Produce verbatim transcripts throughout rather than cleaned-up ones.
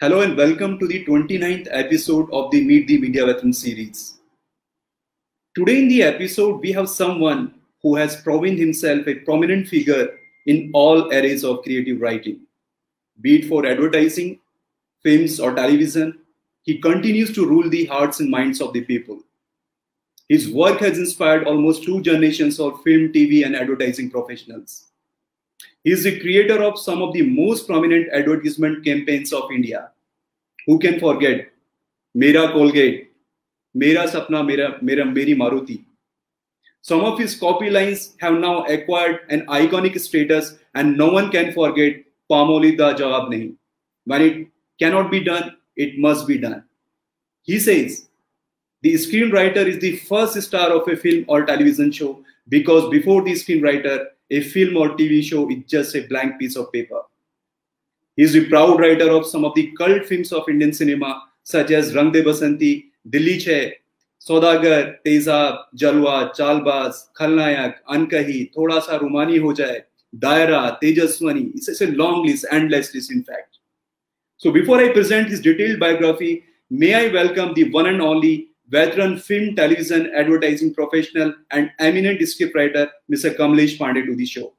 Hello and welcome to the twenty-ninth episode of the Meet the Media Veteran series. Today in the episode, we have someone who has proven himself a prominent figure in all areas of creative writing. Be it for advertising, films or television, he continues to rule the hearts and minds of the people. His work has inspired almost two generations of film, T V and advertising professionals. He is the creator of some of the most prominent advertisement campaigns of India. Who can forget Mera Colgate, Mera Sapna, Mera, Mera, Meri Maruti. Some of his copy lines have now acquired an iconic status and no one can forget Palmolive da Jawab Nahi. When it cannot be done, it must be done. He says, the screenwriter is the first star of a film or television show because before the screenwriter, a film or T V show is just a blank piece of paper. He is the proud writer of some of the cult films of Indian cinema, such as Rang De Basanti, Dilli Chhe, Saudagar, Tezab, Jalwa, Chalbaz, Khalnayak, Ankahi, Thoda Sa Rumani Ho Jaye, Daira, Tejaswani. It's a long list, endless list in fact. So before I present his detailed biography, may I welcome the one and only veteran film, television, advertising professional and eminent scriptwriter, Mister Kamlesh Pandey to the show.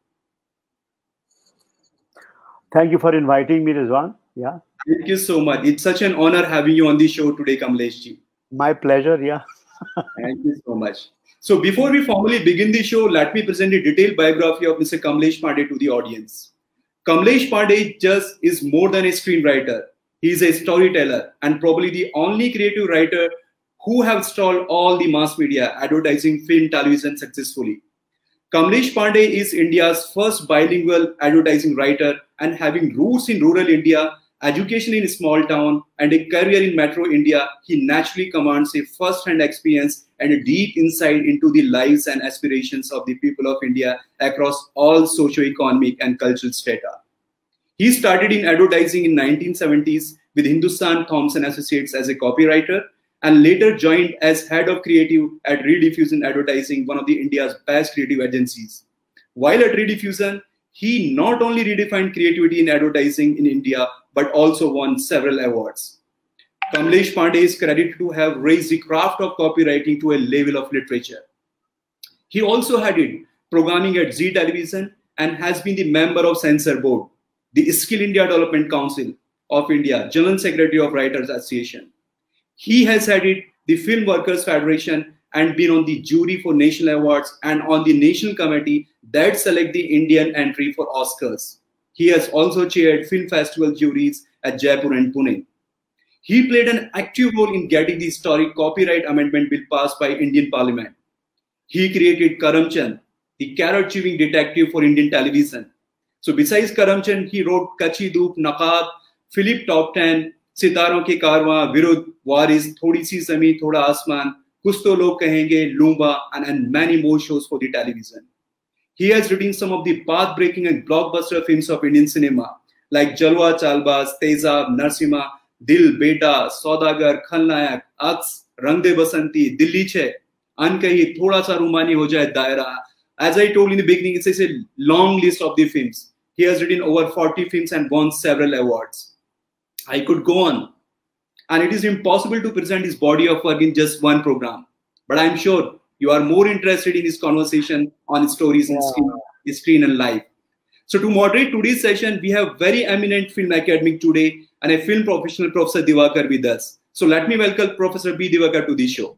Thank you for inviting me, Rizwan. Yeah. Thank you so much. It's such an honor having you on the show today, Kamlesh ji. My pleasure, yeah. Thank you so much. So before we formally begin the show, let me present a detailed biography of Mister Kamlesh Pandey to the audience. Kamlesh Pandey just is more than a screenwriter. He is a storyteller and probably the only creative writer who have stalled all the mass media, advertising, film, television successfully. Kamlesh Pandey is India's first bilingual advertising writer and having roots in rural India, education in a small town, and a career in metro India, he naturally commands a first-hand experience and a deep insight into the lives and aspirations of the people of India across all socio-economic and cultural strata. He started in advertising in nineteen seventies with Hindustan Thompson Associates as a copywriter, and later joined as head of creative at Rediffusion Advertising, one of the India's best creative agencies. While at Rediffusion, he not only redefined creativity in advertising in India, but also won several awards. Kamlesh Pandey is credited to have raised the craft of copywriting to a level of literature. He also headed programming at Zee Television and has been the member of Censor Board, the Skill India Development Council of India, General Secretary of Writers Association. He has headed the Film Workers Federation and been on the jury for national awards and on the national committee that select the Indian entry for Oscars. He has also chaired film festival juries at Jaipur and Pune. He played an active role in getting the historic Copyright Amendment Bill passed by Indian Parliament. He created Karamchand, the carrot-chewing detective for Indian television. So besides Karamchand, he wrote Kachi Doop, Naqab, Philip Top ten, सितारों के कारवां, विरुद्ध, वारिस, थोड़ी सी ज़मीं, थोड़ा आसमान, कुछ तो लोग कहेंगे, Lumba, and, and many more shows for the television. He has written some of the path-breaking and blockbuster films of Indian cinema, like Jalwa, Chalbaz, Tezab, Narsimha, Dil, Beta, Saudagar, Khalnayak, Aks, Rang De Basanti, Dilli Chhe, Ankahi, Thoda Sa Rumani Ho Jaye, Daira. As I told in the beginning, it's a long list of the films. He has written over forty films and won several awards. I could go on, and it is impossible to present his body of work in just one program. But I'm sure you are more interested in his conversation on stories in screen, screen and live. So to moderate today's session, we have very eminent film academic today and a film professional, Professor Diwakar, with us. So let me welcome Professor B. Diwakar to the show.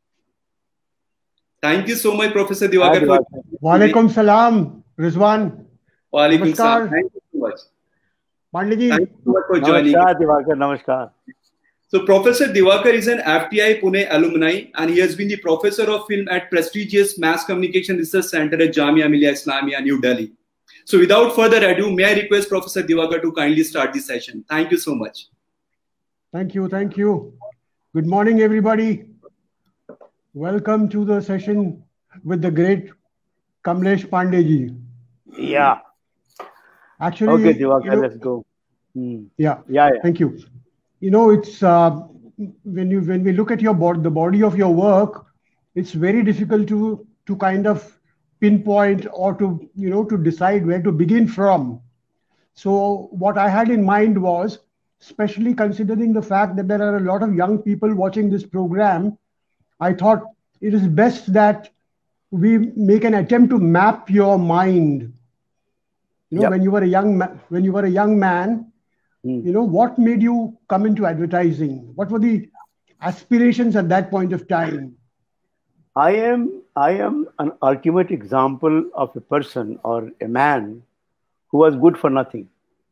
Thank you so much, Professor Diwakar. Diwakar. Walaikum salam, Rizwan. Walaikum salam. Thank you so much. Pandey, thank you so much for joining. Namaskar, Diwakar. Namaskar. So Professor Diwakar is an F T I Pune alumni and he has been the professor of film at prestigious Mass Communication Research Center at Jamia Millia Islamia, New Delhi. So without further ado, may I request Professor Diwakar to kindly start the session. Thank you so much. Thank you. Thank you. Good morning, everybody. Welcome to the session with the great Kamlesh Pandey ji. Yeah. Actually, okay, Diwakar, you know, let's go. Hmm. Yeah. yeah, yeah. Thank you. You know, it's uh, when you when we look at your body, the body of your work, it's very difficult to to kind of pinpoint or to you know to decide where to begin from. So what I had in mind was especially considering the fact that there are a lot of young people watching this program, I thought it is best that we make an attempt to map your mind. You know, Yep. when you were a young ma- when you were a young man, Hmm. you know, what made you come into advertising? What were the aspirations at that point of time? I am I am an ultimate example of a person or a man who was good for nothing.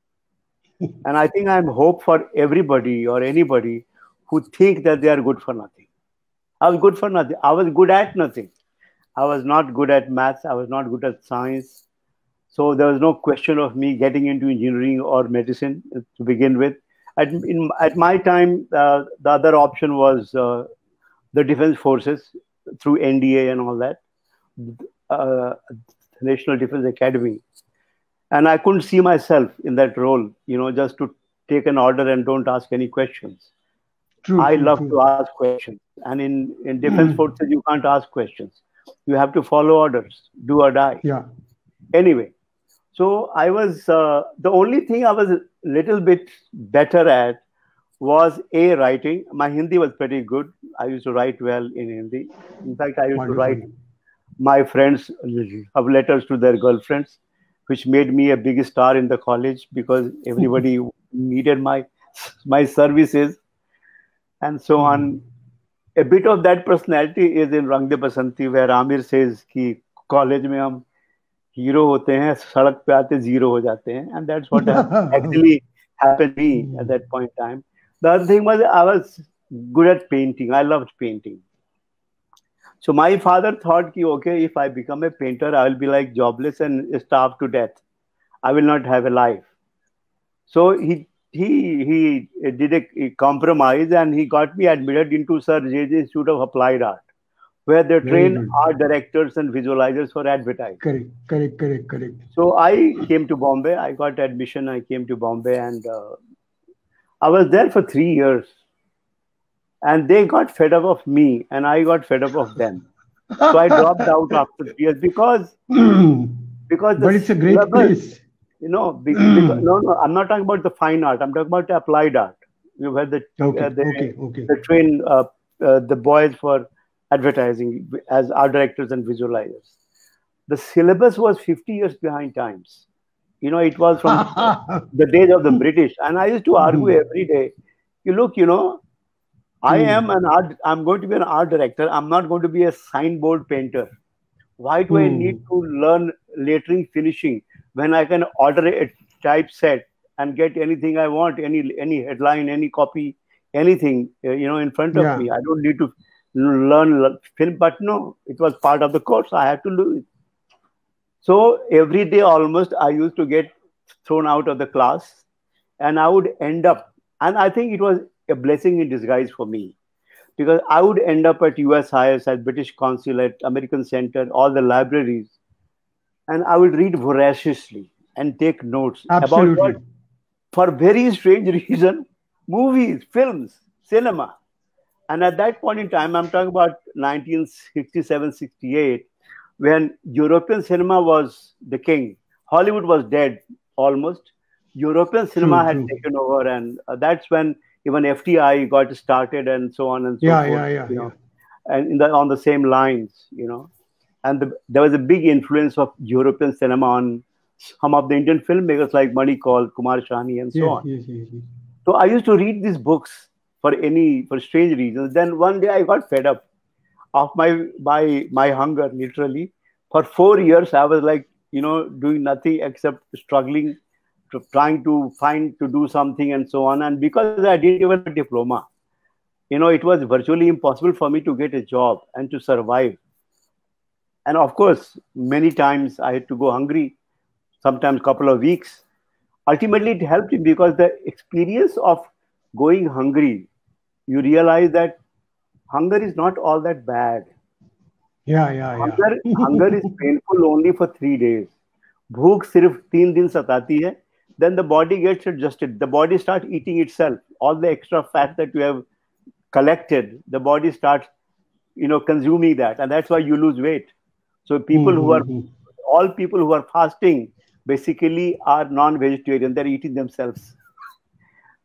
And I think I'm hope for everybody or anybody who think that they are good for nothing. I was good for nothing. I was good at nothing. I was not good at maths. I was not good at science. So there was no question of me getting into engineering or medicine to begin with. At, in, at my time, uh, the other option was uh, the defense forces through N D A and all that, uh, National Defense Academy. And I couldn't see myself in that role, you know, just to take an order and don't ask any questions. True. I true, love true. to ask questions. And in, in defense forces, you can't ask questions. You have to follow orders, do or die. Yeah. Anyway, so I was, uh, the only thing I was a little bit better at was A, writing. My Hindi was pretty good. I used to write well in Hindi. In fact, I used Wonderful. to write my friends' love letters to their girlfriends, which made me a big star in the college because everybody needed my my services and so on. A bit of that personality is in Rang De Basanti, where Amir says कि college में हम hero होते हैं, सड़क पे आते zero हो जाते हैं, and that's what actually happened to me at that point in time. The other thing was I was good at painting. I loved painting. So my father thought कि okay, if I become a painter, I will be like jobless and starved to death. I will not have a life. So he he he did a, a compromise and he got me admitted into Sir J J Institute of Applied Art, where they Very train good. art directors and visualizers for advertising. Correct, correct, correct, correct. So I came to Bombay. I got admission. I came to Bombay and uh, I was there for three years. And they got fed up of me and I got fed up of them. So I dropped out after three years because because the But it's a great syllabus, place. you know, be- because, no, no, I'm not talking about the fine art. I'm talking about the applied art. You've had the Okay, uh, the, okay, okay. the train uh, uh, the boys for advertising as art directors and visualizers. The syllabus was fifty years behind times. You know, it was from the days of the British, and I used to argue every day. You look, you know, I am an art. I'm going to be an art director. I'm not going to be a signboard painter. Why do I need to learn lettering, finishing, when I can order a typeset and get anything I want, any any headline, any copy, anything, uh, you know, in front of Yeah. me. I don't need to learn l- film, but no, it was part of the course. I had to do it. So every day almost I used to get thrown out of the class and I would end up, and I think it was a blessing in disguise for me because I would end up at U S I S, at British Consulate, American Center, all the libraries, and I would read voraciously and take notes about what, Absolutely. for very strange reason, movies, films, cinema. And at that point in time, I'm talking about nineteen sixty-seven, sixty-eight, when European cinema was the king. Hollywood was dead almost. European cinema True, had true. taken over, and uh, that's when even F T I got started, and so on and so Yeah, forth. yeah, yeah, you know, yeah. and in the, on the same lines, you know. And the, there was a big influence of European cinema on some of the Indian filmmakers like Mani Kaul, Kumar Shani, and so Yes, on. yes, yes, yes. So I used to read these books for any for strange reasons. Then one day I got fed up of my my my hunger. Literally, for four years I was like, you know, doing nothing except struggling, to, trying to find to do something and so on. And because I didn't even have a diploma, you know, it was virtually impossible for me to get a job and to survive. And of course, many times I had to go hungry, sometimes couple of weeks. Ultimately, it helped me because the experience of going hungry, you realize that hunger is not all that bad. Yeah, yeah, yeah. Hunger, hunger is painful only for three days. भूख सिर्फ तीन दिन सताती है. Then the body gets adjusted. The body starts eating itself. All the extra fat that you have collected, the body starts, you know, consuming that, and that's why you lose weight. So people who are, all people who are fasting basically are non-vegetarian. They're eating themselves.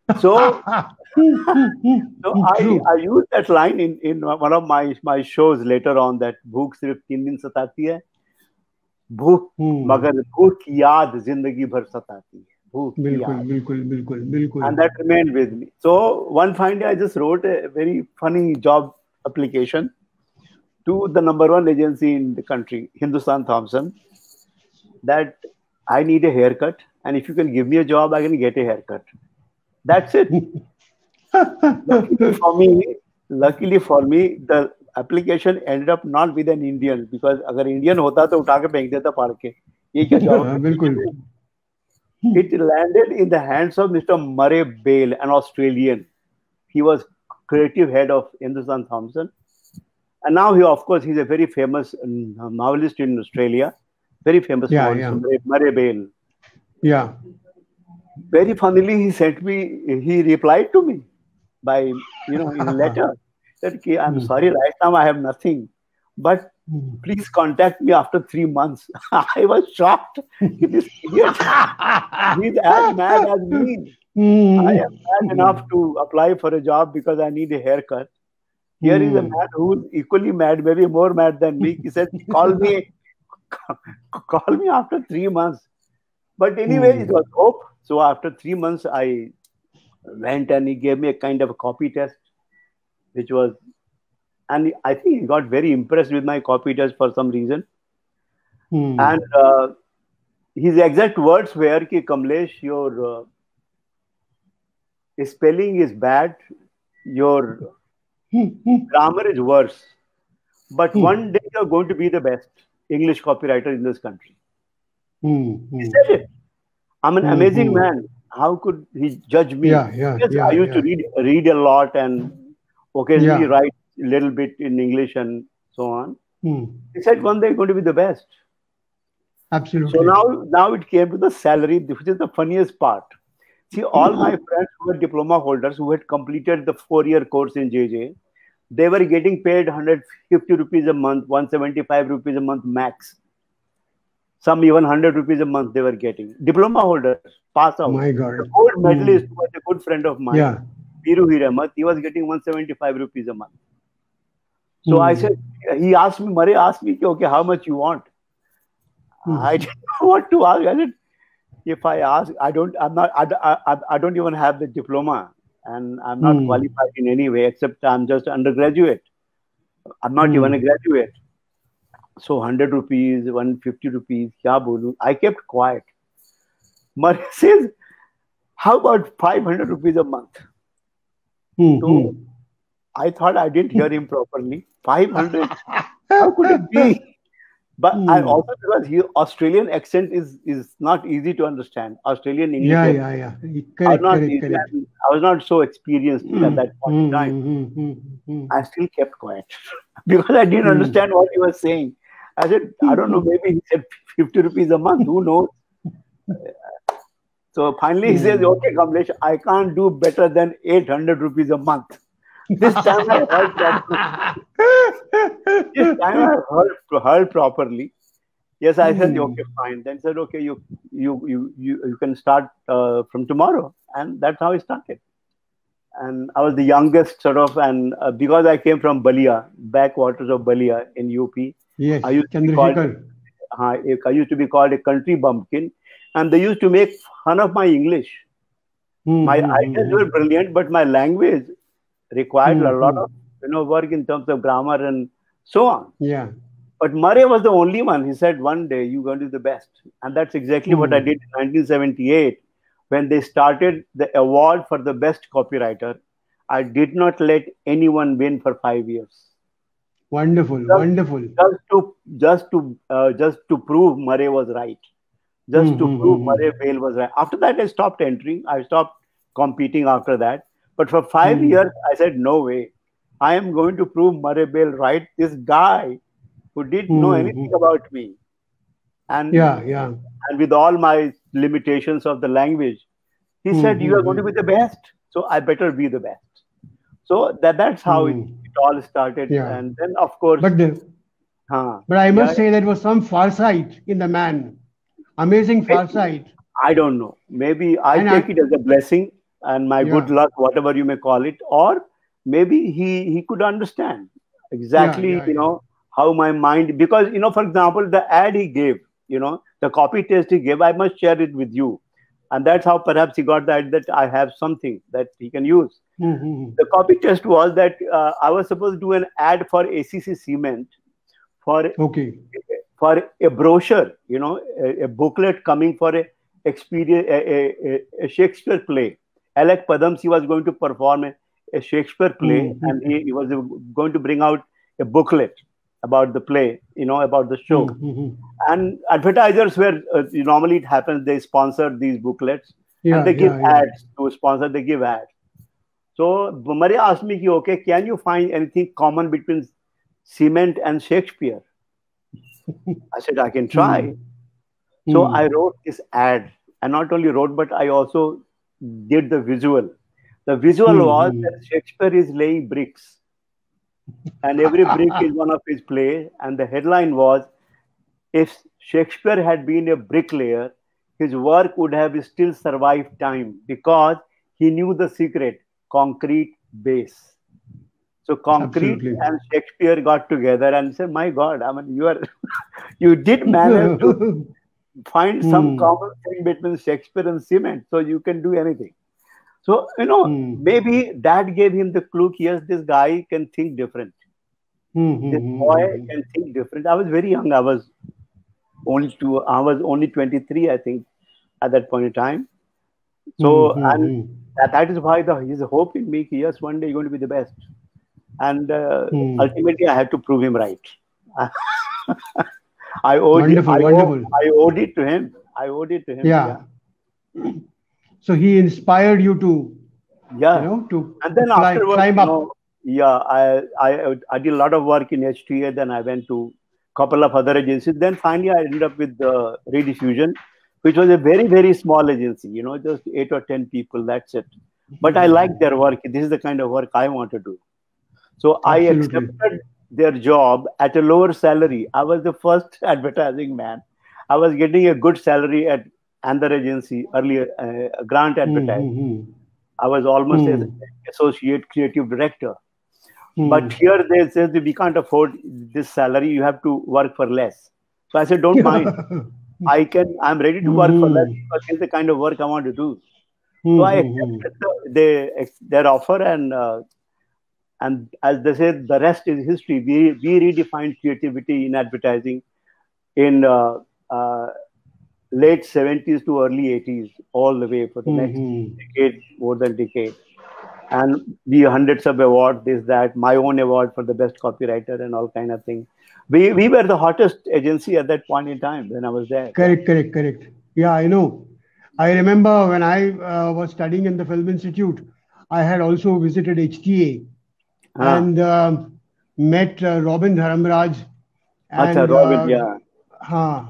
So, so I, True. I used that line in, in one of my, my shows later on, that भूख सिर्फ तीन दिन सताती है, भूख Hmm. मगर भूख की याद जिंदगी भर सताती है, भूख की बिल्कुल याद. बिल्कुल बिल्कुल बिल्कुल. And that remained with me. So one fine day I just wrote a very funny job application to the number one agency in the country, Hindustan Thompson, that I need a haircut, and if you can give me a job, I can get a haircut. That's it. Luckily for me, luckily for me, the application ended up not with an Indian, because अगर Indian होता तो उठा के फेंक देता पाड़ के, ये क्या job है? बिल्कुल. It landed in the hands of Mister Murray Bale, an Australian. He was creative head of Hindustan Thompson. And now he, of course, he's a very famous novelist in Australia. Very famous Yeah, novelist, yeah. Murray, Murray Bale. Yeah. Very funnily, he sent me, he replied to me by, you know, in a letter. Said, "Okay, I'm Hmm. sorry, right now I have nothing, but Hmm. please contact me after three months. I was shocked. This idiot, he's as mad as me. Hmm. I am mad enough to apply for a job because I need a haircut. Here is a Hmm. man who's equally mad, maybe more mad than me. He said, call me, call me after three months. But anyway, it was hope. So after three months, I went and he gave me a kind of a copy test, which was, and I think he got very impressed with my copy test for some reason. Hmm. And uh, his exact words were, "Ki Kamlesh, your uh, spelling is bad, your grammar is worse, but one day you're going to be the best English copywriter in this country." Hmm. He said it. I'm an Hmm, amazing hmm. man. How could he judge me? Yeah, yeah, Yes, yeah, I used yeah. to read read a lot and occasionally Yeah. write a little bit in English and so on. Hmm. He said one day you're going to be the best. Absolutely. So now, now it came to the salary, which is the funniest part. See, all my friends who were diploma holders who had completed the four-year course in J J, they were getting paid one hundred fifty rupees a month, one hundred seventy-five rupees a month max. Some even one hundred rupees a month they were getting. Diploma holders, pass out. My God. The gold medalist who was a good friend of mine, Yeah. Biru Hiramat, he was getting one hundred seventy-five rupees a month. So Hmm. I said, he asked me, Murray asked me, okay, how much you want? Hmm. I didn't know what to ask. I said, if I ask, I don't, I'm not, I, I, I don't even have the diploma, and I'm not Hmm. qualified in any way, except I'm just undergraduate. I'm not Hmm. even a graduate. So one hundred rupees, one hundred fifty rupees, kya bolu? I kept quiet. Murray says, how about five hundred rupees a month? Hmm. So Hmm. I thought I didn't hear him properly. five hundred? How could it be? But I Hmm. also, because he, Australian accent is, is not easy to understand. Australian English Yeah, are yeah, yeah. are Correct, not correct, easy. correct. And I was not so experienced at that point in Hmm. time. Hmm. Hmm. Hmm. I still kept quiet because I didn't Hmm. understand what he was saying. I said, I don't know, maybe he said fifty rupees a month. Who knows? So finally he says, okay, Kamlesh, I can't do better than eight hundred rupees a month. This time I heard properly. This time I heard, heard properly. Yes, I said, okay, fine. Then said, okay, you you you you, you can start uh, from tomorrow. And that's how I started. And I was the youngest sort of, and uh, because I came from Balia, backwaters of Balia in U P, Yes, I used to be called, Chandrasekhar. uh, I used to be called a country bumpkin, and they used to make fun of my English. Hmm. My Hmm. ideas were brilliant, but my language required Hmm. a lot Hmm. of you know work in terms of grammar and so on. Yeah. But Murray was the only one. He said, one day you're going to be the best. And that's exactly what I Hmm. did in nineteen seventy-eight when they started the award for the best copywriter. I did not let anyone win for five years. Wonderful, Just, wonderful. just to just to uh, just to prove Murray was right. Just Hmm. to Hmm. prove Hmm. Murray Bale was right. After that, I stopped entering. I stopped competing after that. But for five Hmm. years, I said, no way. I am going to prove Murray Bale right. This guy who didn't know Hmm. anything about me, and Yeah, yeah. and with all my limitations of the language, he Hmm. said, you Hmm. are going to Hmm. be the best, so I better be the best. So that that's how it, Hmm. it all started. Yeah. And then of course, But the, huh, but I must yeah, say there was some farsight in the man. Amazing maybe, farsight. I don't know. Maybe I And take I, it as a blessing. and my Yeah. good luck, whatever you may call it, or maybe he he could understand exactly, Yeah, yeah, you yeah. know, how my mind, because, you know, for example, the ad he gave, you know, the copy test he gave, I must share it with you. And that's how perhaps he got that, that I have something that he can use. Mm-hmm. The copy test was that uh, I was supposed to do an ad for A C C Cement for Okay. for a brochure, you know, a, a booklet coming for a experience, a, a, a Shakespeare play. Alec Padamsee was going to perform a, a Shakespeare play, Mm-hmm. and he, he was going to bring out a booklet about the play, you know, about the show. Mm-hmm. And advertisers were, uh, normally it happens, they sponsor these booklets, Yeah, and they give yeah, yeah. ads to sponsor, they give ads. So Maria asked me, okay, can you find anything common between cement and Shakespeare? I said, I can try. Mm. So Mm. I wrote this ad. I not only wrote, but I also did the visual. The visual Mm. was Mm. that Shakespeare is laying bricks, and every brick is one of his plays. And the headline was, if Shakespeare had been a bricklayer, his work would have still survived time, because he knew the secret: concrete base. So concrete Absolutely. and Shakespeare got together and said, my God, I mean, you are, you did manage to find some Hmm. common thing between Shakespeare and cement, so you can do anything. So, you know, Hmm. maybe that gave him the clue. Yes, this guy can think different. Hmm. Hmm. This Hmm. boy Hmm. can think different. I was very young. I was only two. I was only twenty-three, I think, at that point in time. So, Hmm. Hmm. and Hmm. that, that is why the his hope in me. Yes, one day you're going to be the best. And uh, Hmm. ultimately, I had to prove him right. I owed it, Wonderful, I, owe, wonderful. I owed it to him. I owed it to him. Yeah. Yeah. So he inspired you to, Yeah. you know, to, And to then fly, afterwards, climb you up. know, yeah, I, I I did a lot of work in H T A. Then I went to a couple of other agencies. Then finally, I ended up with the Rediffusion, which was a very, very small agency, you know, just eight or ten people. That's it. But I liked their work. This is the kind of work I want to do. So I Absolutely. accepted their job at a lower salary. I was the first advertising man. I was getting a good salary at another agency earlier, uh, Grant Hmm. Advertising. Hmm. I was almost Hmm. an associate creative director. Hmm. But here they said we can't afford this salary. You have to work for less. So I said, don't mind. I can. I'm ready to work for less, because this is the kind of work I want to do. Hmm. So I Hmm. Hmm. accepted the, they, their offer, and uh, and as they said, the rest is history. We we redefined creativity in advertising in uh, uh, late seventies to early eighties, all the way for the next Hmm. decade, more than decade. And we hundreds of awards, this, that, my own award for the best copywriter and all kind of things. We we were the hottest agency at that point in time when I was there. Correct, correct, correct. Yeah, I know. I remember when I uh, was studying in the Film Institute, I had also visited H T A Ah, and um met uh, Robin Dharamraj, acha, and Robin, uh, yeah. huh,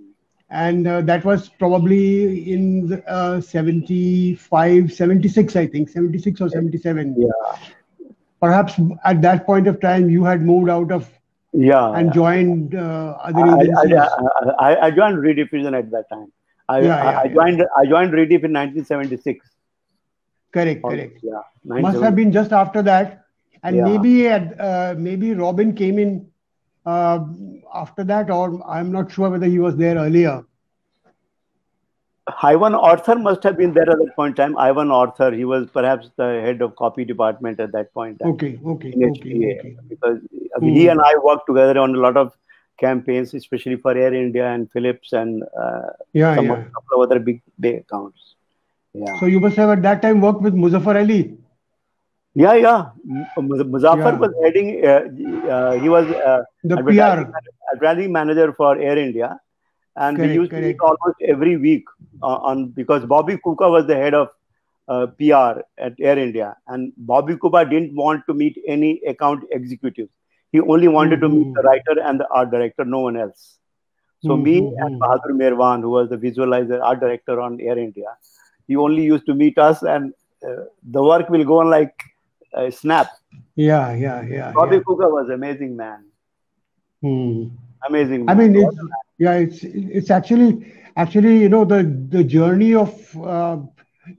and uh, that was probably in the, uh, seventy-five, seventy-six, I think, seventy-six or seventy-seven. Yeah, Perhaps at that point of time, you had moved out of yeah, and yeah. joined uh, other I, I, agencies. I, I I joined Rediffusion at that time. I, Yeah, I yeah, I yeah. joined I joined Rediff in nineteen seventy-six. Correct, Almost, correct. yeah, Must have nineteen seventy. been just after that, and Yeah. maybe at, uh, maybe Robin came in uh, after that, or I'm not sure whether he was there earlier. Ivan Arthur must have been there at that point in time. Ivan Arthur, he was perhaps the head of copy department at that point in time Okay, okay, in okay, H T A, okay. because I mean, he Hmm. and I worked together on a lot of campaigns, especially for Air India and Philips and uh, Yeah, some yeah. couple of other big big accounts. Yeah, So you must have at that time worked with Muzaffar Ali. yeah, yeah. Muz- Muzaffar Yeah, was heading. Uh, uh, he was uh, the advertising P R. advertising manager for Air India, and we Correct, used to meet correct. almost every week uh, on because Bobby Kuka was the head of uh, P R at Air India, and Bobby Kuka didn't want to meet any account executives. He only wanted to meet Hmm. the writer and the art director, no one else. So Hmm. me Hmm. and Hmm. Bahadur Mirwan, who was the visualizer art director on Air India, he only used to meet us, and uh, the work will go on like a snap. Yeah, yeah, yeah, Bobby yeah. Kuka was amazing man, Hmm. amazing I man. mean, What it's a man. yeah, it's it's actually actually you know the the journey of uh,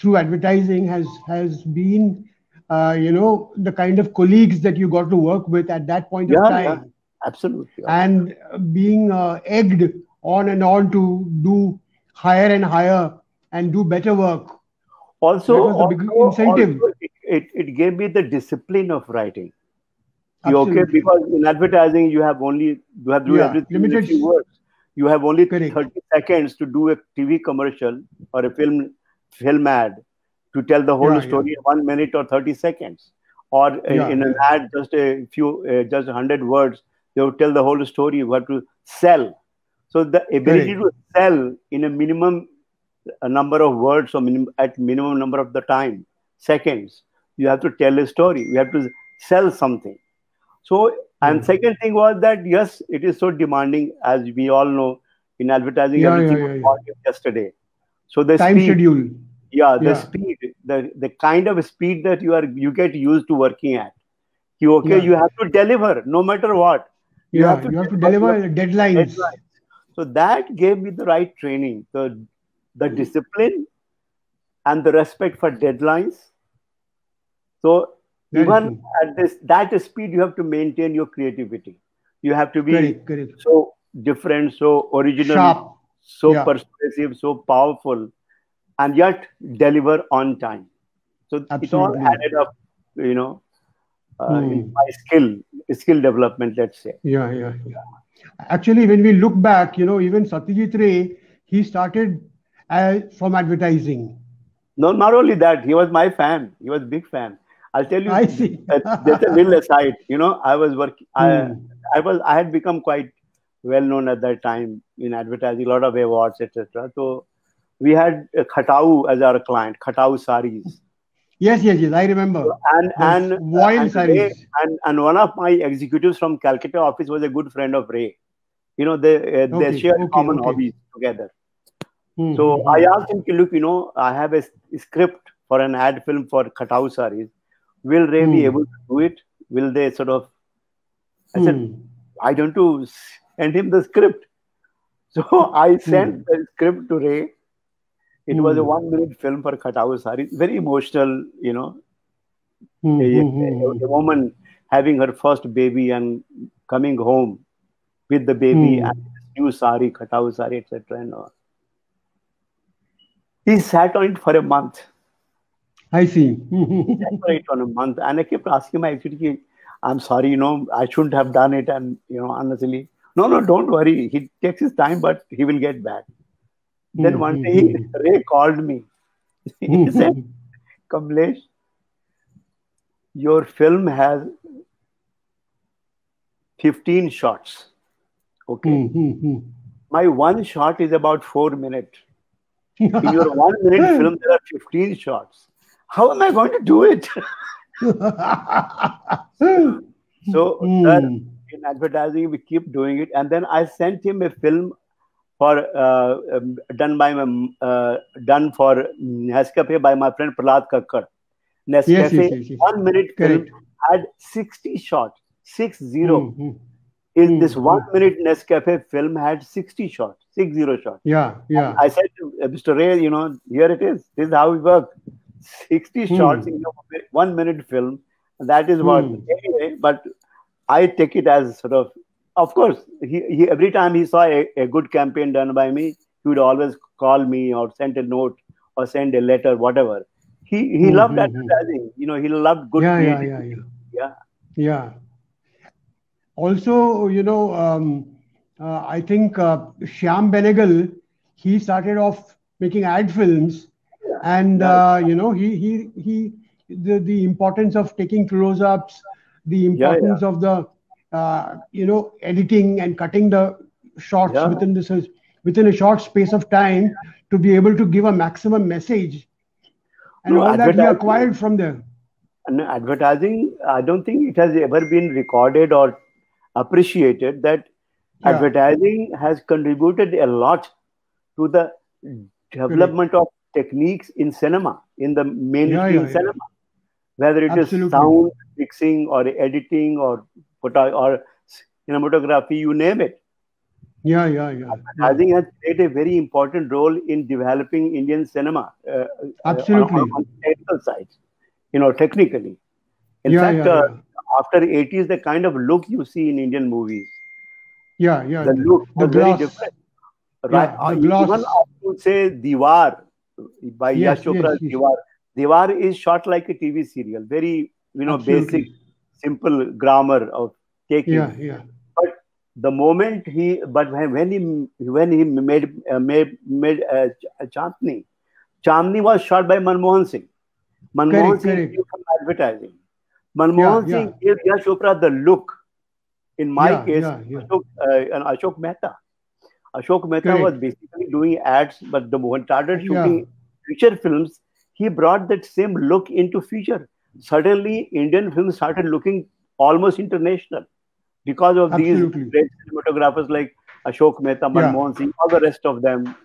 through advertising has has been, uh, you know, the kind of colleagues that you got to work with at that point of Yeah, yeah, time, absolutely. and being uh, egged on and on to do higher and higher and do better work. Also, That was the big also, incentive. also it, it, it gave me the discipline of writing. You okay? Absolutely. Because in advertising, you have only you have to do Yeah, everything in a limited. few words. You have only Correct. thirty seconds to do a T V commercial or a film film ad to tell the whole Yeah, story yeah. in one minute or thirty seconds. Or uh, Yeah, in an yeah. ad, just a few, uh, just a hundred words, they will tell the whole story. You have to sell. So the ability Correct. to sell in a minimum a number of words or minim- at minimum number of the time seconds, you have to tell a story. You have to sell something. So, and Hmm. second thing was that yes, it is so demanding, as we all know, in advertising, Yeah, yeah, everything was yeah, yeah. wanted yesterday. So the Time speed, schedule. yeah, the Yeah, speed, the the kind of speed that you are you get used to working at. You okay, yeah, you have to deliver no matter what. You have yeah. to You have to deliver deliver your deadlines. deadlines. So that gave me the right training, the the discipline and the respect for deadlines. So That is even true. at this that speed, you have to maintain your creativity. You have to be Correct, correct. so different, so original, Sharp. so Yeah, persuasive, so powerful, and yet deliver on time. So it all absolutely. added up, you know, uh, in Hmm. my skill, skill development, let's say. Yeah, yeah, yeah. Actually, when we look back, you know, even Satyajit Ray, he started uh, from advertising. No, not only that, he was my fan. He was a big fan. I'll tell I you, see. uh, there's a little aside. You know, I was working. I, Hmm. I was. I had become quite well known at that time in advertising, a lot of awards, et cetera. So we had uh, Khatau as our client, Khatau Saris, Yes, yes, yes. I remember and those and uh, Voile and Ray, sarees. and and one of my executives from Calcutta office was a good friend of Ray. You know, they uh, they Okay, shared okay, common okay. hobbies together. Hmm, hmm, So hmm. I asked him, look, you know, I have a s- script for an ad film for Khatau Saris. Will Ray be Hmm, able to do it? Will they sort of? I said, hmm, I don't to send him the script. So I hmm, sent the script to Ray. It was a hmm, one minute film for Khatau Saris. Very emotional, you know, hmm, a, hmm, a, hmm, a woman having her first baby and coming home with the baby and hmm. new sari, Khatau Sari, et cetera. And all. He sat on it for a month. I see. Separate on a month. And I kept asking my executive, I'm sorry, you know, I shouldn't have done it. And, you know, honestly, no, no, don't worry. He takes his time, but he will get back. Then Hmm, one hmm, day, he, hmm, Ray called me. He said, hmm. Kamlesh, your film has fifteen shots. Okay. Hmm, hmm, hmm. My one shot is about four minutes. In your one minute film, there are fifteen shots. How am I going to do it? So, sir, Hmm. in advertising, we keep doing it. And then I sent him a film for uh, um, done by my, uh, done for Nescafe by my friend Prahlad Kakkar. Yes, Nescafe, yes, yes, yes. one minute film Correct. had sixty shots, six Hmm, zero. hmm, In hmm, this one hmm. minute Nescafe film had sixty shots, six zero shots. Yeah, And yeah. I said to uh, Mister Ray, you know, here it is. This is how we work. sixty shots in Hmm, a one minute film. That is what. hmm. Anyway, but I take it as sort of, of course, he, he every time he saw a, a good campaign done by me, he would always call me or send a note or send a letter, whatever. He he Hmm, loved hmm, hmm. advertising. You know, he loved good Yeah, yeah, yeah, yeah. creativity. Yeah. Yeah. Also, you know, um, uh, I think uh, Shyam Benegal, he started off making ad films, and Yeah. uh, you know, he he he the the importance of taking close-ups, the Yeah. Yeah. importance of the uh, you know, editing and cutting the shots Yeah. within this within a short space of time to be able to give a maximum message, and No, all that he advertising. acquired from there. And advertising, I don't think it has ever been recorded or appreciated that Yeah, advertising has contributed a lot to the correct. development of techniques in cinema, in the Yeah, mainstream yeah, yeah. cinema, whether it is Absolutely. sound mixing or editing or photo or cinematography, you name it. Yeah, yeah, yeah. Advertising yeah. has played a very important role in developing Indian cinema. Uh, Absolutely. Uh, on, on technical side, you know, technically. In yeah, fact, yeah, uh, yeah. after eighties, the kind of look you see in Indian movies, yeah, yeah, the the, look the was very gloss. different. Yeah, Right? the Uh, gloss. even I would say Diwar by Yes, Yash Chopra's yes, yes. Diwar. Diwar is shot like a T V serial, very you know Absolutely. basic, simple grammar of taking. Yeah, yeah. But the moment he, but when when he when he made uh, made made uh, Ch- Chandni, Chandni was shot by Manmohan Singh. Manmohan Correct, Singh correct. came from advertising. Yeah, Manmohan yeah, Singh gave Yash Chopra the look. In my yeah, case, yeah, yeah. Ashok, uh, and Ashok Mehta. Ashok Mehta Correct. was basically doing ads, but the moment started Yeah. shooting feature films, he brought that same look into feature. Suddenly, Indian films started looking almost international because of these Absolutely. great cinematographers like Ashok Mehta, Yeah. Manmohan Singh, all the rest of them,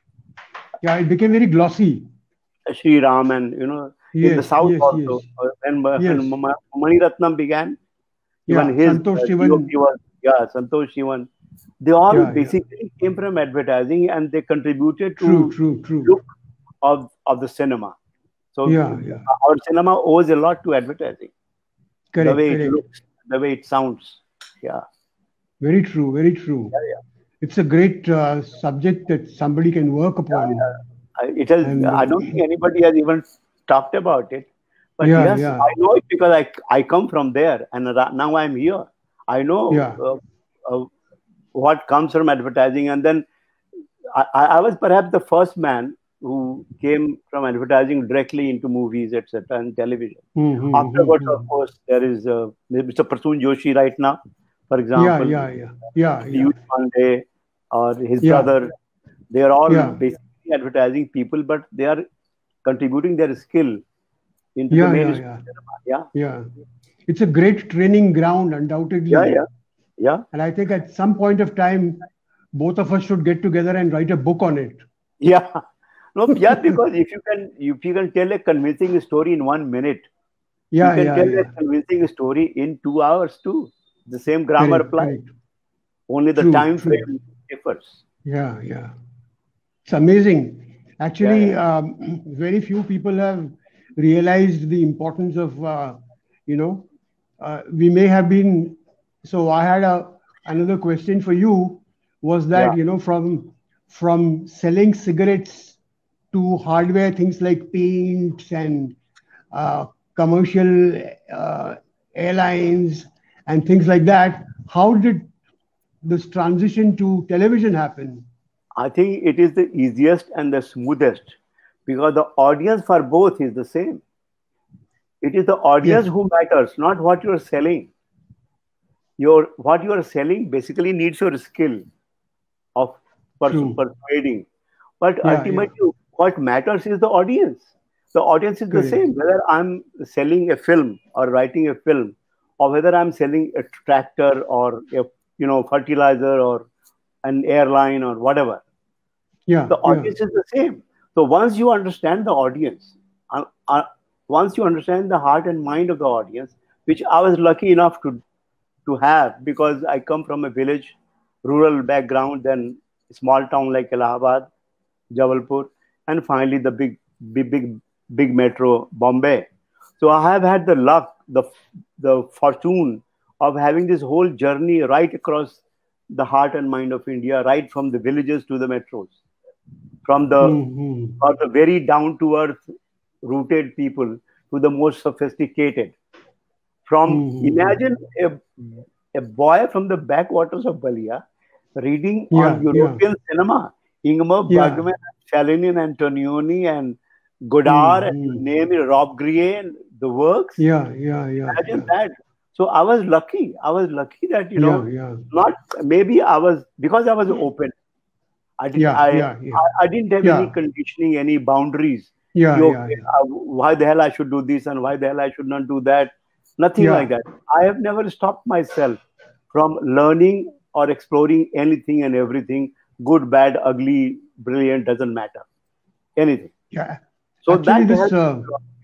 Yeah, it became very glossy. Sri Ram, and you know, in the Yes, south yes, also, yes. uh, when, Yes. when Ma- Mani Ratnam began, Yeah, even his Santosh uh, Sivan. D O P was, yeah, Santosh Sivan. They all Yeah, yeah. basically came from advertising, and they contributed True, to true, true. look of of the cinema. So Yeah, yeah. our cinema owes a lot to advertising. The Correct, way it correct. looks, the way it sounds. Yeah. Very true, very true. Yeah, yeah. It's a great uh, subject that somebody can work upon. I- It has. And I don't think anybody has even talked about it. But yeah, yes, yeah, I know it because I I come from there, and ra- now I'm here. I know yeah. uh, uh, what comes from advertising, and then I, I was perhaps the first man who came from advertising directly into movies, et cetera, and television. Mm-hmm, Afterwards, mm-hmm. of course, there is uh, Mister Prasoon Joshi right now, for Yeah, example, yeah, yeah, yeah, yeah. Piyush Pandey or his Yeah. brother. They are all Yeah. basically advertising people, but they are contributing their skill into Yeah, the yeah, mainstream yeah. cinema. Yeah, Yeah. It's a great training ground, undoubtedly. yeah, yeah, yeah. And I think at some point of time, both of us should get together and write a book on it. Yeah. No, yeah, because if you can, if you can tell a convincing story in one minute, Yeah, you can yeah, tell yeah. a convincing story in two hours too. The same grammar Correct, applies. correct. Only the True, time true. frame differs. Yeah, yeah. It's amazing. Actually, Yeah, um, very few people have realized the importance of, uh, you know, uh, we may have been. So I had a another question for you. Was that yeah, you know from from selling cigarettes to hardware things like paints and uh, commercial uh, airlines and things like that? How did this transition to television happen? I think it is the easiest and the smoothest because the audience for both is the same. It is the audience Yes, who matters, not what you are selling. Your what you are selling basically needs your skill of pers- true. persuading, but Yeah, yeah. ultimately, what matters is the audience. The audience is the Correct. same whether I'm selling a film or writing a film, or whether I'm selling a tractor or a you know fertilizer or an airline or whatever. Yeah, The yeah. audience is the same. So once you understand the audience, uh, uh, once you understand the heart and mind of the audience, which I was lucky enough to to have because I come from a village, rural background, then a small town like Allahabad, Jabalpur, and finally the big, big, big, big metro, Bombay. So I have had the luck, the the fortune of having this whole journey right across the heart and mind of India, right from the villages to the metros, from the Mm-hmm. or the very down to earth rooted people to the most sophisticated. From Mm-hmm. imagine a, a boy from the backwaters of Balia reading Yeah, on yeah, European cinema, Ingmar yeah. Bergman, Fellini, Antonioni, and Godard, and you Mm-hmm. name it, Rob Grier, and the works. Yeah, yeah, yeah, Imagine yeah. that. So I was lucky. I was lucky that you Yeah, know, yeah, not maybe I was because I was open. I did. yeah, I yeah, yeah, I, I didn't have any yeah, conditioning, any boundaries. yeah, You yeah, okay, yeah. uh, why the hell I should do this and why the hell I should not do that? Nothing Yeah. like that. I have never stopped myself from learning or exploring anything and everything, good, bad, ugly, brilliant, doesn't matter. Anything. Yeah. So Actually, that this helps. uh,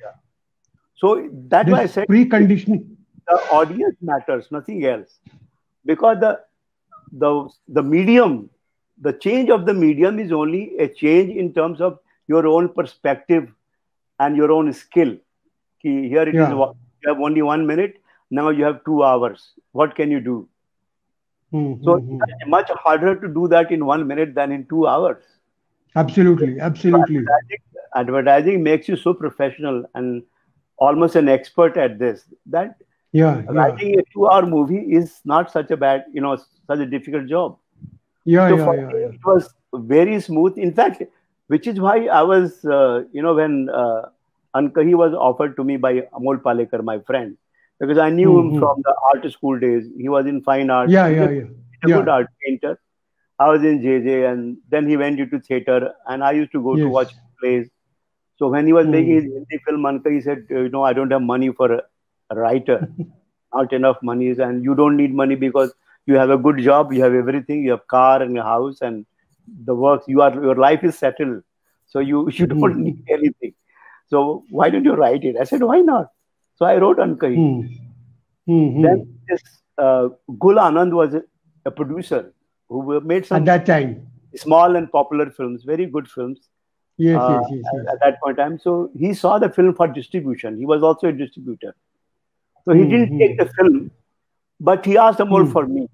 So that's why I this said preconditioning. the audience matters, nothing else. Because the the the medium, the change of the medium is only a change in terms of your own perspective and your own skill. Here it Yeah. is, you have only one minute. Now you have two hours. What can you do? Hmm, So hmm, hmm. it's much harder to do that in one minute than in two hours. Absolutely, absolutely. Advertising, advertising makes you so professional and almost an expert at this that Yeah, yeah, writing a two-hour movie is not such a bad, you know, such a difficult job. yeah, So yeah, for yeah, me, yeah. it was very smooth. In fact, which is why I was, uh, you know, when uh, Ankahi was offered to me by Amol Palekar, my friend, because I knew him Hmm, hmm. from the art school days. He was in fine art. Yeah, He's yeah, a, yeah, he's a good yeah. art painter. I was in J J, and then he went into theater, and I used to go to Yes. watch plays. So when he was making his Hmm. Hindi film, Ankahi said, you know, I don't have money for a, a writer. Not enough money, and you don't need money because you have a good job, you have everything, you have car and a house and the work. You are your life is settled, so you you don't Hmm. need anything. So why don't you write it? I said, why not? So I wrote Ankahi. Hmm. Hmm, Then hmm. this uh, Gul Anand was a, a producer who made At some that time. small and popular films, very good films Yes, uh, yes, yes, yes. at that point in time. So he saw the film for distribution. He was also a distributor. So he Hmm, didn't hmm. take the film, but he asked Amol Hmm. for me.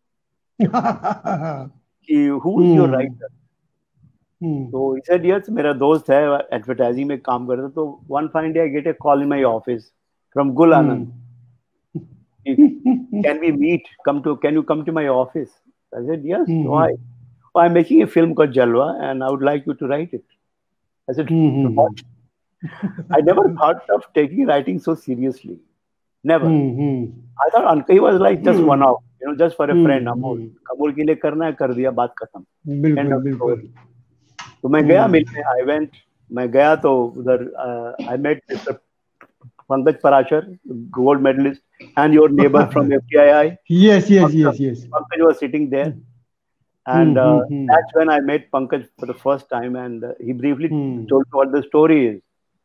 Hmm. कि who is your writer? Hmm. So he said, yes, मेरा दोस्त है advertising में काम करता है. तो one fine day I get a call in my office from Gul Anand. Hmm. Can we meet? Come to can you come to my office? I said, yes. Hmm. Why? Oh, I'm making a film called Jalwa and I would like you to write it. I said, Hmm. what? I never thought of taking writing so seriously. Never. Hmm. I thought Ankahi was like just one off, you know, just for a friend. Hmm. Amol, Amol के लिए करना है, कर दिया, बात खत्म. End बिल्कुल of बिल्कुल. story. तो मैं गया मिलने. I went. मैं गया तो उधर I met Mister Pankaj Parashar, gold medalist, and your neighbor from F T I I. Yes, yes, yes, yes. Pankaj was sitting there, and uh, that's when I met Pankaj for the first time, and uh, he briefly told me what the story is.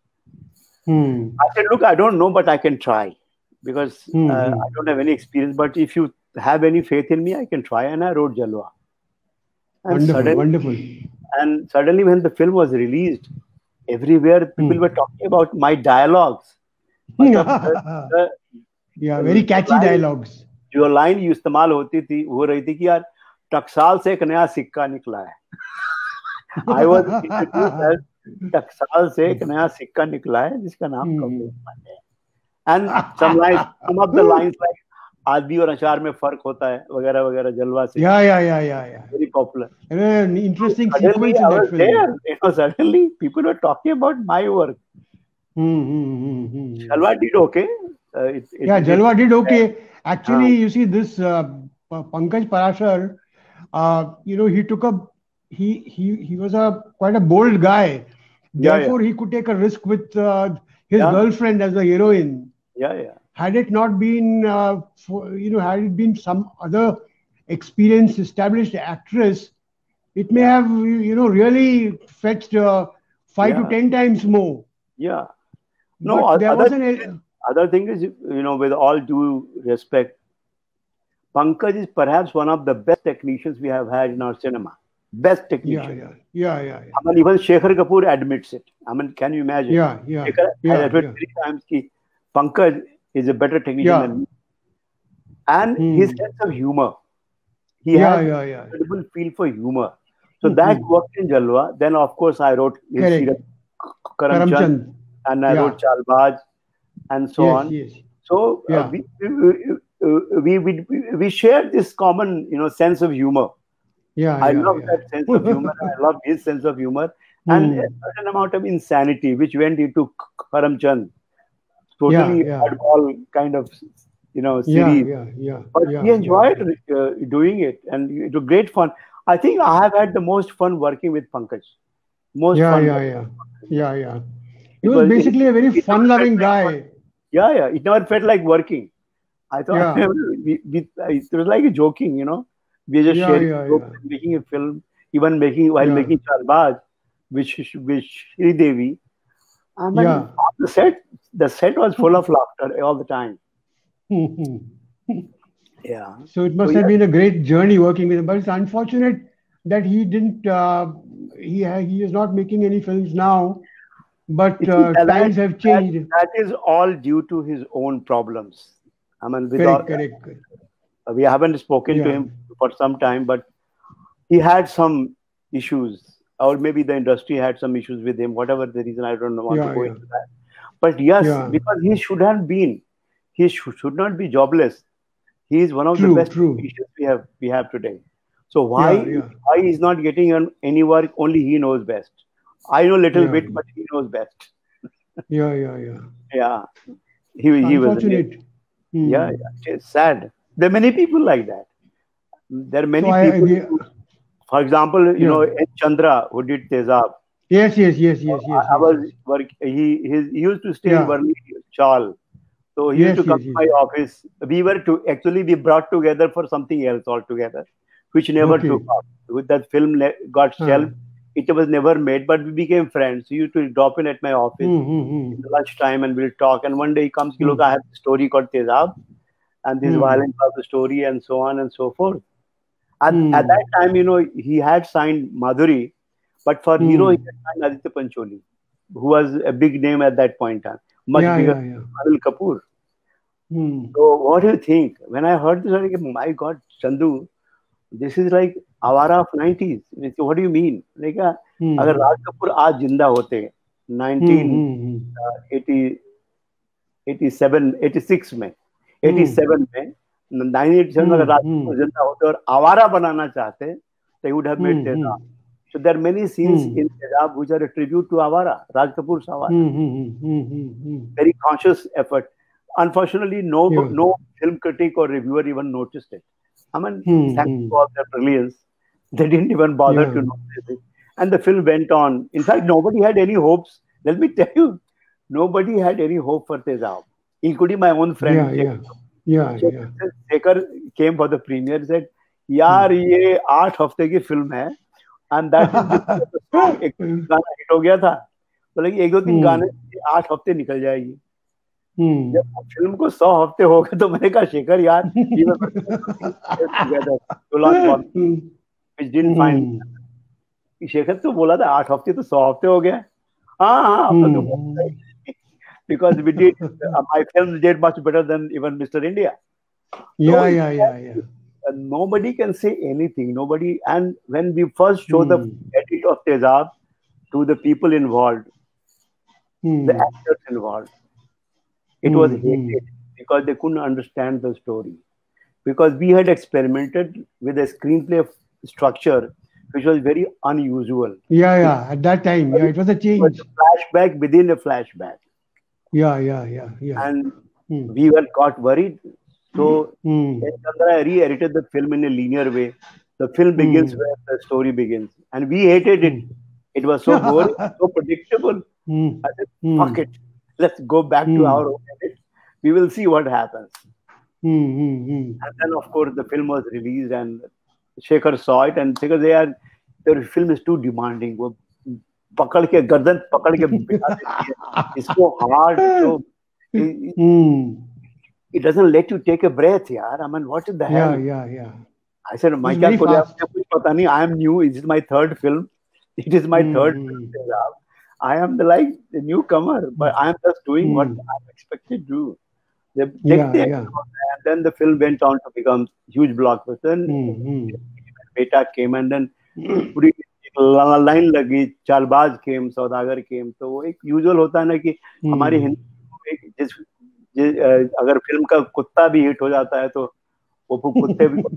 I said, look, I don't know, but I can try because uh, I don't have any experience. But if you have any faith in me, I can try. And I wrote Jalwa. And Wonderful, suddenly, wonderful. And suddenly, when the film was released, everywhere people were talking about my dialogues. मतलब the, the, yeah, very catchy line, dialogues. जो line इस्तेमाल होती थी हो रही थी कि यार टकसाल से एक नया सिक्का निकला है. I was introduced as टकसाल से एक नया सिक्का निकला है जिसका नाम कमलेश पांडे है. And some lines, some of the lines like आदि और अचार में फर्क होता है वगैरह वगैरह जलवा से. Yeah, yeah, yeah, yeah, yeah. Very popular. An interesting so sequence in that film. There, you know, suddenly people were talking about my work. Hmm, hmm, hmm, hmm. Jalwa did okay. Uh, it, it, yeah, it, Jalwa did okay. Actually, uh, you see this uh, Pankaj Parashar, uh, you know, he took a he he he was a quite a bold guy. Therefore, yeah, yeah. he could take a risk with uh, his yeah. girlfriend as a heroine. Yeah, yeah. Had it not been, uh, for, you know, had it been some other experienced, established actress, it may have, you know, really fetched uh, five yeah. to ten times more. Yeah. No, but there other, was an other thing is, you know, with all due respect, Pankaj is perhaps one of the best technicians we have had in our cinema. Best technician. Yeah, yeah, yeah, yeah. yeah. I mean, even Shekhar Kapoor admits it. I mean, can you imagine? Yeah, yeah. Shekhar yeah, has admitted yeah. three times that Pankaj is a better technician yeah. than me. And hmm. his sense of humor. He yeah, has yeah, yeah. an incredible feel for humor. So mm-hmm. that worked in Jalwa. Then, of course, I wrote Karamchand, Karamchand. And I yeah. wrote Chalbaz and so yes, on. Yes. So yeah. uh, we, we, we, we, we shared this common, you know, sense of humor. Yeah, I yeah, love yeah. that sense of humor. I love his sense of humor. And mm. a certain amount of insanity, which went into Karamchand. Totally yeah, yeah. oddball kind of, you know, series. Yeah, yeah, yeah. But yeah, we enjoyed yeah. uh, doing it. And it was great fun. I think I have had the most fun working with Pankaj. Most yeah, fun. Yeah, yeah, yeah. Yeah, He was basically it, a very fun-loving guy. Like, yeah, yeah. It never felt like working. I thought yeah. we, we, it was like a joking, you know. We just yeah, sharing yeah, jokes, yeah. making a film, even making while yeah. making Chalbaz, which which Sri Devi. I mean, yeah. the set, the set was full of laughter all the time. Yeah. So it must So have yeah, been a great journey working with him. But it's unfortunate that he didn't. Uh, he ha- he is not making any films now. But you see, uh, that, that times have that changed. that is all due to his own problems. I mean, with all, Correct, correct, correct. we haven't spoken to Yeah, him for some time, but he had some issues, or maybe the industry had some issues with him. Whatever the reason, I don't want to yeah, go yeah, into that. But yes, yeah. because he should have been, he should, should not be jobless. He is one of the True, best true. musicians we have we have today. So why Yeah, yeah, why he's not getting on any work? Only he knows best. I know little yeah, bit, but he knows best. yeah, yeah, yeah. Yeah, he It's he was amazing. unfortunate. Yeah, Hmm. yeah, it's sad. There are many people like that. There are So many I, I people. we- Who, for example, you yeah. know, N. Chandra, who did Tezab. Yes, yes, yes, I, yes, yes, I yes, was yes. work. He, he he used to stay in Yeah. Worli, Chal. So he used Yes, to come yes, to yes. my office. We were to actually be brought together for something else altogether, which never took Okay. off. With that film ne- got Huh. shelved, it was never made, but we became friends. He used to drop in at my office Hmm, hmm, in hmm, the lunchtime and we'll talk. And one day he comes, look, I hmm, have a story called Tezab and this hmm, violence of the story and so on and so forth. At, at that hmm, time, you know, he had signed Madhuri, but for hero, he hmm. had signed Aditya Pancholi, who was a big name at that point in time, much Yeah, bigger yeah, yeah. than Anil Kapoor. Hmm. So what do you think? When I heard this, I was like, my God, Chandu, this is like Awara of nineties. I said, what do you mean? Like, uh, Hmm, अगर hmm, Raj Kapoor आज जिंदा होते hmm, nineteen hmm, eighty, eighty-seven, eighty-six में hmm, eighty-seven में nineteen eighty-seven में hmm, अगर राज hmm, Kapoor जिंदा होते और आवारा बनाना चाहते, they would have made hmm, hmm, Tezab. So there are many scenes hmm, in Tezab which are a tribute to Awara, Raj Kapoor's Awara. hmm, hmm, hmm, hmm, hmm. Very conscious effort. Unfortunately, no Yeah. no film critic or reviewer even noticed it. I mean, Hmm, thanks hmm. to all their brilliance, they didn't even bother Yeah. to notice it. And the film went on. In fact, nobody had any hopes. Let me tell you, nobody had any hope for Tezab, including my own friend. Yeah, yeah. Yeah, So yeah. Shekhar came for the premiere, said, यार ये आठ हफ्ते की film है and that is because the song एक गाना hit हो गया था, बोले कि एक दो तीन गाने से आठ हफ्ते निकल जाएगी. Hmm. जब फिल्म को सौ हफ्ते हो गए तो मैंने कहा शेखर यार we were together so long one which didn't find. Shekhar तो बोला था आठ हफ्ते तो सौ हफ्ते हो गया. हाँ हाँ अब तो बोला था. Because we did, uh, my films did much better than even Mister India. Yeah, So yeah, yeah, yeah. uh, nobody can say anything. Nobody. And when we first show the Hmm. edit of Tezab to the people involved, Hmm. the actors involved, it Hmm, was hmm. hated because they couldn't understand the story. Because we had experimented with a screenplay structure which was very unusual. Yeah, yeah. At that time, yeah, it was a It was change. a flashback within a flashback. Yeah, yeah, yeah, yeah. And Hmm. we were got worried. So Hmm. N. Chandra re-edited the film in a linear way. The film begins Hmm. where the story begins. And we hated it. It was so boring, so predictable. Hmm. I said, Hmm. fuck it. Let's go back to Hmm. our own edit. We will see what happens. Hmm. Hmm. Hmm. And then, of course, the film was released and Shekhar saw it. And Shekhar said, यार, the film is too demanding. वो पकड़ के गर्दन पकड़ के बिठा देती है. It's so hard. So it, Hmm. it doesn't let you take a breath, yaar. I mean, what is the hell? Yeah, yeah, yeah. I said, my It's क्या very करूँ? fast. आपको कुछ पता नहीं. I am new. It is my third film. It is my Hmm. third Hmm. film. I am the like the newcomer, but I am just doing what Hmm. I'm expected to do. They Yeah, देखते हैं. yeah. And then the film went on to become huge blockbuster. Then Hmm. Hmm. Beta came and then पूरी line लगी. Chaalbaaz came, सौदागर came. तो वो एक usual होता है ना कि हमारी Hmm. हिंदी में जिस जिस अ, अगर फिल्म का कुत्ता भी हिट हो जाता है तो वो कुत्ते भी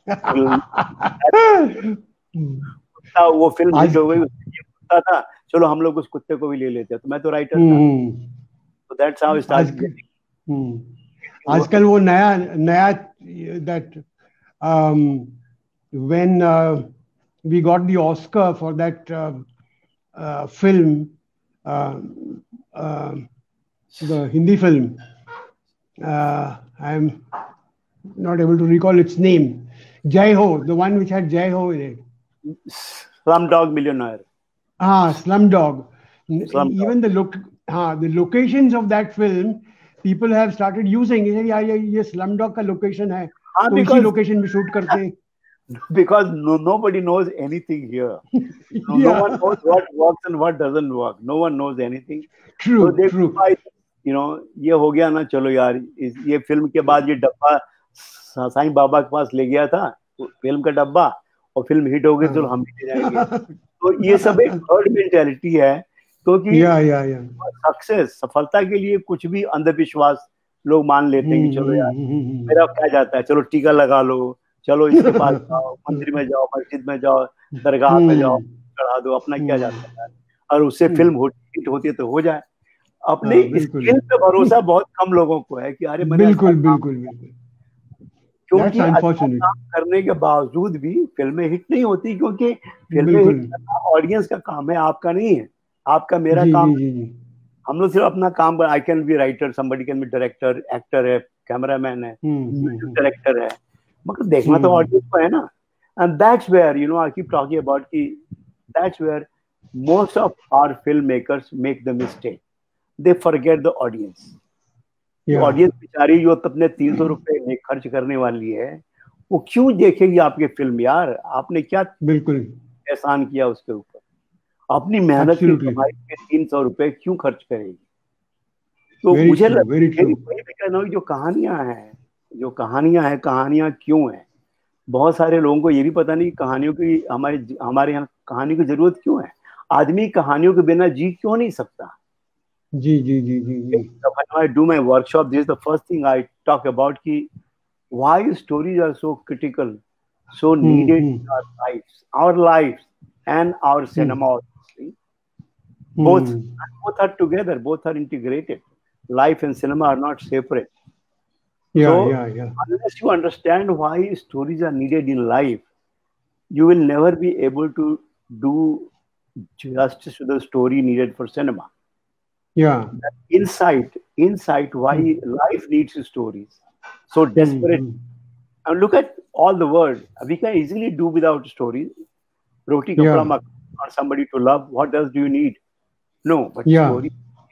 कुत्ता वो फिल्म हिट हो गई. ये कुत्ता था, चलो हम लोग उस कुत्ते को भी ले लेते हैं. तो मैं तो राइटर था. Hmm. So that's how it started. आज Hmm. आजकल वो नया नया that um, when uh, we got the Oscar for that uh, uh, film, uh, uh, the Hindi film. Uh, I'm not able to recall its name. Jai Ho, the one which had Jai Ho in it. Slumdog Millionaire. Ah, Slumdog. N- Slumdog. Even the look, ah, the locations of that film, people have started using. ये ये ये Slumdog का location है. तो because, इसी location में shoot करते हैं. Because no, nobody knows anything here. No, Yeah. no one knows what works and what doesn't work. No one knows anything. True, so they true. buy, you know, ये हो गया ना, चलो यार, इस ये फिल्म के बाद ये डब्बा साईं बाबा के पास ले गया था, फिल्म का डब्बा, और फिल्म हिट हो गई तो हम भी ले जाएंगे. तो ये सब एक हर्ड मेंटालिटी है, क्योंकि या या या सक्सेस, सफलता के लिए कुछ भी अंधविश्वास लोग मान लेते हैं कि चलो यार मेरा क्या जाता है, चलो टीका लगा लो, चलो इसके पास जाओ, मंदिर में जाओ, मस्जिद में जाओ, दरगाह में जाओ, चढ़ा दो, अपना क्या जाता है. और उससे फिल्म हिट होती है तो हो जाए. अपने स्किल पे भरोसा बहुत कम लोगों को है कि अरे मैंने बिल्कुल बिल्कुल बिल्कुल क्योंकि अच्छा काम करने के बावजूद भी फिल्में हिट नहीं होती, क्योंकि फिल्में हिट करना ऑडियंस का काम है, आपका नहीं है. आपका मेरा जी, काम जी, जी. हम लोग सिर्फ अपना काम कर. I can be writer, somebody can be director, actor है, कैमरामैन है, डायरेक्टर है, मगर देखना तो ऑडियंस को है ना. And that's where, you know, I keep talking about कि that's where most of our film makers make the mistake. They forget the audience. Audience बेचारी जो अपने तीन सौ रुपए खर्च करने वाली है, वो क्यों देखेगी आपकी फिल्म यार? आपने क्या बिल्कुल एहसान किया उसके ऊपर? अपनी मेहनत की कमाई के तीन सौ रुपए क्यों खर्च करेगी? तो मुझे कहना जो कहानियां हैं, जो कहानियां हैं, कहानियां क्यों हैं? बहुत सारे लोगों को ये भी पता नहीं कहानियों की हमारे हमारे यहाँ कहानी की जरूरत क्यों है. आदमी कहानियों के बिना जी क्यों नहीं सकता? जी जी जी जी जी. When I do my workshop, this is the first thing I talk about कि why stories are so critical, so needed hmm. in our lives, our lives and our cinema. Hmm. Both, hmm. both are together, both are integrated. Life and cinema are not separate. Yeah, so, yeah, yeah. Unless you understand why stories are needed in life, you will never be able to do justice to the story needed for cinema. Yeah. That insight, insight why mm. life needs stories so desperate. Mm. And look at all the world. We can easily do without stories. Roti kapda yeah. makan or somebody to love. What else do you need? No, but yeah. stories.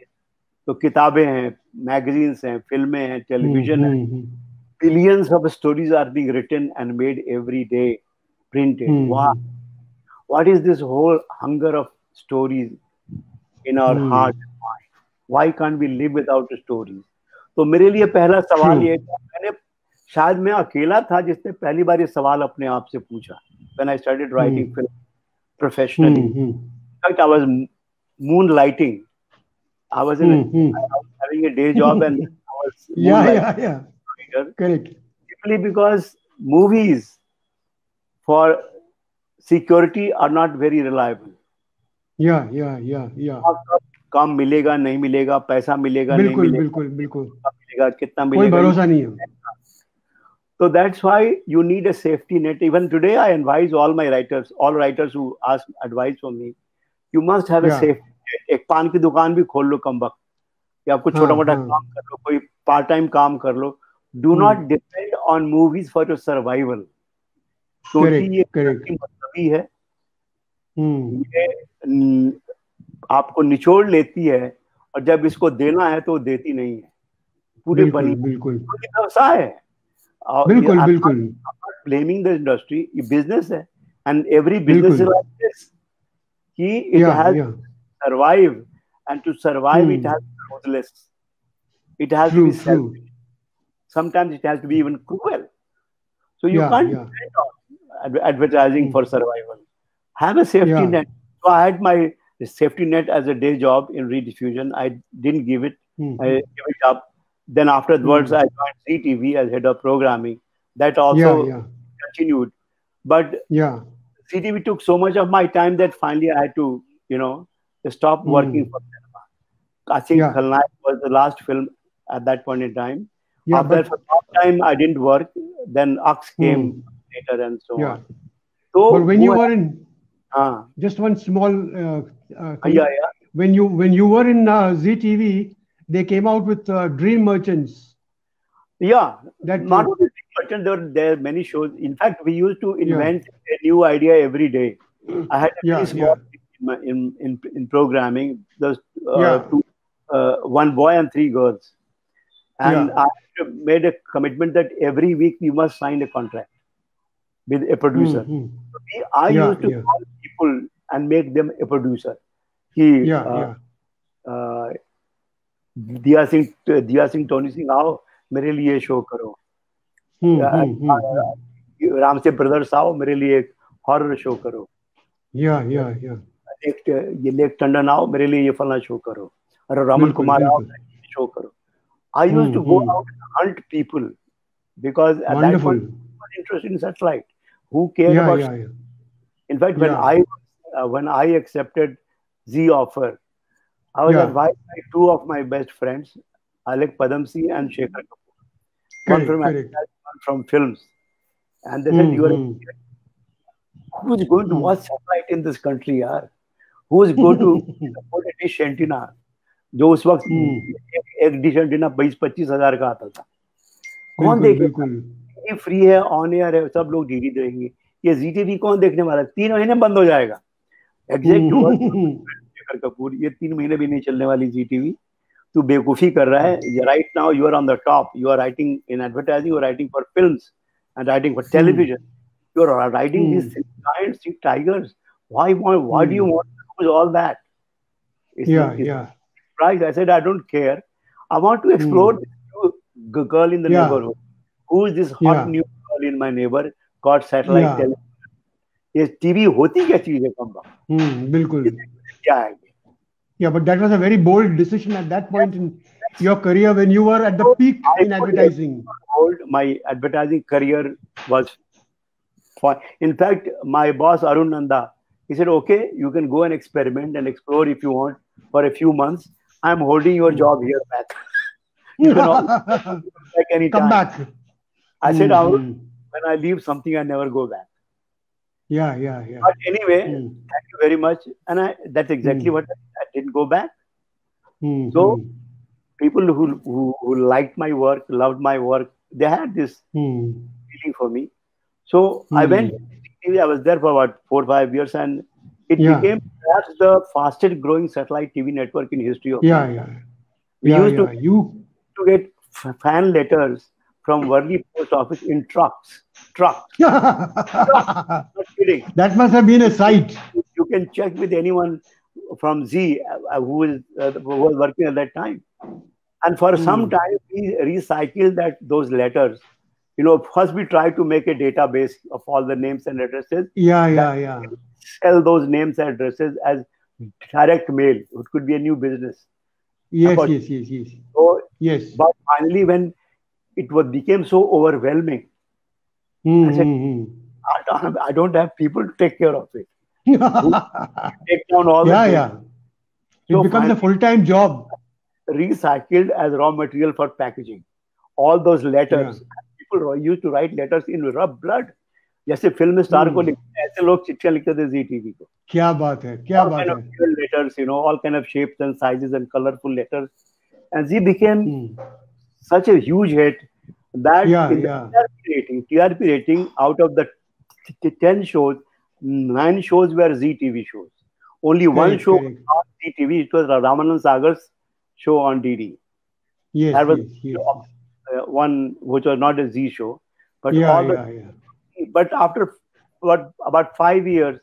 तो किताबें हैं, magazines हैं, फिल्में हैं, television mm. हैं. Billions of stories are being written and made every day, printed. Mm. Wow. What is this whole hunger of stories in our mm. heart? Why can't we live without stories? तो मेरे लिए पहला सवाल ये था, मैंने शायद मैं अकेला था जिसने पहली बार ये सवाल अपने आप से पूछा. When I started writing hmm. film professionally, hmm. in fact I was moonlighting. I was in hmm. a, I was having a day job and I was yeah yeah yeah correct. Simply because movies for security are not very reliable. Yeah yeah yeah yeah. काम मिलेगा नहीं मिलेगा, पैसा मिलेगा नहीं मिलेगा, बिल्कुल बिल्कुल मिलेगा कितना मिलेगा, कोई भरोसा नहीं है. So that's why you need a safety net. Even today I advise all my writers, all writers who ask advice from me, you must have yeah. a safety net. एक पान की दुकान भी खोल लो कम वक्त, या आपको छोटा मोटा काम कर लो, कोई पार्ट टाइम काम कर लो. Do not depend on movies for your survival. क्योंकि ये मतलब है, ये आपको निचोड़ लेती है, और जब इसको देना है तो देती नहीं है. पूरे बनी बिल्कुल व्यवसाय है. बिल्कुल बिल्कुल. ब्लेमिंग द इंडस्ट्री, ये बिजनेस है, and every business is like this कि it has survive, and to survive it has to be ruthless, it has to be selfish, sometimes it has to be even cruel. So you can't depend on advertising for survival. Have a safety yeah. net. So I had my safety net as a day job in rediffusion. I didn't give it. Mm-hmm. I gave it up. Then afterwards, mm-hmm. I joined Z T V as head of programming. That also yeah, yeah. continued. But yeah, Z T V took so much of my time that finally I had to, you know, stop mm. working for cinema. I think yeah. Khalnaik was the last film at that point in time. Yeah, After but, for a long time, I didn't work. Then Aks came mm. later and so yeah. on. So but when you were in, uh, just one small, uh, uh, yeah, yeah. When you when you were in uh, Z T V, they came out with uh, Dream Merchants. Yeah, that not only Dream Merchants, there were there are many shows. In fact, we used to invent yeah. a new idea every day. I had a yeah, very small yeah. in, in in programming. There's uh, yeah. two, uh, one boy and three girls, And Yeah. I made a commitment that every week we must sign a contract with a producer. Mm-hmm. So we, I Yeah, used to yeah. call people and make them a producer. He, Yeah, uh, yeah. uh, दिया सिंह दिया Singh Tony Singh आओ मेरे लिए show करो, Hmm, hmm, hmm, hmm. Ram से brothers आओ मेरे लिए एक हॉरर शो करो, Yeah, yeah, yeah. एक ये लेक टंडन आओ मेरे लिए ये फलना शो करो, और रमन बिल्कुल, कुमार आओ बिल्कुल. शो करो. I used to Hmm, go hmm. out and hunt people because at that Wonderful. point I was interested in satellite. Who cared Yeah, about? yeah, yeah. In fact, when Yeah. I uh, when I accepted Z offer, I was Yeah. advised by two of my best friends, Alec Padamsee and Shekhar Kapoor, one Correct, from correct. advertising, one from films, and they said, Hmm, "You are hmm. who is going to Hmm. watch satellite in this country, yaar? Who is going to afford a dish antenna?" जो उस वक्त Hmm. एक dish antenna बीस पच्चीस हजार का आता था. कौन बिल्कुल, देखेगा? बिल्कुल. ये फ्री है, ऑन एयर है, सब लोग डीडी देखेंगे. ये जी टीवी कौन देखने वाला है? तीन महीने बंद हो जाएगा. एग्जैक्ट वर्ड शेखर कपूर, ये तीन महीने भी नहीं चलने वाली जी टीवी. तू बेवकूफी कर रहा है. Right now you are on the top. You are writing in advertising, you are writing for films and writing for television. You are writing this giants, these tigers. Why want? Why do you want to do all that? It's, Yeah, it's yeah. right. I said I don't care. I want to explore Hmm. this new girl in the Yeah. neighborhood. Who is this hot Yeah. new girl in my neighbor? Got satellite Yeah. television. ये TV होती क्या चीज है कम? Hmm. बिल्कुल. क्या है? Yeah, but that was a very bold decision at that point in your career when you were at the peak I in put advertising. Old, my advertising career was fine. In fact, my boss Arun Nanda, he said, "Okay, you can go and experiment and explore if you want for a few months. I'm holding your job here back. You can always back any Come time." back. I said, Hmm, Arun, hmm. when I leave something, I never go back. Yeah, yeah, yeah. But anyway, Hmm. thank you very much. And I, that's exactly Hmm. what I, I didn't go back. Hmm, So hmm. people who, who who liked my work, loved my work, they had this Hmm. feeling for me. So I Hmm. went to T V. I was there for about four or five years, and it Yeah. became perhaps the fastest growing satellite T V network in history of Yeah, India. yeah. We Yeah, used yeah. to, You. to get f- fan letters from Worli post office in trucks. Trucks. That Not kidding. must have been a sight. You can check with anyone from Z uh, who is uh, who was working at that time. And for some Hmm. time, we recycled that those letters. You know, first we tried to make a database of all the names and addresses. Yeah, yeah, yeah. Sell those names and addresses as direct mail. It could be a new business. Yes, About- yes, yes, yes. So, Yes. but finally, when it was became so overwhelming, Hmm, I said, hmm, hmm. I don't have, I don't have people to take care of it. Yeah, Take down all the yeah. It So becomes a finally- full-time job. recycled as raw material for packaging. All those letters. People used to write letters in rough blood. जैसे film star को Hmm. लिखते हैं, ऐसे लोग चिट्ठियां लिखते थे जी TV को. क्या बात है, क्या All बात kind है. of real letters, you know, all kind of shapes and sizes and colorful letters. And Z became Hmm. such a huge hit that Yeah, in the yeah. T R P rating, T R P rating out of the t- t- ten shows, nine shows were Z T V shows. Only one Correct, show correct. was on Z T V. It was Ramanand Sagar's show on D D. Yes, That was yes, yes. uh, one which was not a Z show, but Yeah, all the. yeah, yeah. But after what about five years,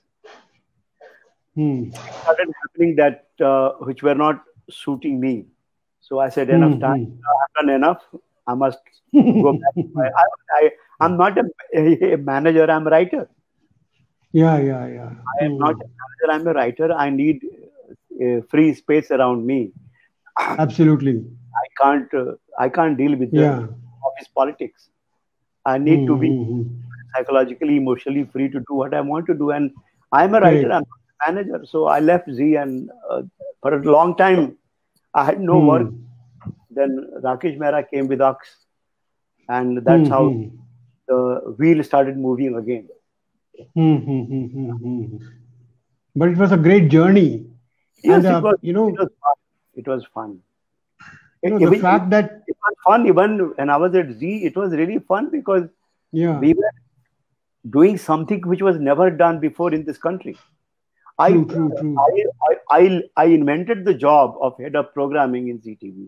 Hmm. started happening that uh, which were not suiting me. So I said, enough Hmm, time. hmm. I've done enough. I must go back. I, I, I, I'm not a, a manager. I'm a writer. Yeah, yeah, yeah. I am not a manager. I'm a writer. I need uh, free space around me. Absolutely. I can't. Uh, I can't deal with the Yeah. office politics. I need to be Hmm, hmm, hmm. psychologically, emotionally free to do what I want to do. And I'm a writer. Correct. I'm not a manager. So I left Z, and uh, for a long time, I had no Hmm. work. Then Rakesh Mehra came with Ox, and that's Hmm, how hmm. the wheel started moving again. Hmm, hmm, hmm, hmm, hmm. But it was a great journey. Yes, And, uh, it was. you know, it was fun. It was fun. you know, It- the even- fact that, it was fun even when I was at Z. It was really fun because yeah, we were doing something which was never done before in this country. I, True, true, true. I, I, I, I invented the job of head of programming in Z T V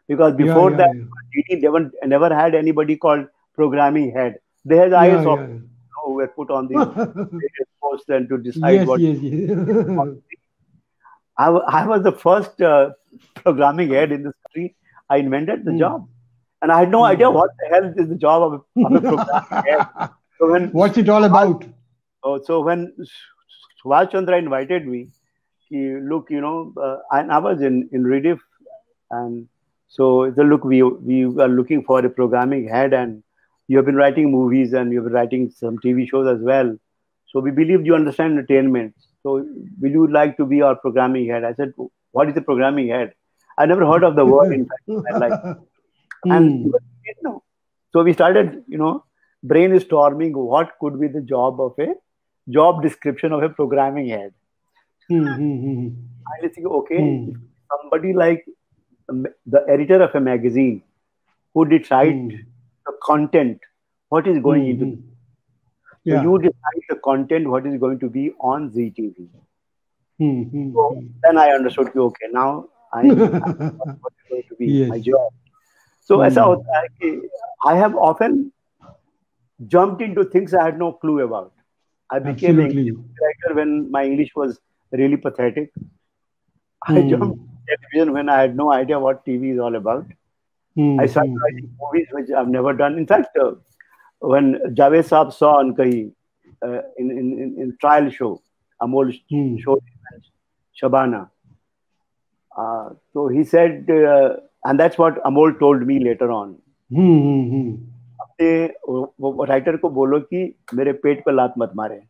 because Yeah, before yeah, that, yeah. G T never never had anybody called programming head. They had Yeah, I A S yeah. officers, you know, who were put on these various posts and to decide Yes, what. yes, yes. I, wa- I was the first uh, programming head in this country. I invented the Hmm. job, and I had no idea Hmm. what the hell is the job of a, of a programming head. So when What's it all about? oh, so when Subhash Chandra invited me, he look, you know, uh, and I was in in Rediff, and so the look we we are looking for a programming head, and you have been writing movies and you've been writing some T V shows as well. So we believe you understand entertainment. So will you like to be our programming head? I said, what is a programming head? I never heard of the word in fact in my life, and Hmm. you know, so we started, you know, brainstorming what could be the job of a job description of a programming head. Hmm. Hmm. I think, okay, Hmm. if somebody like the editor of a magazine who decide Hmm. the content, what is going Hmm. into. Hmm. So Yeah. you decide the content, what is going to be on Z T V. Hmm. Hmm. So then I understood, कि, okay, now I know what is going to be Yes. my job. So ऐसा Hmm. होता है कि I have often jumped into things I had no clue about. I became an Absolutely. English writer when my English was really pathetic. I Hmm. jumped to television when I had no idea what T V is all about. Hmm. I started Hmm. writing movies which I've never done. In fact, uh, when Javed Saab saw Ankahi uh, in, in, in, in trial show, Amol Hmm. showed him as Shabana. Uh, so he said, uh, and that's what Amol told me later on. Hmm. Hmm. Hmm. अपने वो, वो writer को बोलो कि मेरे पेट पे लात मत मारे.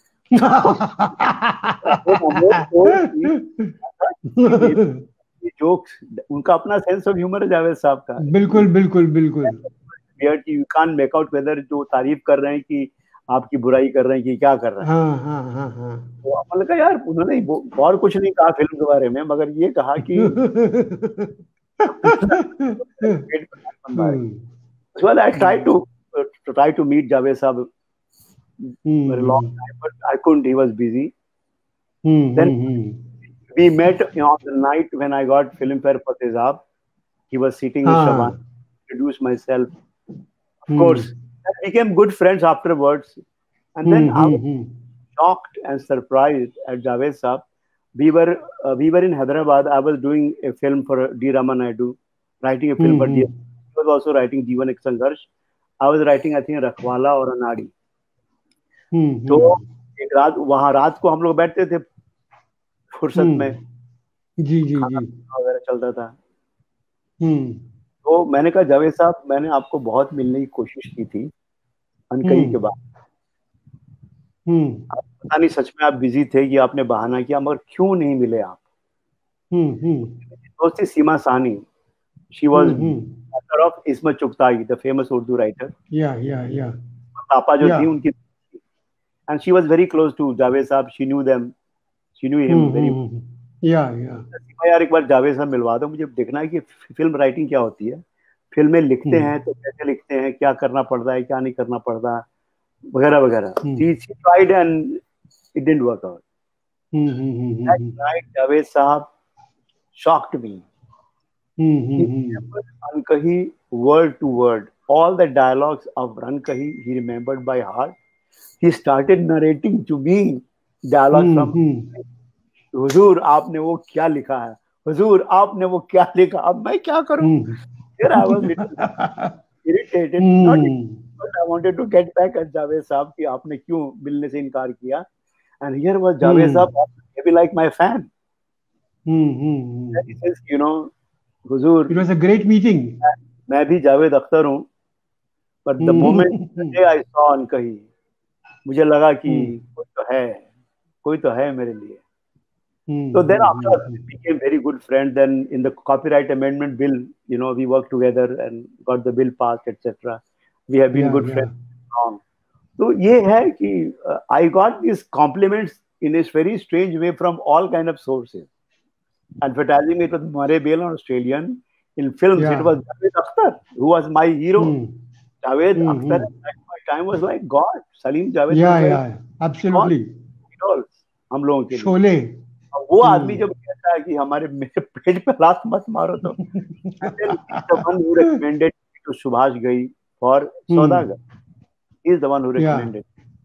जोक्स उनका अपना सेंस ऑफ ह्यूमर है जावेद साहब का. बिल्कुल बिल्कुल बिल्कुल. You can't make out whether जो तारीफ कर रहे हैं कि आपकी बुराई कर रहे हैं कि क्या कर रहे हैं. हाँ हाँ हाँ हाँ. तो मैंने कहा यार उन्होंने और कुछ नहीं कहा फिल्म के बारे में मगर ये कहा कि well I tried to uh, to try to meet Javed Saab for a long time but I couldn't, he was busy. Then we met, you know, on the night when I got Filmfare for Tezab. He was sitting with Shabana. Introduced myself. Of course, I became good friends afterwards. And then I was shocked and surprised at Javed Saab. We were uh, we were in Hyderabad. I was doing a film for D. Ramanaidu, writing a film for D. He was also writing Jeevan Ek Sangharsh. I was writing, I think, Rakhwala or Anadi. तो एक रात वहां रात को हम लोग बैठते थे फुर्सत में. जी जी जी वगैरह चलता था. तो मैंने कहा जावेद साहब मैंने आपको बहुत मिलने की कोशिश की थी अनकही के बाद. आप पता नहीं सच में आप बिजी थे कि आपने बहाना किया मगर क्यों नहीं मिले आप. दोस्त थी Seema Sawhny. She was daughter of Ismat Chughtai the famous Urdu writer. Yeah yeah या पापा जो थी उनकी. And she was very close to Javed Saab. She knew them. She knew him very well. Yeah, yeah. यार एक बार जावेद साहब मिलवा दो मुझे देखना है कि फिल्म राइटिंग क्या होती है. फिल्में लिखते हैं तो कैसे लिखते हैं क्या करना पड़ता है क्या नहीं करना पड़ता वगैरह वगैरह. She she tried and it didn't work out. That night Javed Saab shocked me. He remembered Ankahi word to word. All the dialogues of Ankahi he remembered by heart. He started narrating to me dialogue from हुजूर आपने वो क्या लिखा है हुजूर आपने वो क्या लिखा अब मैं क्या करूं. Here I was irritated. Not but I wanted to get back at Javed Saab कि आपने क्यों मिलने से इनकार किया. And here was Javed Saab maybe like my fan. He says, you know, Hazur it was a great meeting. मैं भी जावेद अख्तर हूँ but the moment the day I saw Ankahi मुझे लगा कि कोई तो है कोई तो है मेरे लिए. So then after we became very good friends. Then in the copyright amendment bill, you know, we worked together and got the bill passed, et cetera. We have been yeah, good yeah. friends long. So ये है कि uh, I got these compliments in a very strange way from all kind of sources. Advertising it was Murray Bale, an Australian. In films, yeah. it was Javed Akhtar, who was my hero. Mm. Javed mm-hmm. Akhtar at my time was like God. Salim Javed. Yeah, yeah, absolutely. Idols, हम लोगों के लिए. शोले. वो आदमी जब कहता लगता है कि हमारे मेरे पेट पे लात मत मारो तो the one who recommended to Subhash Ghai for Saudagar. He is the one who recommended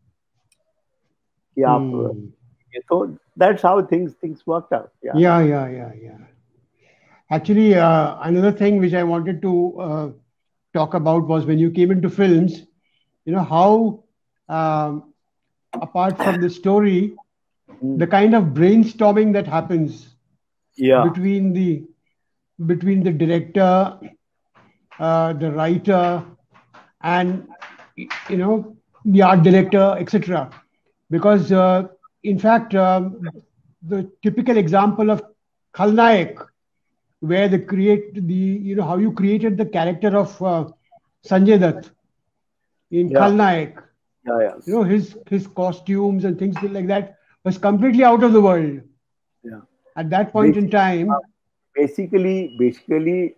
कि आप ये तो that's how things things worked out. Yeah, yeah, yeah, yeah. yeah. Actually, uh, another thing which I wanted to uh, talk about was when you came into films, you know, how um, apart from the story, mm. the kind of brainstorming that happens yeah. between the between the director, uh, the writer, and you know the art director, et cetera. Because uh, in fact, um, the typical example of Khalnaik, where the create the you know how you created the character of uh, Sanjay Dutt in yeah. Khalnaik. Yeah, yeah. You know his his costumes and things like that was completely out of the world. Yeah. At that point basically, in time. Uh, basically, basically,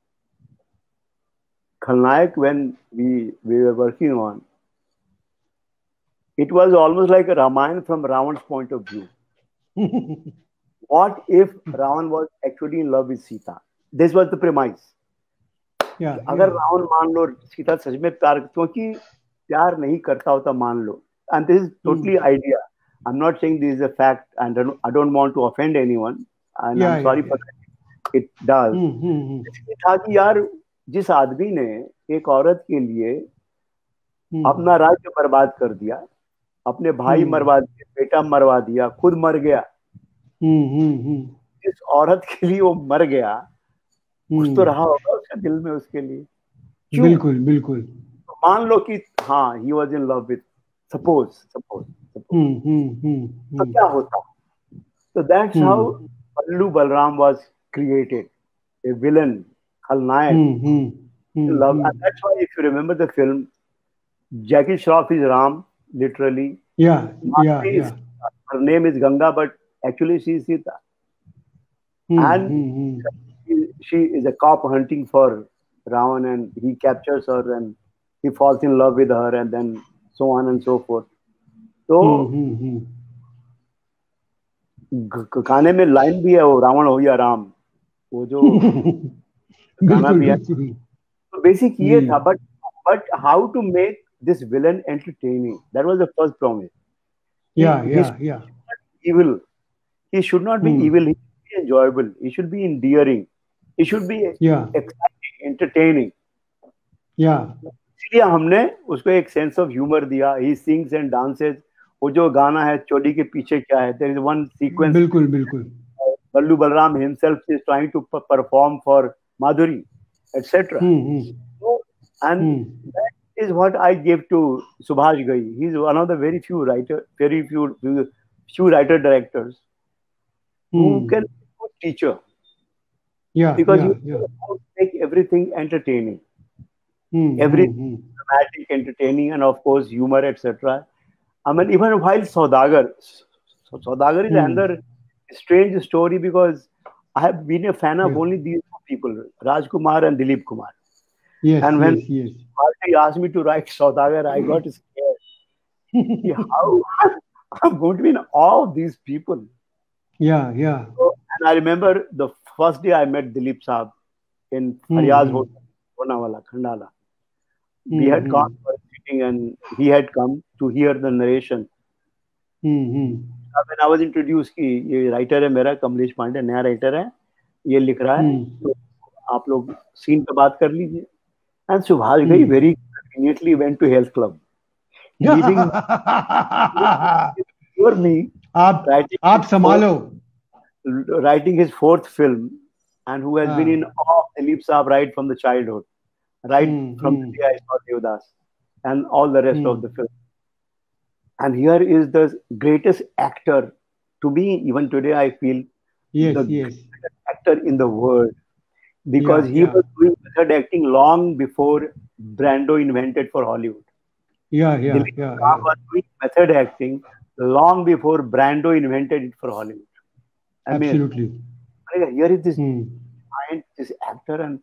Khalnaik, when we we were working on, it was almost like a Ramayana from Ravan's point of view. What if Ravan was actually in love with Sita? This was the premise. Yeah, अगर yeah. Ravan मान लो सीता सच में प्यार क्योंकि प्यार नहीं करता होता मान लो and this is totally mm. idea. I'm not saying this is a fact and I don't want to offend anyone and yeah, I'm sorry yeah, for yeah. that. It does. Mm-hmm. इसलिए था कि यार जिस आदमी ने एक औरत के लिए mm. अपना राज्य बर्बाद कर दिया, अपने भाई mm. मरवा दिया, बेटा मरवा दिया, खुद मर गया, mm-hmm. जिस औरत के लिए वो मर गया mm. कुछ तो रहा होगा उसके दिल में उसके लिए. बिल्कुल बिल्कुल. मान लो कि हाँ he was in love with suppose suppose, suppose. Hmm, hmm, hmm, तो hmm. क्या होता? So that's hmm. how Ballu Balram was created, a villain, Khalnaik. Hmm, hmm, hmm, love, hmm. and that's why if you remember the film, Jackie Shroff is Ram, literally. Yeah, yeah, is, yeah. Her name is Ganga, but actually she is Sita. Hmm, and hmm, hmm. She, she is a cop hunting for Ravan, and he captures her and he falls in love with her, and then so on and so forth. तो गाने में line भी है वो रावण हो या राम, वो जो गाना भी है. तो बेसिक ये था, but but how to make this villain entertaining, that was the first promise. Yeah yeah या evil, he should not be hmm. evil, he should be enjoyable, he should be endearing, he should be yeah. exciting, entertaining. Yeah. इसलिए हमने उसको एक sense of humour दिया. He sings and dances. वो जो गाना है चोली के पीछे क्या है, देयर इज वन सीक्वेंस. बिल्कुल बिल्कुल. Ballu Balram himself is trying to perform for Madhuri etcetera. And that is what I give to Subhash Ghai. He is one of the very few writer very few few writer directors who can be a teacher. Yeah, because yeah, you yeah. make everything entertaining. Hmm, everything hmm, hmm. dramatic, entertaining, and of course humor, et cetera. I mean, even while Saudagar, so Saudagar is Hmm. another strange story because I have been a fan of Yeah. only these two people, Rajkumar and Dilip Kumar. Yes, And when yes, yes. Bharti asked me to write Saudagar, I got scared. Yeah, how I'm going to be in awe of these people. Yeah, yeah. So, and I remember the first day I met Dilip Saab in Faryaz Hmm. Hotel, Lonawala, Khandala. Hmm, We had hmm. gone for a meeting and he had come to hear the narration. Hmm, hmm. When I was introduced कि ये writer है मेरा, कमलेश पांडे नया writer है, ये लिख रहा है, Hmm. तो आप लोग सीन पे बात कर लीजिए. And Subhash Ghai very conveniently went to health club, leaving for me. आप आप संभालो. Writing his fourth film, and who has Ah. been in awe of Dilip Saab right from the childhood, right Hmm, from hmm. the day I saw Devdas and all the rest Hmm. of the film. And here is the greatest actor, to me even today I feel, Yes, the yes. greatest actor in the world, because Yeah, he yeah. was doing method acting long before Brando invented for Hollywood. Yeah, yeah, Dilip yeah, Saab yeah. was doing method acting long before Brando invented it for Hollywood. I mean, Absolutely. here is this Hmm. find this actor and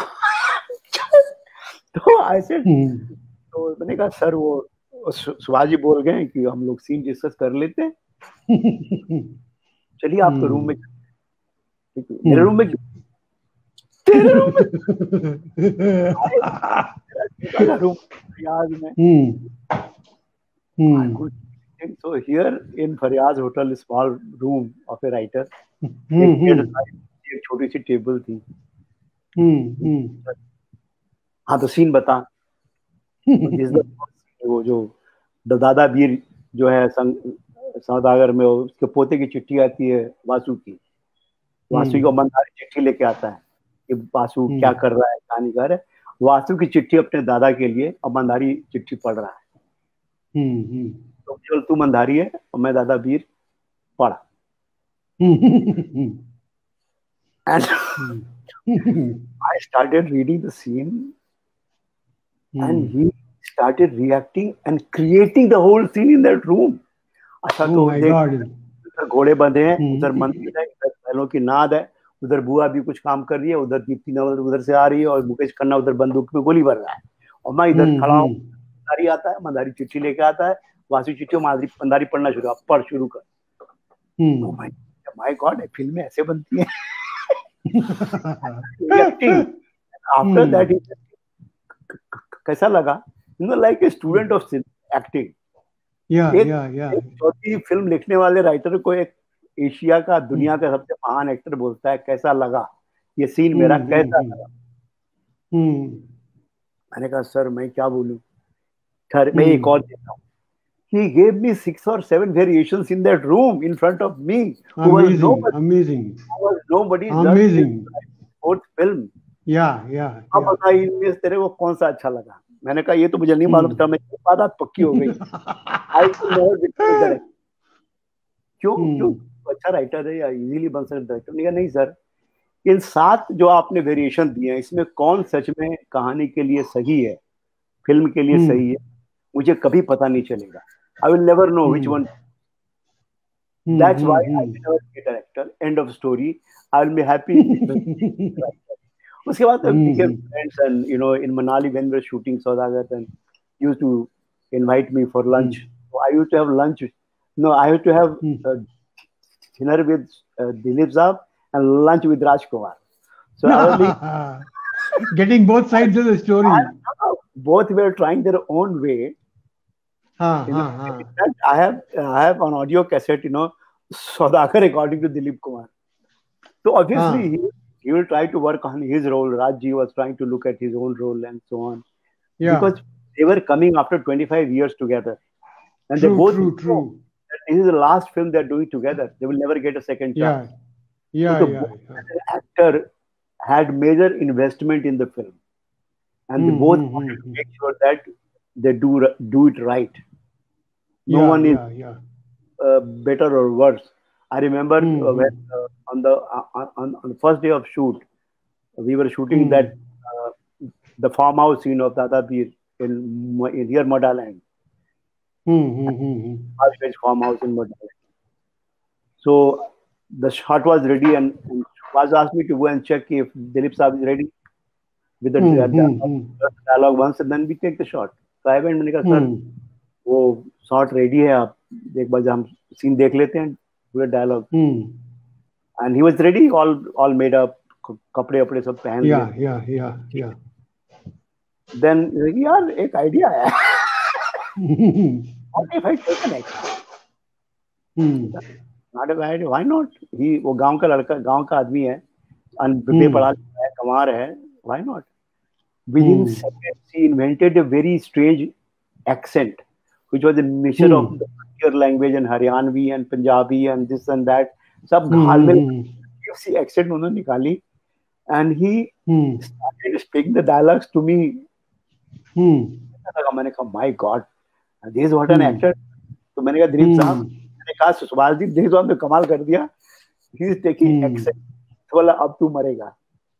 तो I said, Hmm. तो मैंने कहा sir वो सुभाष जी बोल गए कि हम लोग सीन डिस्कस कर लेते हैं, चलिए आपके रूम में. मेरे रूम में तेरे रूम में रूम फरियाज में. So here in Faryaz Hotel, small room of a writer, एक छोटी सी टेबल थी. हाँ तो सीन बता. वो जो दादा वीर जो है सौदागर में, उसके पोते की चिट्ठी आती है वासु की. वासु की मंदारी चिट्ठी लेके आता है कि वासु क्या कर रहा है, क्या नहीं कर रहा है. वासु की चिट्ठी अपने दादा के लिए, और मंदारी चिट्ठी पढ़ रहा है. तो चल तू मंदारी है और मैं दादा वीर, पढ़ा. And I started reading the scene, and he started reacting and creating the whole scene in that room. अच्छा तो उधर घोड़े बंधे हैं, उधर मंदिर है, इधर बैलों की नाद है, उधर बुआ भी कुछ काम कर रही है, उधर दीप्ति नवल उधर से आ रही है, और मुकेश खन्ना उधर बंदूक में गोली भर रहा है, और मैं इधर खड़ा हूँ. मंदारी आता है, मंदारी चिट्ठी लेके आता है, वासु चिट्ठी मंदारी पढ़ना शुरू पढ़ शुरू कर. माय गॉड, फिल्म में ऐसे बनती है. आफ्टर दैट कैसा लगा, you know, like a student of acting. Yeah yeah या छोटी फिल्म लिखने वाले राइटर को एक एशिया का, दुनिया का सबसे महान एक्टर बोलता है कैसा लगा ये सीन मेरा, कैसा लगा. मैंने कहा सर मैं क्या बोलूं, ठहर मैं एक और देता हूँ. He gave me six or seven variations in that room in front of me. Amazing, nobody, amazing. Was nobody amazing. Fourth film. Yeah, yeah. अब बता इनमें तेरे को कौन सा अच्छा लगा. मैंने कहा ये तो मुझे नहीं मालूम था, मैं बात पक्की हो गई. I could never get that. क्यों क्यों अच्छा राइटर है या इजीली बन सकता है. नहीं नहीं सर, इन सात जो आपने वेरिएशन दिए हैं, इसमें कौन सच में कहानी के लिए सही है, फिल्म के लिए सही है, मुझे कभी पता नहीं चलेगा. I will never know which one. That's why I will never be a director. End of story. I will be happy. उसके बाद we became friends, and you know, in Manali when we were shooting Saudagar, and used to invite me for lunch. So I used to have lunch. No, I used to have uh, dinner with uh, Dilip Saab and lunch with Rajkumar. So I was like, getting both sides of the story. Both were trying their own way. Haan, you haan, know, haan. In fact, I have I have an audio cassette, you know, Saudagar according to Dilip Kumar. So obviously he, he will try to work on his role. Rajji was trying to look at his own role and so on. Yeah. Because they were coming after twenty-five years together, and true, they both true, true. That this is the last film they're doing together. They will never get a second chance. Yeah, yeah, so the yeah, yeah. The actor had major investment in the film, and mm, they both mm, wanted mm, to make sure that they do do it right. No yeah, one is yeah, yeah. Uh, better or worse. I remember mm, uh, when uh, on the uh, on, on the first day of shoot, we were shooting mm. that uh, the farmhouse scene of Dada Peer in in here Madaland. Mm-hmm. Farmhouse in Madaland. So the shot was ready, and, and Shubhas asked me to go and check if Dilip Saab is ready with the mm-hmm. dialogue once, and then we take the shot. So I went, मैंने कहा sir वो shot ready है, आप एक बार हम scene देख लेते हैं पूरा dialogue. And he was ready, all all made up, कपड़े अपने सब पहन लिए. या या या या देन यार एक आइडिया है, what if I take an actor, not a idea, why not. ही वो गांव का लड़का, गांव का आदमी है, अनपढ़ पढ़ा लिखा है, कमार है, why not. Within seconds, he invented a very strange accent, which was a mixture hmm. of the pure language and Haryanvi and Punjabi and this and that. सब घाल में सी accent उन्होंने निकाली, and he hmm. started speaking the dialogues to me. Hmm. मैंने कहा my God, this is what an hmm. actor. तो मैंने कहा दिलीप साहब, मैंने कहा सुभाष जी दिलीप साहब ने कमाल कर दिया. He is taking hmm. accent. तो बोला अब तू मरेगा.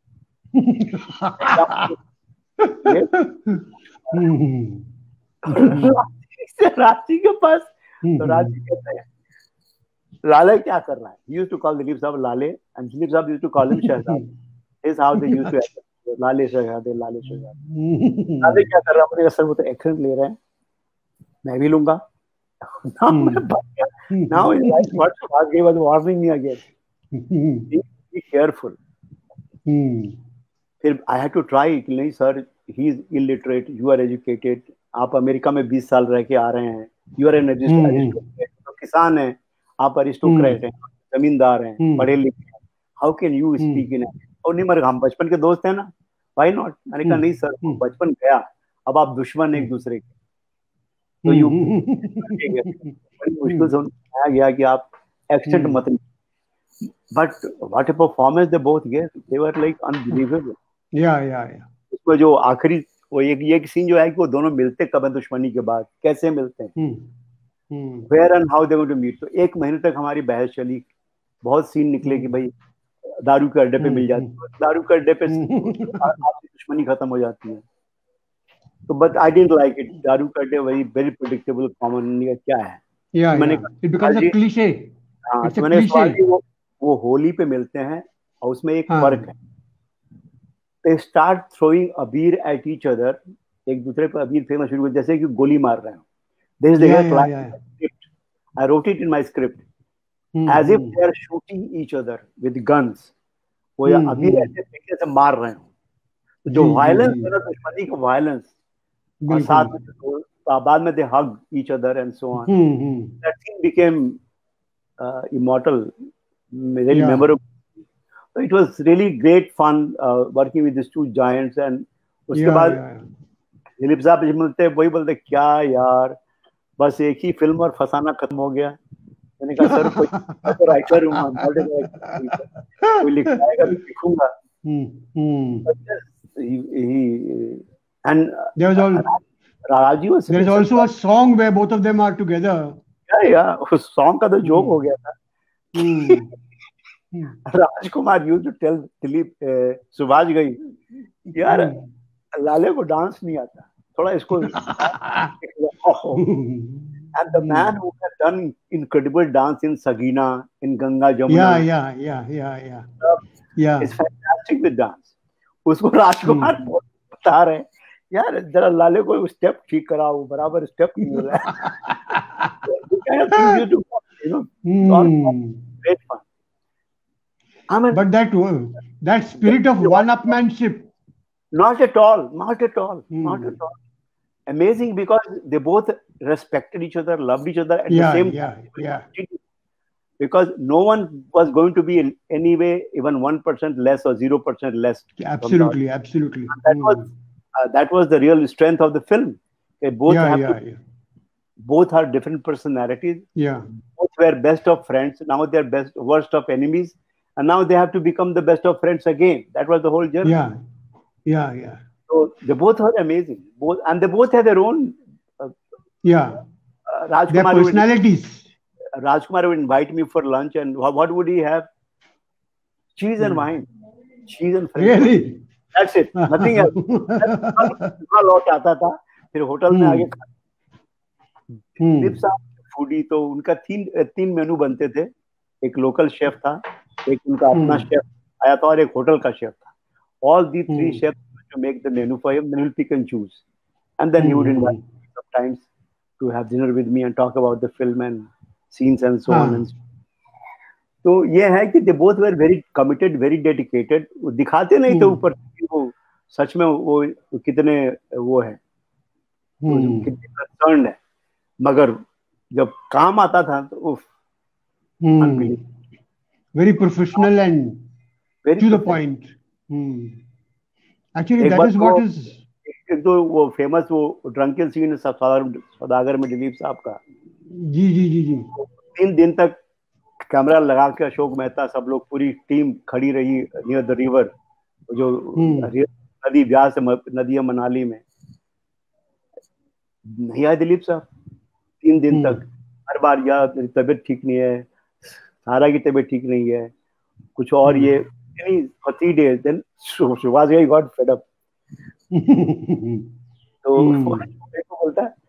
रांची के पास, तो रांची कहते हैं लाले क्या कर रहा है. He used to call Dilip साहब लाले, and दिलीप साहब used to call him Shahzad. This is how they used to act. लाले शहजादे, लाले शहजादे. लाले क्या कर रहा है, मुझे सर वो तो एक्शन ले रहे हैं, मैं भी लूंगा. Now, now in life, what Subhash gave was warning me again. Be careful. फिर आई हैड टू ट्राई कि नहीं sir, he is illiterate, you are educated, आप अमेरिका में बीस साल रह के आ रहे हैं, यू आर एन अरिस्टोक्रेट, तो किसान हैं, आप अरिस्टोक्रेट हैं, जमींदार हैं, पढ़े लिखे हैं, how can you speak in? और नहीं मगर हम बचपन के दोस्त हैं ना, व्हाई नॉट? मैंने कहा नहीं सर, बचपन गया, अब आप दुश्मन एक दूसरे के, तो यू बड़ी मुश्किल से समझाया गया कि आप एक्सेंट मत, but what a performance they both gave, they were like unbelievable. Yeah yeah या उसमें जो आखिरी वो एक ये सीन जो है कि वो दोनों मिलते कब हैं दुश्मनी के बाद, कैसे मिलते हैं, where and how they going to meet. तो एक महीने तक हमारी बहस चली, बहुत सीन निकले कि भाई दारू के अड्डे पे मिल जाती है, दारू के अड्डे पे आपकी दुश्मनी खत्म हो जाती है। तो but I didn't like it, दारू का अड्डे वही वेरी प्रेडिक्टेबल कॉमन का क्या है, या मैंने इट बिकम्स अ क्लीशे। हां, तो मैंने सवाल की वो वो होली पे मिलते हैं और उसमें एक फर्क है, they start throwing abir at each other, एक दूसरे पर अबीर फेंकना शुरू कर, जैसे कि गोली मार रहे हो। There is the yeah, yeah, yeah. script. I wrote it in my script mm-hmm. as if they are shooting each other with guns. वो या अबीर ऐसे तरीके से मार रहे हो, तो जो वायलेंस है ना, दुश्मनी का वायलेंस, और साथ में बाद में they hug each other and so on. That scene became uh, immortal, really yeah. memorable. So it was really great fun uh, working with these two giants. And उसके yeah, बाद दिलीप साहब जब मिलते वही बोलते क्या यार, बस एक ही फिल्म और फसाना खत्म हो गया। मैंने कहा सर कोई तो राइटर हूँ, कोई लिखाएगा तो लिखूंगा। And there was all, Raji was there is also a song where both of them are together. Yeah, yeah, उस song का तो जोक हो गया था। Rajkumar used to tell Dilip, Subhash Ghai यार लाले को डांस नहीं आता, थोड़ा इसको। And the man who had done incredible dance in Sagina, in Ganga Jamuna, yeah yeah yeah yeah yeah uh, yeah is fantastic with dance. उसको राजकुमार बता रहे यार जरा लाले को स्टेप ठीक कराओ, बराबर स्टेप नहीं हो रहा है। you know mm. great fun. I mean, but that that spirit of one-upmanship, not at all, not at all, hmm. not at all. Amazing, because they both respected each other, loved each other at yeah, the same yeah, time. Yeah. Because no one was going to be in any way even one percent less or zero percent less. Absolutely, absolutely. And that hmm. was uh, that was the real strength of the film. They both yeah, have yeah, to, yeah. both are different personalities. Yeah. Both were best of friends. Now they're best worst of enemies. And now they have to become the best of friends again. That was the whole journey. Yeah, yeah, yeah. So they both are amazing. Both, and they both have their own. Uh, yeah. Uh, Rajkumar their personalities. Would, Rajkumar would invite me for lunch, and what, what would he have? Cheese and wine. Cheese and French. Really? That's it. Nothing else. लौट आता था, फिर hotel में आगे खा। दिलीप साहब foodie, तो उनका तीन तीन मेनू बनते थे। एक लोकल शेफ था, एक उनका अपना शेफ आया था, और एक होटल का शेफ था। All the three chefs to make the menu for him, then he'll pick and choose, and then he would invite me sometimes to have dinner with me and talk about the film and scenes and so on and so on. तो ये है कि they both were very committed, very dedicated. वो दिखाते नहीं थे ऊपर वो सच में वो कितने वो है, कितने concerned है, मगर जब काम आता था तो उफ, very professional and very to the point. Hmm. Actually, that is what is. एक तो वो फेमस वो ड्रंकन सीन सौदागर में दिलीप साहब का। जी जी जी जी। तीन दिन तक कैमरा लगा के अशोक मेहता सब लोग पूरी टीम खड़ी रही नियर द रिवर, जो नदी व्यास नदी मनाली में। नहीं आए दिलीप साहब तीन दिन तक, हर बार यार मेरी तबीयत ठीक नहीं है, सारा की तबीयत ठीक नहीं है, कुछ और ये for three days. Then Subhash got fed up. So बोलता है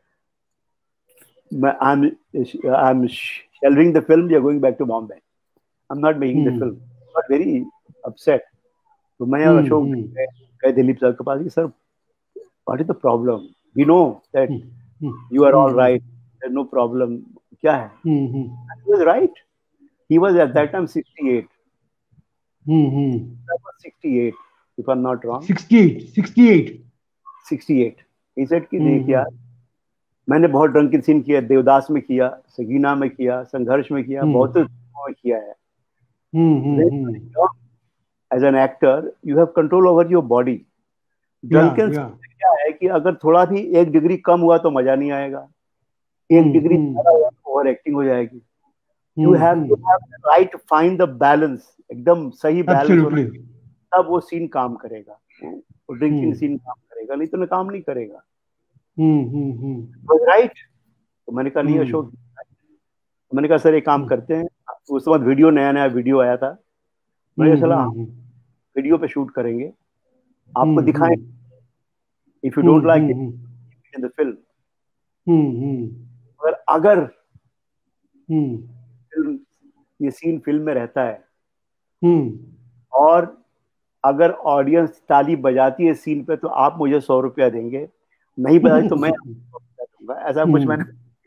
I'm I'm shelving the film. We are going back to Bombay. I'm not making the film. Got very upset. तो मैं अशोक गए दिलीप साहब के पास, sir what is the problem? We know that you are all right. There's no problem. क्या है? He was right. He was at that time sixty-eight. Hmm. That was sixty-eight, if I'm not wrong. sixty-eight. sixty-eight. sixty-eight. He said कि Hmm. देख यार, मैंने बहुत drunk की scene किया, देवदास में किया, सगीना में किया, संघर्ष में किया, Hmm. बहुत फिल्मों में किया है. Hmm. Hmm. As an actor, you have control over your body. Yeah, drunken yeah. क्या है कि अगर थोड़ा भी एक डिग्री कम हुआ तो मजा नहीं आएगा, एक Hmm. Degree Hmm. ज्यादा हुआ तो ओवर एक्टिंग हो जाएगी. You Hmm. have to Hmm. have the right to find the balance, एकदम सही बैलेंस होना, Absolutely. तब वो सीन काम करेगा, वो ड्रिंकिंग Hmm. सीन काम करेगा, नहीं तो ना काम नहीं करेगा. Hmm. Hmm. Hmm. राइट. तो मैंने कहा नहीं Hmm. अशोक, तो मैंने कहा सर एक काम Hmm. करते हैं. उस वक्त वीडियो नया नया वीडियो आया था. मैंने Hmm. कहा चला Hmm. वीडियो पे शूट करेंगे, आपको Hmm. दिखाएं. If you Hmm. Don't like it Hmm. In the film. Hmm. Hmm. अगर अगर Hmm. फिल्म ये सीन फिल्म में रहता है Hmm. और अगर ऑडियंस ताली बजाती है सीन पे तो आप मुझे सौ रुपया देंगे, नहीं बजाती तो मैं आपको सौ रुपया दूंगा. ऐसा कुछ मैंने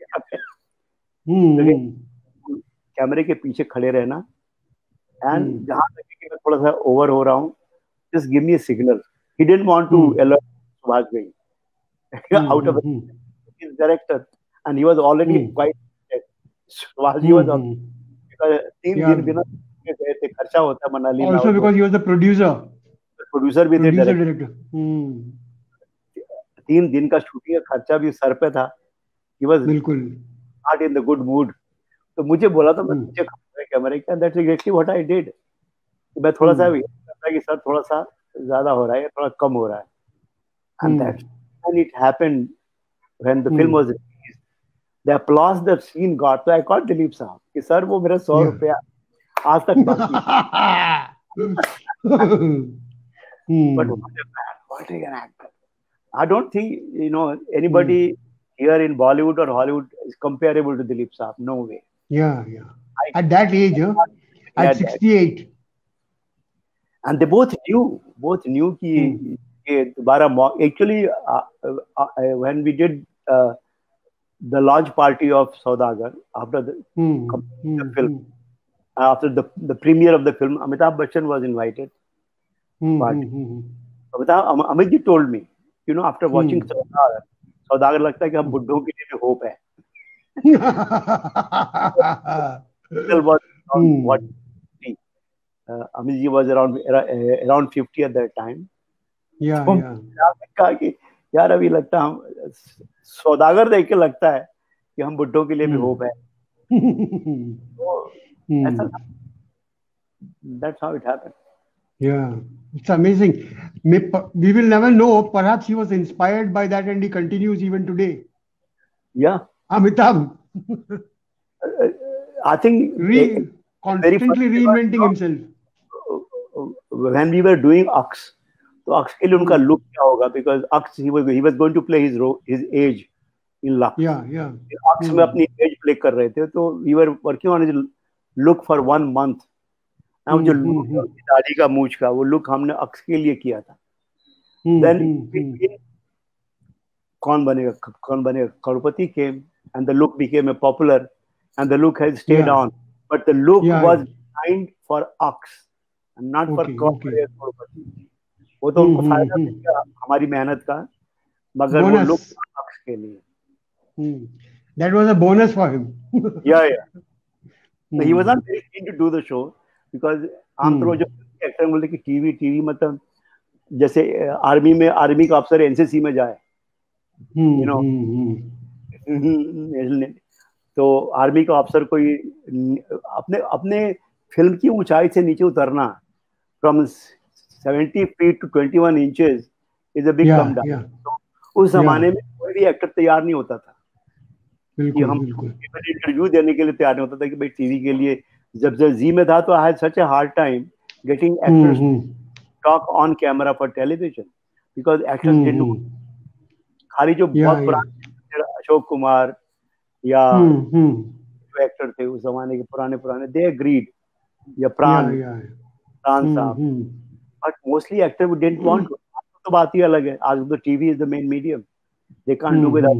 Hmm. कैमरे के पीछे खड़े रहना एंड Hmm. जहां तक कि मैं थोड़ा सा ओवर हो रहा हूँ, just give me a signal. He didn't want to Hmm. alert Subhash Ghai Hmm. out of Hmm. his director, and he was already Hmm. quite Subhash Ji was Hmm. because तीन Yeah. दिन बिना गए थे, खर्चा होता है मनाली में. Also because he was the producer, producer भी थे, producer डायरेक्टर. director. Hmm. तीन दिन का शूटिंग का खर्चा भी सर पे था. He was बिल्कुल. not in the good mood. तो मुझे बोला तो मैं Hmm. पीछे खड़ा कैमरे का. That's exactly what I did. मैं थोड़ा सा Hmm. ये करता कि सर थोड़ा सा ज्यादा हो रहा है, थोड़ा कम हो रहा है. And Hmm. that's when it happened, when the film Hmm. was released, the applause the scene got. So I called Dilip साहब कि सर वो मेरा सौ Yeah. रुपया आज तक बाकी. But Hmm. what a man, what an actor. I don't think you know anybody here in Bollywood or Hollywood is comparable to Dilip साहब. No way. Yeah, yeah. I, At that age, huh? Yeah, At sixty-eight. and they both knew, both knew कि Hmm. ये दोबारा मौ- actually uh, uh, uh, when we did uh, the launch party of Saudagar after the, Hmm. completing the Hmm. film, Hmm. after the the premiere of the film, Amitabh Bachchan was invited. Hmm. But Hmm. Hmm. Amitabh, Am- Amit ji told me, you know, after watching Hmm. Saudagar, Saudagar लगता है कि हम बुड्ढों के लिए भी hope है. Still was around Hmm. what fifty. Uh, Amit ji was around uh, around fifty at that time. Yeah, तो yeah. मैंने कहा कि यार अभी लगता है हम सौदागर देख के लगता है कि हम बुड्ढों के लिए भी Hmm. होप है. तो ऐसा Hmm. था. That's how it happened. Yeah, it's amazing. May- We will never know. Perhaps he was inspired by that and he continues even today. Yeah. Amitabh, Uh, I think re- eh, very first constantly day reinventing was, himself. uh, when we were doing Aks, तो अक्स के लिए उनका Hmm. Look क्या होगा, because Aks he was he was going to play his his age in looks. Yeah, yeah. Aks Hmm. में अपनी age play कर रहे थे, तो we were working on his look for one month. Hmm. जो Hmm. Look Hmm. दाढ़ी का मूछ का वो लुक हमने अक्स के लिए किया था. Hmm. Then Hmm. Hmm. कौन बनेगा कौन बनेगा करोड़पति came and the look became a popular and the look has stayed Yeah. on, but the look Yeah, was yeah. designed for Aks and not for Okay, कौन okay. बनेगा करोड़पति. वो तो Hmm. उनको Hmm. फायदा Hmm. मिल गया हमारी मेहनत का, मगर वो Bonus. लुक अक्स के लिए. Hmm. That was a bonus for him. Yeah, yeah. So he was Hmm. not very keen to do the show because आमतौर पर जो एक्टर बोलते कि टीवी टीवी मतलब जैसे आर्मी में आर्मी का अफसर एनसीसी में जाए, Hmm. you know. Hmm. Hmm. तो आर्मी का अफसर कोई अपने अपने फिल्म की ऊंचाई से नीचे उतरना from seventy feet to twenty one inches is a big Yeah, come down. yeah. उस जमाने Yeah. में कोई भी एक्टर तैयार नहीं होता था कि बिल्कुल, हम बिल्कुल. इंटरव्यू देने के लिए तैयार नहीं होता था कि भाई टीवी के लिए. जब जब जी में था तो I had such a hard time getting Hmm. Actors Hmm. Talk on camera for television because actors Hmm. Didn't know. Hmm. खाली जो Yeah, बहुत yeah. पुराने अशोक कुमार या Hmm. Hmm. जो एक्टर थे उस जमाने के पुराने पुराने they agreed, yeah Yeah, Pran yeah. Pran Hmm. Sahab, Hmm. But mostly actor would didn't want. तो बात ही अलग है. आज तो TV is the main medium. They can't do Hmm. Without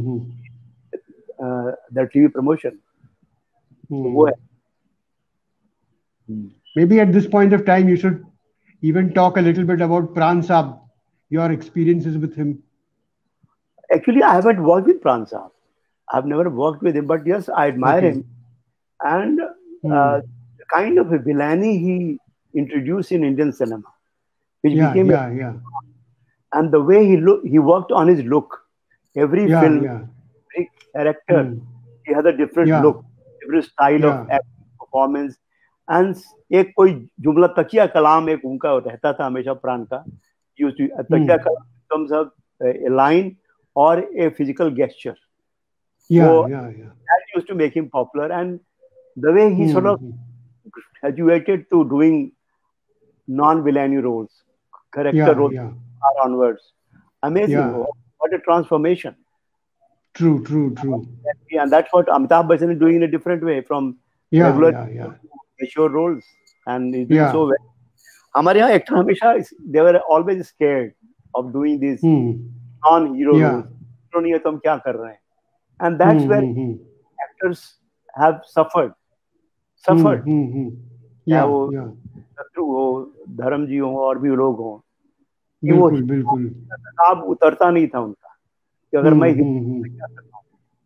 Hmm. The TV promotion. Hmm. वो है. Hmm. Maybe at this point of time, you should even talk a little bit about Pran Saab, your experiences with him. Actually, I haven't worked with Pran Saab. I've never worked with him, but yes, I admire Okay. him. And Hmm. uh, the kind of a villainy he introduced in Indian cinema, which Yeah, became, yeah, yeah, and the way he look, he worked on his look. Every yeah, film, yeah. every character, Hmm. he had a different Yeah, look, different style yeah. of acting, performance. And एक कोई जुमला तकिया कलाम एक उनका रहता था हमेशा प्राण का, used to, तकिया Hmm. Kalam becomes a, a line or a physical gesture. Yeah, वो yeah, yeah. that used to make him popular, and the way he sort of Hmm. graduated to doing non-villainy roles, character Yeah, roles yeah. onwards. Amazing. Yeah. What, what a transformation. True, true, true. And that's what Amitabh Bachchan is doing in a different way, from Yeah, regular yeah, yeah. mature roles, and he's doing Yeah. so well. हमारे यहाँ actor हमेशा they were always scared of doing these Hmm. non-hero Yeah. roles. Hero नहीं है तो हम क्या कर रहे हैं? And that's Hmm, where hmm, hmm. actors have suffered. Hmm, Suffered. hmm, hmm. चाहे Yeah, वो yeah. शत्रु हो, धर्म जी हो, और भी लोग हों, कि वो बिल्कुल, बिल्कुल. अब उतरता नहीं था उनका कि अगर मैं Hmm, hero hmm, मैं क्या कर रहा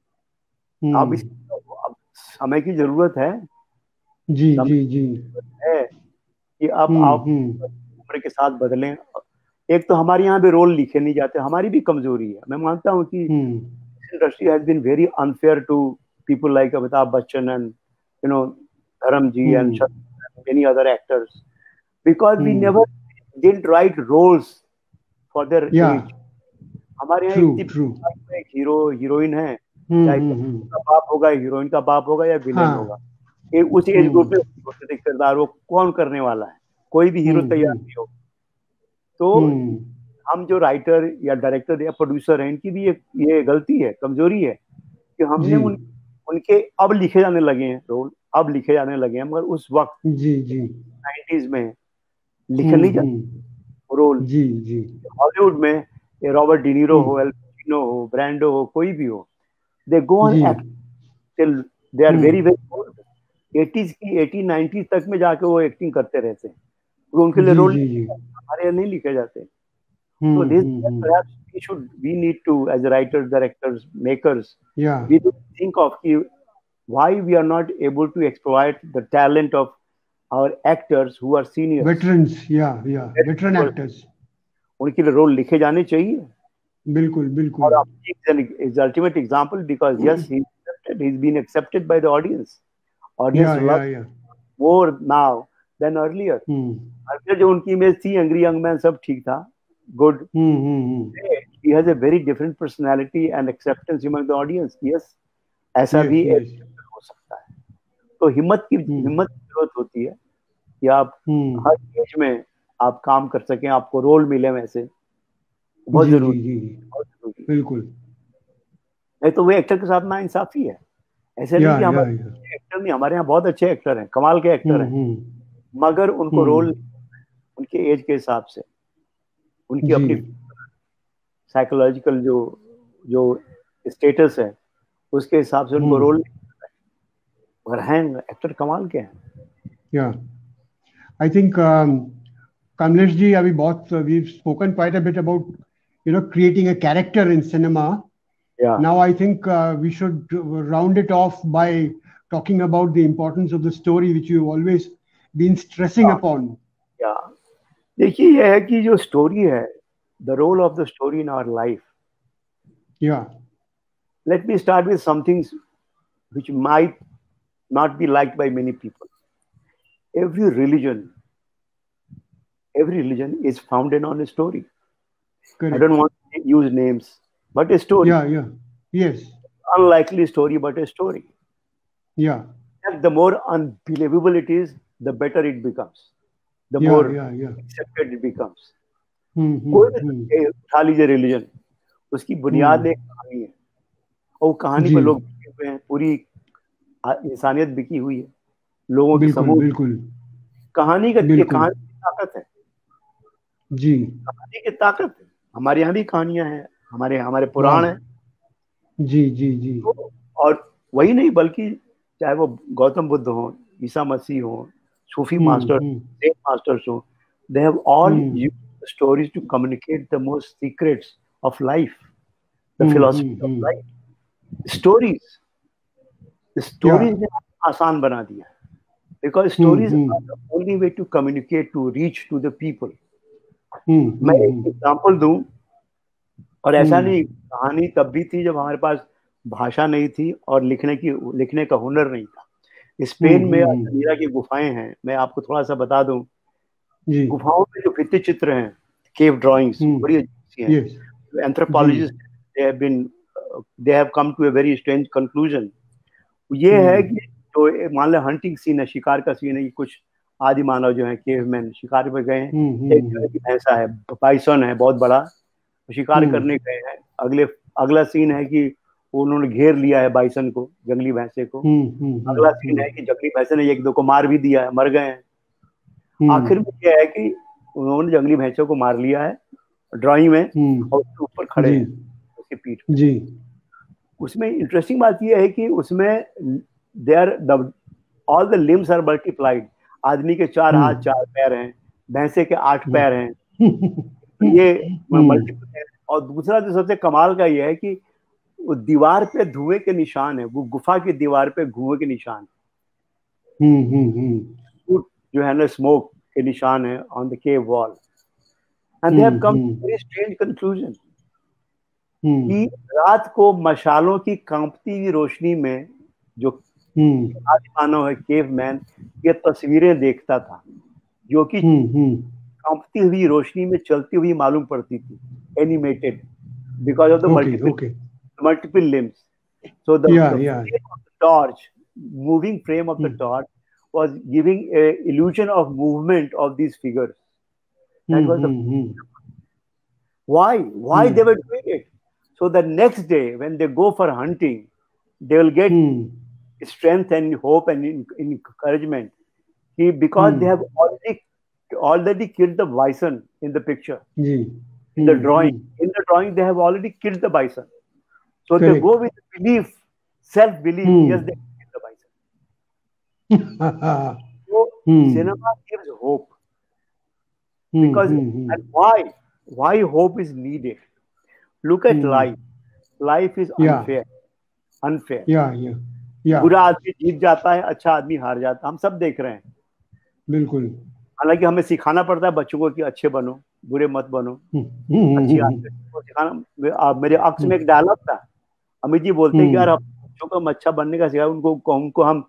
hmm. हूँ. अब Hmm. इस अब समय की जरूरत है जी, समय जी, जी. की जरूरत है कि अब Hmm, आप hmm. उम्र के साथ बदलें. एक तो हमारे यहाँ भी रोल लिखे नहीं जाते, हमारी भी कमजोरी है. मैं मानता हूँ कि Hmm. Industry has been very unfair to people like Amitabh Bachchan and you know Dharamji Hmm. and Shah- and many other actors, because we Hmm. never didn't write roles for their Yeah. age. हमारे यहाँ True, एक true. एक hero heroine है, Hmm, चाहे hmm, hero hmm. का बाप होगा, heroine का बाप होगा या विलेन हाँ. होगा, ये उसी एज Hmm. ग्रुप में होते थे किरदार, वो कौन करने वाला है? कोई भी हीरो Hmm, तैयार hmm. नहीं हो. तो Hmm. हम जो राइटर या डायरेक्टर या प्रोड्यूसर हैं, इनकी भी एक ये गलती है, कमजोरी है कि हमने जी, उन उनके अब लिखे जाने लगे हैं रोल, अब लिखे जाने लगे हैं, मगर उस वक्त जी, जी. नाइंटीज़ में लिखे Hmm, नहीं जाते hmm. रोल. जी, जी. हॉलीवुड में ये रॉबर्ट डिनीरो हो, Hmm. एल पचिनो हो, ब्रांडो हो, कोई भी हो, दे गो ऑन जी. Act till they are Hmm. Very very old. Eighties की एटी नाइंटीज़ तक में जाके वो एक्टिंग करते रहते हैं, तो उनके लिए जी, रोल जी, जी. हमारे यहाँ नहीं लिखे जाते. Hmm, So this hmm, hmm. perhaps we should we need to, as writers, directors, makers, Yeah. we need to think of ki why we are not able to exploit the talent of our actors who are seniors. Veterans. Yeah, yeah. Veteran Veterans. actors. उनके लिए role लिखे जाने चाहिए. बिल्कुल, और बिल्कुल. अब is an is the ultimate example, because yes, he's accepted, he's been accepted by the audience. Audience Yeah, loves yeah, yeah. more now than earlier. Hmm. Earlier जो उनकी इमेज थी, एंग्री यंग मैन, सब ठीक था, good. Hmm, hmm, hmm. He has a very different personality and acceptance among the audience. Yes, ऐसा Yes, भी yes. हो सकता है. तो हिम्मत की Hmm. हिम्मत की जरूरत होती है कि आप Hmm. हर एज में आप काम कर सकें, आपको रोल मिले वैसे. बहुत जी, जी, जरूरी जी. बहुत जरूरी है. बिल्कुल. नहीं तो वो एक्टर के साथ ना इंसाफी है. ऐसे नहीं Yeah, कि yeah, हमारे yeah. एक्टर नहीं, हमारे यहाँ बहुत अच्छे एक्टर हैं, कमाल के एक्टर Hmm, हैं, hmm. मगर उनको Hmm. रोल उनके एज के हिसाब से, उनकी अपनी जी. साइकोलॉजिकल जो जो स्टेटस है उसके हिसाब से उनको Hmm. रोल, मगर हैं एक्टर कमाल के हैं. Yeah. I think um, Kamlesh ji, अभी बहुत we've spoken quite a bit about you know creating a character in cinema. Yeah. Now I think uh, we should round it off by talking about the importance of the story, which you've always been stressing Yeah. upon. Yeah. देखिए ये है कि जो story है, the role of the story in our life. Yeah. Let me start with something which might not be liked by many people. Every religion, every religion is founded on a story. Correct. I don't want to use names, but a story. Yeah, yeah. Yes. Unlikely story, but a story. Yeah. And the more unbelievable it is, the better it becomes. The Yeah, more yeah, yeah. accepted it becomes. Hmm, hmm, कोई hmm. भी उठा लीजिए religion, उसकी बुनियाद Hmm. एक कहानी है, और वो कहानी जी. पर लोग बिके हुए हैं, पूरी इंसानियत बिकी हुई है, लोगों की बिल्कुल, समूह. बिल्कुल. कहानी का ये बिल्कुल. कहानी की ताकत है, जी. कहानी की ताकत है. हमारे यहाँ भी कहानियां हैं, हमारे हमारे पुराण वाह. हैं. जी, जी, जी. तो और वही नहीं, बल्कि चाहे वो गौतम बुद्ध हो, ईसा मसीह हो, Sufi Hmm, masters, hmm, Zen masters, so they have all hmm, used stories to communicate the most secrets of life, the hmm, philosophy hmm, of hmm. life. Stories, Yeah. stories ने आसान बना दिया, because Hmm, stories hmm, are the only way to communicate, to reach to the people. hmm, मैं hmm, एक hmm, example दूं, और ऐसा hmm, नहीं, कहानी तब भी थी जब हमारे पास भाषा नहीं थी और लिखने की लिखने का हुनर नहीं था। hmm, स्पेन में hmm, hmm. अल्तामिरा की गुफाएं हैं, मैं आपको थोड़ा सा बता दूं। जी. गुफाओं में जो भित्ति चित्र हैं, केव ड्राइंग्स, Hmm. बड़ी अजीब सी हैं। Yes. Anthropologist they have been they have come to a very strange conclusion. ये Hmm. है कि तो मान लो हंटिंग सीन है, शिकार का सीन है, कि कुछ आदि मानव जो है केवमैन शिकार पे गए हैं, Hmm, hmm, एक तरह की भैंसा है, बाइसन है बहुत बड़ा, शिकार Hmm. करने गए हैं। अगले अगला सीन है कि उन्होंने घेर लिया है बाइसन को, जंगली भैंसे को। Hmm, hmm, hmm, अगला सीन है कि जंगली भैंसे ने एक दो को मार भी दिया है, मर गए हैं। hmm, आखिर में यह है कि उन्होंने जंगली भैंसों को मार लिया है ड्राइंग में, hmm. और उसके ऊपर खड़े जी. हैं उसकी पीठ पे। जी. उसमें इंटरेस्टिंग बात यह है कि उसमें they are the all the limbs are multiplied. आदमी के चार Hmm. हाथ चार पैर हैं, भैंसे के आठ Hmm. पैर हैं, Hmm. ये Hmm. मल्टीपल है। और दूसरा जो सबसे कमाल का यह है कि वो दीवार पे धुएं के निशान है, वो गुफा की दीवार पे धुएं के निशान, Hmm, hmm, hmm. वो जो है ना स्मोक के निशान है on the cave wall. And they have Hmm, come hmm, very strange conclusion hmm, कि रात को मशालों की कांपती हुई रोशनी में जो hmm, आदि मानव है केवमैन, ये तस्वीरें देखता था जो कि hmm, hmm. कांपती हुई रोशनी में चलती हुई मालूम पड़ती थी, animated, because of the Okay, multiple okay. multiple limbs. So the, Yeah, the yeah. frame of the torch, moving frame of the Hmm, torch was giving a illusion of movement of these figures. That hmm, was the hmm, hmm. why why Hmm. they were doing it. So the next day when they go for hunting, they will get Hmm. strength and hope and en- encouragement. He, because Hmm. they have already already killed the bison in the picture, जी. in the Hmm, drawing. hmm. In the drawing, they have already killed the bison. So they Correct. go with belief, self-belief. Hmm. Yes, they killed the bison. So Hmm. cinema gives hope, Hmm, because hmm, hmm. and why why hope is needed. Look at Hmm. life. Life is Yeah. unfair, unfair. Yeah, yeah. Yeah. बुरा आदमी जीत जाता है, अच्छा आदमी हार जाता है, हम सब देख रहे हैं। बिल्कुल. हालांकि हमें सिखाना पड़ता है बच्चों को कि अच्छे बनो, बुरे मत बनो, Hmm, hmm, अच्छी hmm, आदतें को सिखाना। आ, मेरे अक्स में एक डायलॉग था, अमित जी बोलते हैं कि hmm. यार हम बच्चों को हम अच्छा बनने का सिखाए, उनको उनको हम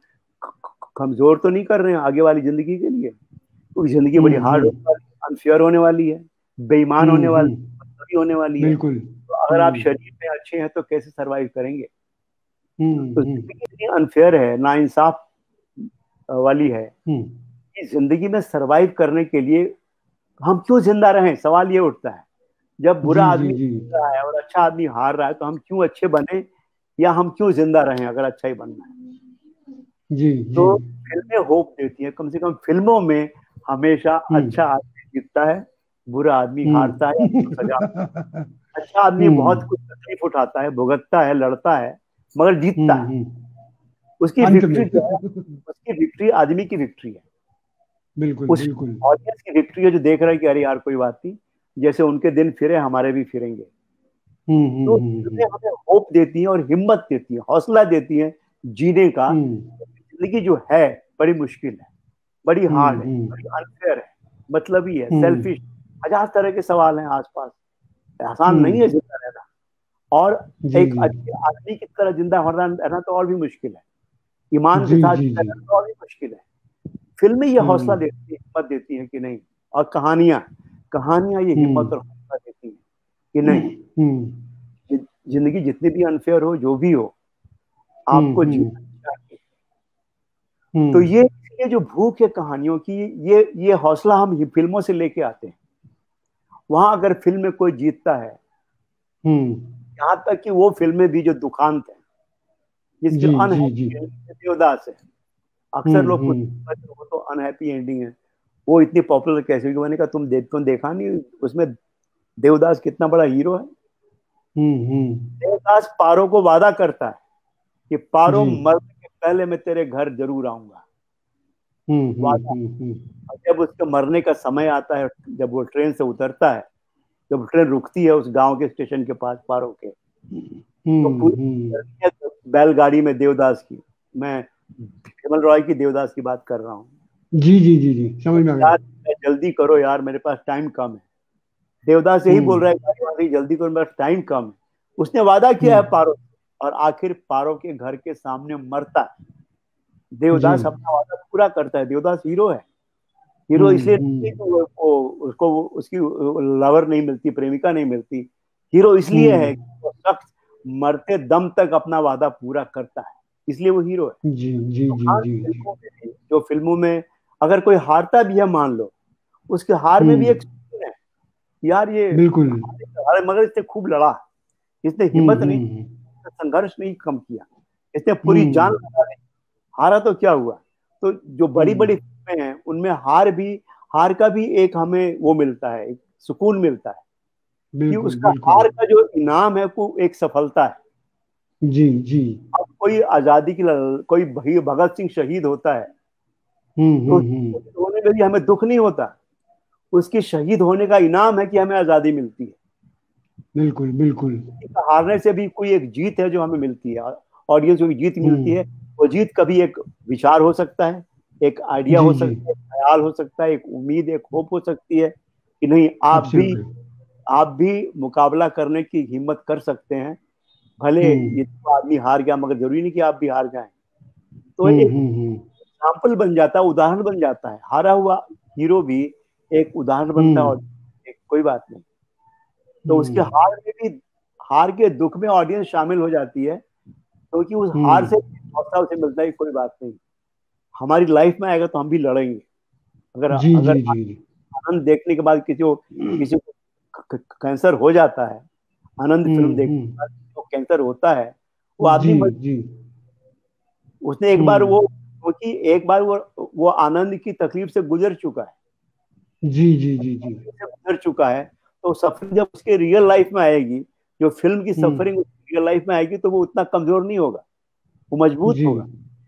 कमजोर तो नहीं कर रहे हैं आगे वाली जिंदगी के लिए, क्योंकि जिंदगी बड़ी Hmm, हार्ड hmm. होने वाली, अनफेयर होने वाली है, बेईमान Hmm, होने वाली, hmm. मतलबी होने वाली है। बिल्कुल. तो अगर आप Hmm. शरीर में अच्छे हैं तो कैसे सरवाइव करेंगे? Hmm, तो hmm. जिंदगी इतनी अनफेयर है, नाइंसाफ वाली है Hmm. कि जिंदगी में सरवाइव करने के लिए हम क्यों जिंदा रहें, सवाल ये उठता है। जब बुरा जी, आदमी जी, जी. जीत रहा है और अच्छा आदमी हार रहा है, तो हम क्यों अच्छे बने, या हम क्यों जिंदा रहें अगर अच्छा ही बनना है? जी, तो जी. फिल्में होप देती हैं, कम से कम फिल्मों में हमेशा Hmm. अच्छा आदमी जीतता है, बुरा आदमी Hmm. हारता है, उसको सजा होती है। अच्छा आदमी Hmm. बहुत कुछ तकलीफ उठाता है, भुगतता है, लड़ता है, मगर जीतता Hmm, है। hmm. उसकी अंत विक्ट्री जो है, में. उसकी विक्ट्री आदमी की विक्ट्री है, बिल्कुल, उस बिल्कुल. ऑडियंस की विक्ट्री है जो देख रहा है कि अरे यार कोई बात नहीं, जैसे उनके दिन फिरे हमारे भी फिरेंगे। Hmm, hmm, तो hmm, फिल्में hmm. हमें होप देती हैं और हिम्मत देती हैं, हौसला देती हैं जीने का। Hmm. जिंदगी जो है बड़ी मुश्किल है, बड़ी Hmm, हार्ड है, hmm. बड़ी अनफेयर है, मतलबी है, Hmm. सेल्फिश, हजार तरह के सवाल हैं आसपास। आसान Hmm. नहीं है जिंदा रहना, और जी, एक जी. अच्छे आदमी की तरह जिंदा रहना रहना तो और भी मुश्किल है, ईमान के जी, साथ जी, जिंदा जी. रहना तो और भी मुश्किल है। फिल्में ये हौसला Hmm. देती है, हिम्मत देती है कि नहीं, और कहानियां कहानियां ये Hmm. हिम्मत और हौसला देती हैं कि नहीं, Hmm. जि- जिंदगी जितनी भी अनफेयर हो, जो भी हो, Hmm, आपको hmm. जीना चाहिए। Hmm. तो ये ये जो भूख है कहानियों की, ये ये हौसला हम ही फिल्मों से लेके आते हैं। वहां अगर फिल्म में कोई जीतता है, Hmm. यहाँ तक कि वो फिल्में भी जो दुखांत है, जिसकी जी, जी, अनहैप्पी जी. देवदास है, अक्सर Hmm, लोग hmm. पूछते हैं वो तो अनहैप्पी एंडिंग है, वो इतनी पॉपुलर कैसे हुई? मैंने कहा तुम देख तुम देखा नहीं, उसमें देवदास कितना बड़ा हीरो है। Hmm, hmm. देवदास पारो को वादा करता है कि पारो जी. मरने के पहले मैं तेरे घर जरूर आऊंगा। हम्म, वादा। हम्म, हम्म, और जब उसके मरने का समय आता है, जब वो ट्रेन से उतरता है, जब ट्रेन रुकती है उस गांव के स्टेशन के पास पार होके, तो हम्म, पूरी हम्म, बैलगाड़ी में देवदास की, मैं विमल रॉय की देवदास की बात कर रहा हूँ, जी जी जी जी, समझ में आ गया। यार जल्दी करो यार, मेरे पास टाइम कम है। देवदास यही बोल रहा है, गाड़ी वाली जल्दी करो, मेरे पास टाइम कम है। उसने वादा किया है हम्म, पारो से, और आखिर पारो के घर के सामने मरता है। जी, देवदास अपना वादा पूरा करता है। देवदास हीरो है। हीरो हम्म, इसलिए नहीं है हम्म, कि वो, वो उसको वो, उसकी लवर नहीं मिलती, प्रेमिका नहीं मिलती। हीरो इसलिए है कि हम्म, वो शख्स मरते दम तक अपना वादा पूरा करता है, इसलिए वो हीरो है। जी जी तो जी हर जी जी, फिल्मों में भी, जो फिल्मों में अगर कोई हारता भी है मान लो, उसके हार में भी हम्म, एक सुकून है, यार ये बिल्कुल, हारे, मगर इसने खूब लड़ा, इसने हम्म, हिम्मत नहीं, हम्म, संघर्ष नहीं कम किया, इसने पूरी जान हम्म, लगा दी। हारा तो क्या हुआ। तो जो बड़ी हम्म, बड़ी फिल्में हैं उनमें हार भी, हार का भी एक हमें वो मिलता है, एक सुकून मिलता है कि बिल्कुल उसका बिल्कुल, हार का जो इनाम है वो एक सफलता है। जी जी, अब कोई आजादी की लड़- कोई भाई भगत सिंह शहीद होता है, हम्म, तो हम्म, हम्म, शहीद होने में भी हमें दुख नहीं होता, उसके शहीद होने का इनाम है कि हमें आजादी मिलती है। बिल्कुल बिल्कुल, किसी का हारने से भी कोई एक जीत है जो हमें मिलती है, ऑडियंस को जीत मिलती है। हम्म, वो जीत कभी एक विचार हो सकता है, एक आइडिया जी हो जी, सकता है, एक ख्याल हो सकता है, एक उम्मीद, एक होप हो सकती है कि नहीं, आप भी एब्सोल्युटली, आप भी मुकाबला करने की हिम्मत कर सकते हैं। भले हम्म, ये तो आदमी हार गया, मगर जरूरी नहीं कि आप भी हार जाएं। तो हम्म, एक हम्म, हम्म, एग्जाम्पल बन जाता है, उदाहरण बन जाता है, हारा हुआ हीरो भी एक उदाहरण बनता है। और हम्म, एक कोई बात नहीं, तो उसके हम्म, हार में भी, हार के दुख में ऑडियंस शामिल हो जाती है, क्योंकि उस हार से हम्म, हौसला उसे मिलता है कि कोई बात नहीं, हमारी लाइफ में आएगा तो हम भी लड़ेंगे। अगर जी अगर जी जी जी, आनंद देखने के बाद किसी को किसी को क- क- कैंसर हो जाता है, आनंद फिल्म हम्म, देखने के बाद हम्म, किसी को कैंसर होता है, वो आदमी जी मर, जी, उसने एक बार वो, हम्म, क्योंकि एक बार वो वो आनंद की तकलीफ से गुजर चुका है, जी जी जी जी, से गुजर चुका है। तो सफरिंग जब उसके रियल लाइफ में आएगी, जो फिल्म की हम्म, सफरिंग रियल लाइफ में आएगी, तो वो उतना कमजोर नहीं होगा, वो मजबूत जी, होगा।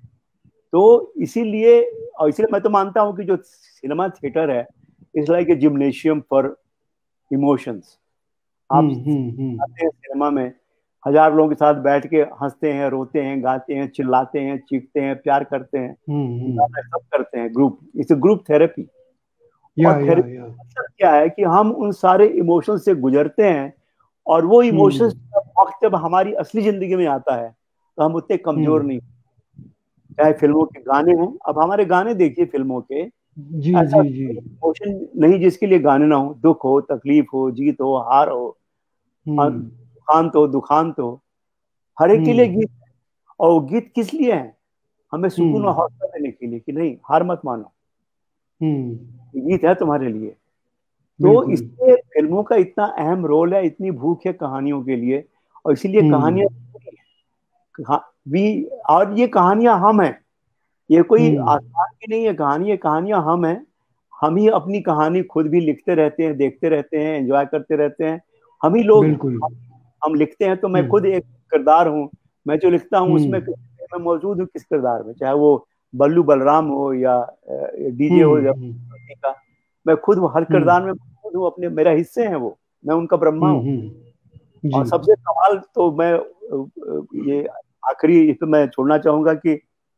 तो इसीलिए, और इसलिए मैं तो मानता हूँ कि जो सिनेमा थिएटर है, it's like a gymnasium for emotions. आप हम्म, हम्म, हम्म, आते हैं सिनेमा में, हजार लोगों के साथ बैठ के हंसते हैं, रोते हैं, गाते हैं, चिल्लाते हैं, चीखते हैं, प्यार करते हैं, हम्म, हम्म, गाना सब करते हैं, ग्रुप, इट्स ग्रुप थेरेपी। या और या थेरेपी या, का मतलब क्या है कि हम उन सारे इमोशंस से गुजरते हैं, और वो इमोशंस हम्म, वक्त जब हमारी असली जिंदगी में आता है, तो हम उतने कमजोर हम्म, नहीं। चाहे फिल्मों के गाने हों, अब हमारे गाने देखिए फिल्मों के, जी ऐसा जी जी, इमोशन नहीं जिसके लिए गाने ना हो, दुख हो, तकलीफ हो, जीत हो, हार हो, हम्म, सुखांत हो, दुखांत हो, हर एक के लिए हम्म, गीत। और वो गीत किस लिए है? हमें सुकून और हम्म, हौसला देने के लिए कि नहीं, हार मत मानो, हम्म, ये गीत है तुम्हारे लिए। तो बिल्कुल, इसलिए फिल्मों का इतना अहम रोल है, इतनी भूख है कहानियों के लिए, और इसीलिए हम्म, कहानियां कहा- भी, और ये कहानियां हम हैं, ये कोई हम्म, आसमान की नहीं है कहानी, ये कहानियां हम हैं। हम ही अपनी कहानी खुद भी लिखते रहते हैं, देखते रहते हैं, एंजॉय करते रहते हैं। हम ही लोग, बिल्कुल, हम लिखते हैं, तो मैं खुद हम्म, एक किरदार हूँ। मैं जो लिखता हूँ उसमें हम्म, मैं मौजूद हूँ किस किरदार में, चाहे वो बल्लू बलराम हो या डीजे हो या हम्म, का, मैं खुद वो हर हम्म, किरदार में मौजूद हूँ, अपने मेरा हिस्से हैं वो, मैं उनका ब्रह्मा हम्म, हूँ। हम्म, जी, और सबसे कमाल तो मैं अ, अ, ये आखिरी इस पे मैं छोड़ना चाहूंगा कि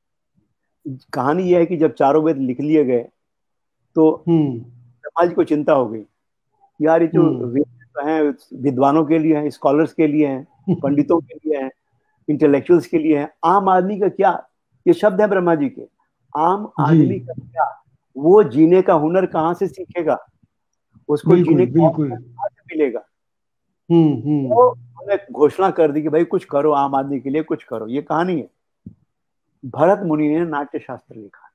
कहानी ये है कि जब चारों वेद लिख लिए गए, तो हम्म, ब्रह्मा जी को चिंता हो गई, यार ये जो हम्म, वेद तो हैं, विद्वानों के लिए हैं, स्कॉलर्स के लिए हैं, पंडितों के लिए हैं, इंटेलेक्चुअल्स के लिए हैं, आम आदमी का क्या? ये शब्द है ब्रह्मा जी के, आम जी, आदमी का क्या? वो जीने का हुनर कहाँ से सीखेगा? उसको जीने बिल्कुल का बिल्कुल, अवसर कहाँ से मिलेगा? हम्म, तो हम्म, उन्होंने घोषणा कर दी कि भाई कुछ करो, आम आदमी के लिए कुछ करो। ये कहानी है। भरत मुनि ने नाट्य शास्त्र लिखा।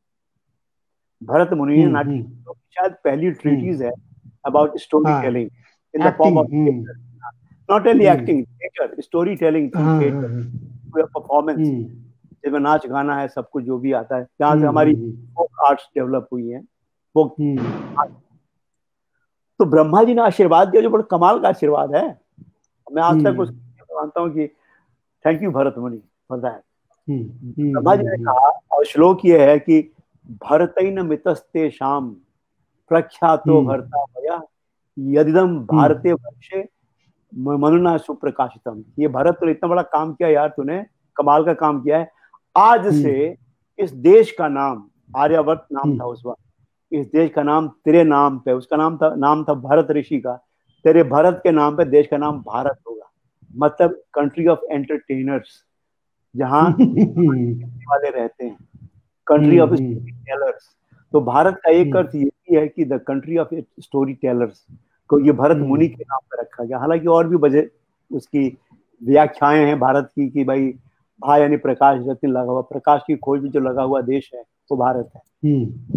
भरत मुनि ने हम्म, नाट्य हम्म, शास्त्र की शायद पहली ट्रीटीज हम्म, है अबाउट स्टोरी हाँ, telling in the form acting, of theatre, hmm, not only जी, acting, theatre, story telling through हाँ हाँ थिएटर, हाँ, परफॉर्मेंस, हम्म, जिसमें नाच गाना है, सब कुछ जो भी आता है, जहाँ से हम्म, हमारी हम्म, फोक आर्ट्स डेवलप हुई है, फोक। हम्म, तो ब्रह्मा जी ने आशीर्वाद दिया, जो बड़ा कमाल का आशीर्वाद है। मैं आज तक हम्म, उसको मानता हूँ कि thank you Bharat Muni for that. हम्म, हम्म, ब्रह्मा जी हम्म, ने हम्म, कहा, और श्लोक ये है कि भरतैन मितस्ते शाम प्रख्यातो भरता भया यदिदम भारते वर्षे मनुना सुप्रकाशितम। ये भरत तो इतना बड़ा काम किया यार, तूने कमाल का काम किया है। आज से इस देश का नाम, आर्यवर्त नाम था उस वक्त, इस देश का नाम तेरे नाम पे, उसका नाम था नाम था भरत ऋषि का, तेरे भरत के नाम पे देश का नाम भारत होगा। मतलब कंट्री ऑफ एंटरटेनर्स, जहाँ वाले रहते हैं, कंट्री ऑफ स्टोरी टेलर्स। तो भारत का एक अर्थ ये भी है कि the country of story tellers को ये भरत मुनि के नाम पर रखा गया। हालांकि और भी वजह उसकी व्याख्याएं हैं भारत की कि भाई भा यानी प्रकाश रत्न लगा हुआ, प्रकाश की खोज में जो लगा हुआ देश है वो भारत है।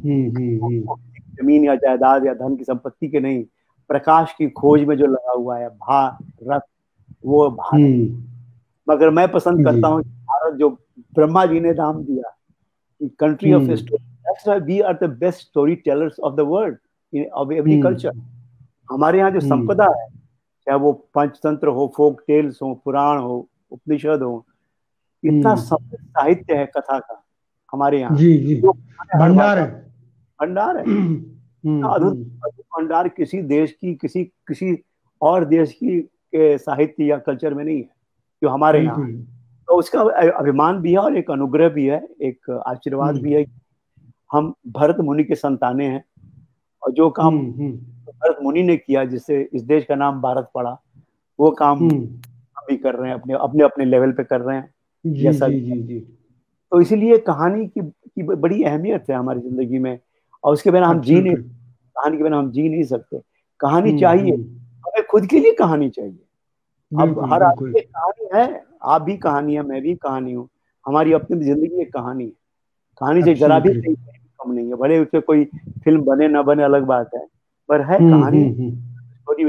जमीन या जायदाद या धन की संपत्ति के नहीं, प्रकाश की खोज में जो लगा हुआ है भारत, वो भारत। मगर मैं पसंद करता हूँ भारत जो ब्रह्मा जी ने नाम दिया, country of story. That's why we are the best storytellers of the world, in of every culture. हमारे यहाँ जो संपदा है, चाहे वो पंचतंत्र हो, फोक टेल्स हो, पुराण हो, उपनिषद हो, इतना साहित्य है कथा का हमारे यहाँ। जी जी, भंडार है, भंडार है, अद्भुत भंडार किसी देश की, किसी किसी और देश की के साहित्य या कल्चर में नहीं है जो हमारे यहाँ। तो उसका अभिमान भी है और एक अनुग्रह भी है, एक आशीर्वाद भी है। हम भरत मुनि के संताने हैं और जो काम भरत मुनि ने किया, जिससे इस देश का नाम भारत पड़ा, वो काम हम भी कर रहे हैं, अपने अपने अपने लेवल पे कर रहे हैं। जी, जी, जी, जी। तो इसलिए कहानी की, की बड़ी अहमियत है हमारी जिंदगी में, और उसके बिना हम जी नहीं, कहानी के बिना हम जी नहीं सकते। कहानी चाहिए, हमें खुद के लिए कहानी चाहिए। अब हर आदमी की कहानी है, आप भी कहानी है, मैं भी कहानी हूँ, हमारी अपनी जिंदगी एक कहानी है। कहानी से जरा भी कम नहीं है, भले उससे कोई फिल्म बने ना बने अलग बात है, पर है कहानी, स्टोरी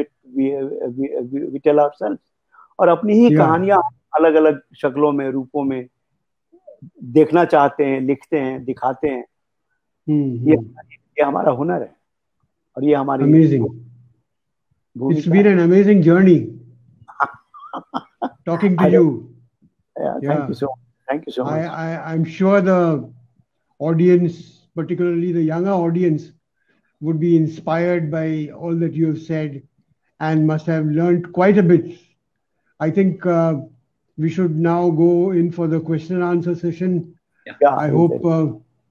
वी टेल आवरसेल्व्स। और अपनी ही कहानियां अलग अलग शक्लों में, रूपों में देखना चाहते हैं, लिखते हैं, दिखाते हैं। ये ये हमारा हुनर है और ये हमारी amazing, it's been an amazing journey talking to you. Yeah, thank yeah. you so much. Thank you so much. I, I, I'm sure the audience, particularly the younger audience, would be inspired by all that you have said and must have learned quite a bit. I think uh, we should now go in for the question and answer session. Yeah. yeah I hope. Uh,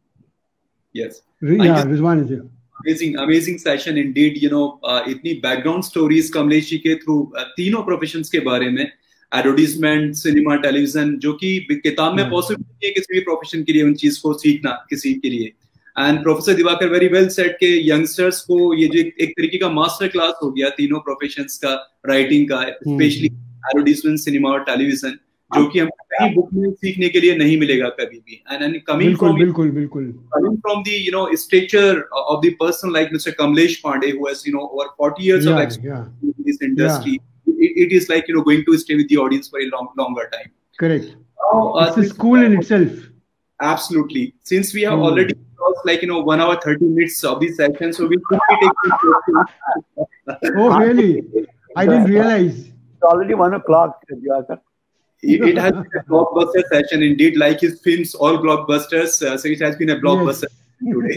yes. Yeah, Rizwan is here. Amazing, amazing session indeed. You know, uh, इतनी background stories Kamlesh ji के through uh, तीनों professions के बारे में, advertisement, cinema, television, जो कि किताब में पॉसिबल नहीं है किसी भी प्रोफेशन के लिए उन चीज को सीखना किसी के लिए। And professor Diwakar very well said के यंगस्टर्स को ये जो एक तरीके का मास्टर क्लास हो गया तीनों प्रोफेशंस का, राइटिंग का, स्पेशली एडवर्टीजमेंट, सिनेमा और टेलीविजन, जो कि हमको कहीं बुक में सीखने के लिए नहीं मिलेगा कभी भी। एंड एंड कमिंग फ्रॉम बिल्कुल बिल्कुल coming from the you know stature of the person like mister Kamlesh Pandey, who has you know over forty years of experience in this industry. It, it is like, you know, going to stay with the audience for a long, longer time. Correct. Now, uh, it's a school in itself. Absolutely. Since we have mm. already crossed, like, you know, one hour, thirty minutes of the session, so we'll quickly take some questions. Oh, really? I didn't realize. It's already one o'clock. It, it has been a blockbuster session indeed, like his films, all blockbusters. Uh, so it has been a blockbuster. Yes. Today.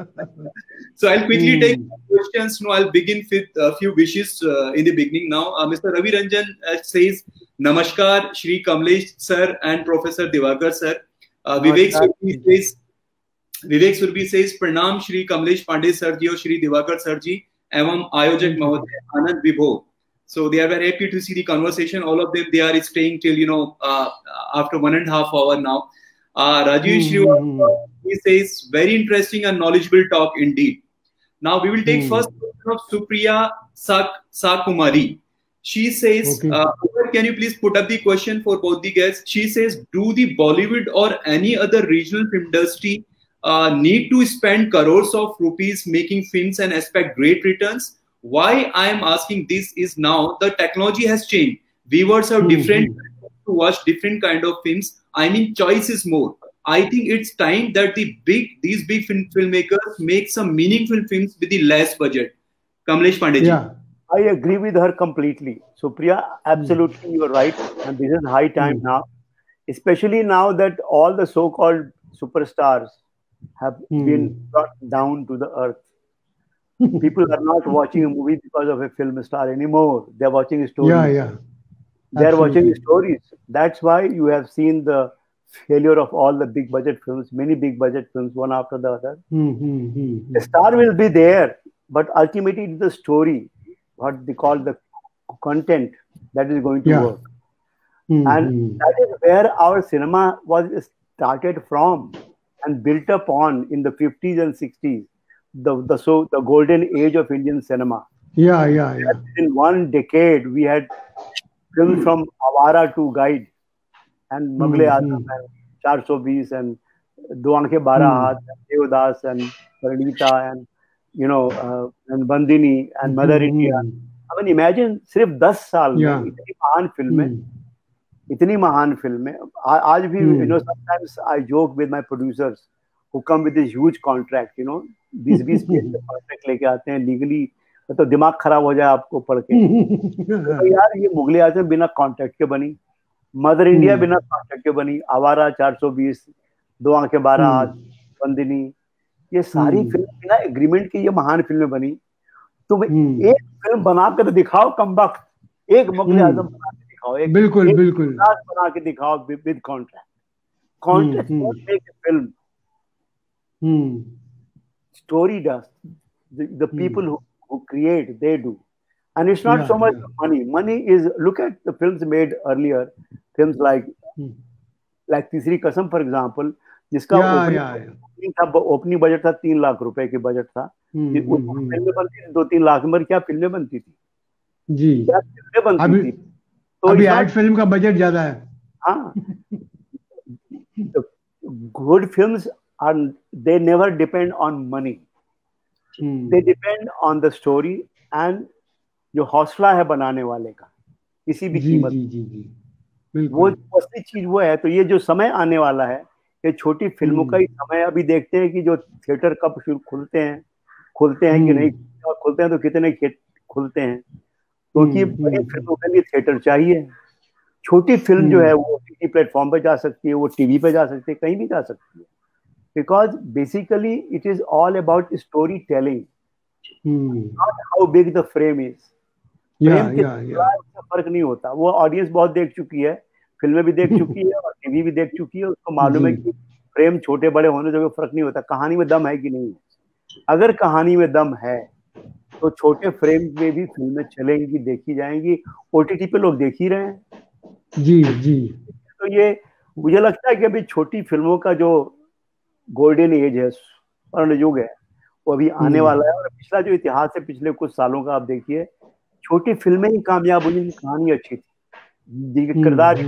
So I'll quickly mm. take questions. No, I'll begin with a few wishes uh, in the beginning. Now, uh, Mister Ravi Ranjan uh, says, "Namaskar, Shri Kamlesh sir and Professor Diwakar sir." Uh, Vivek Surbi says, Vivek Surbi says, "Pranam Shri Kamlesh Pandey sir ji और Shri Diwakar sir ji एवं आयोजक महोदय आनंद विभो." So they are very happy to see the conversation. All of them, they are staying till, you know, uh, after one and a half hour now. Uh, Rajiv Shrivastava, he says, very interesting and knowledgeable talk indeed. Now we will take mm. first question of Supriya Sak Sakumari. She says, okay. uh, can you please put up the question for both the guests? She says, do the Bollywood or any other regional film industry uh, need to spend crores of rupees making films and expect great returns? Why I am asking this is now the technology has changed. Viewers have mm-hmm. different to watch different kind of films. I mean, choice is more. I think it's time that the big these big film, filmmakers make some meaningful films with the less budget. Kamlesh Pandey ji. Yeah, I agree with her completely. So Priya, absolutely, mm. you're right, and this is high time mm. now, especially now that all the so-called superstars have Hmm. been brought down to the earth. People are not watching a movie because of a film star anymore. They're watching stories. Yeah, yeah. They're watching Absolutely. stories. That's why you have seen the failure of all the big budget films, many big budget films, one after the other. Hmm, hmm, hmm, hmm. The star will be there, but ultimately it's the story, what they call the content, that is going to Yeah. work. Hmm, And hmm. that is where our cinema was started from and built up on in the fifties and sixties, the, the so the golden age of Indian cinema. Yeah, yeah, yeah. In one decade, we had films from Awara to Guide and Hmm, Mughal hmm. Azam and four twenty and Do Aankhein Baaran Hmm. Haath and Devdas and Parineeta and you know uh, and Bandini and Hmm, Mother hmm, India. hmm. I mean, imagine सिर्फ दस साल Yeah. में इतनी महान फिल्में, Hmm. इतनी महान फिल्में. आ- आज भी Hmm. you know sometimes I joke with my producers who come with this huge contract, you know बीस बीस पेज का कॉन्ट्रैक्ट लेके आते हैं लीगली, तो दिमाग खराब हो जाए आपको पढ़ के. तो यार ये मुगले आजम बिना कॉन्ट्रैक्ट के बनी, मदर इंडिया Hmm. बिना कॉन्ट्रैक्ट के बनी, आवारा चार सौ बीस, दो आंखें बारह हाथ, बंदिनी, ये सारी Hmm. फिल्म बिना एग्रीमेंट की ये महान फिल्में बनी. तुम Hmm. एक फिल्म बना कर दिखाओ कमबख्त, एक मुगले Hmm. आजम बना के दिखाओ, एक बिल्कुल, एक बिल्कुल. इतिहास बना के दिखाओ with contract. Contract Hmm. Don't make a film, Hmm. story does. The, the Hmm. people who, who create, they do. And it's not Yeah, so much yeah. money. Money is, look at the films made earlier, films like Hmm. like तीसरी कसम for example, जिसका Yeah, opening, yeah, yeah. opening था, opening budget था तीन लाख रुपए की budget था. Hmm, ये- hmm, उस hmm. फिल्में बनती थी दो तीन लाख में, क्या फिल्में बनती थी, जी. क्या फिल्में बनती अभी थी. तो अभी it's not- एड फिल्म का बजट ज्यादा है. हाँ, the good films are, they never depend on money. Hmm. They depend on the story and जो हौसला है बनाने वाले का किसी भी जी, कीमत, जी, जी, जी. वो बिल्कुल. असली चीज वो है. तो ये जो समय आने वाला है, ये छोटी फिल्मों का ही समय. अभी देखते हैं कि जो थिएटर कब शुरू खुलते हैं, खुलते हैं कि नहीं, और खुलते हैं तो कितने खुलते हैं, क्योंकि बड़ी फिल्मों के लिए थिएटर चाहिए. छोटी फिल्म जो है वो ओटीटी प्लेटफॉर्म पे जा सकती है, वो टीवी पे जा सकती है, कहीं भी जा सकती है. Because basically it is all about story telling, not how big the frame is. Yeah, yeah, या. फर्क नहीं होता. वो ऑडियंस बहुत देख चुकी है, फिल्में भी देख चुकी है और टीवी भी देख चुकी है, उसको मालूम है कि फ्रेम छोटे बड़े होने से कोई फर्क नहीं होता. कहानी में दम है कि नहीं है. अगर कहानी में दम है तो छोटे फ्रेम में भी फिल्में चलेंगी, देखी जाएंगी. ओटीटी पे लोग देख ही रहे हैं. जी, जी. तो ये मुझे लगता है कि अभी छोटी फिल्मों का जो गोल्डन एज है, स्वर्ण युग है, वो अभी आने वाला है. और पिछला जो इतिहास है पिछले कुछ सालों का, आप देखिए छोटी फिल्में ही कामयाब हुई, उनकी कहानी अच्छी थी, किरदार.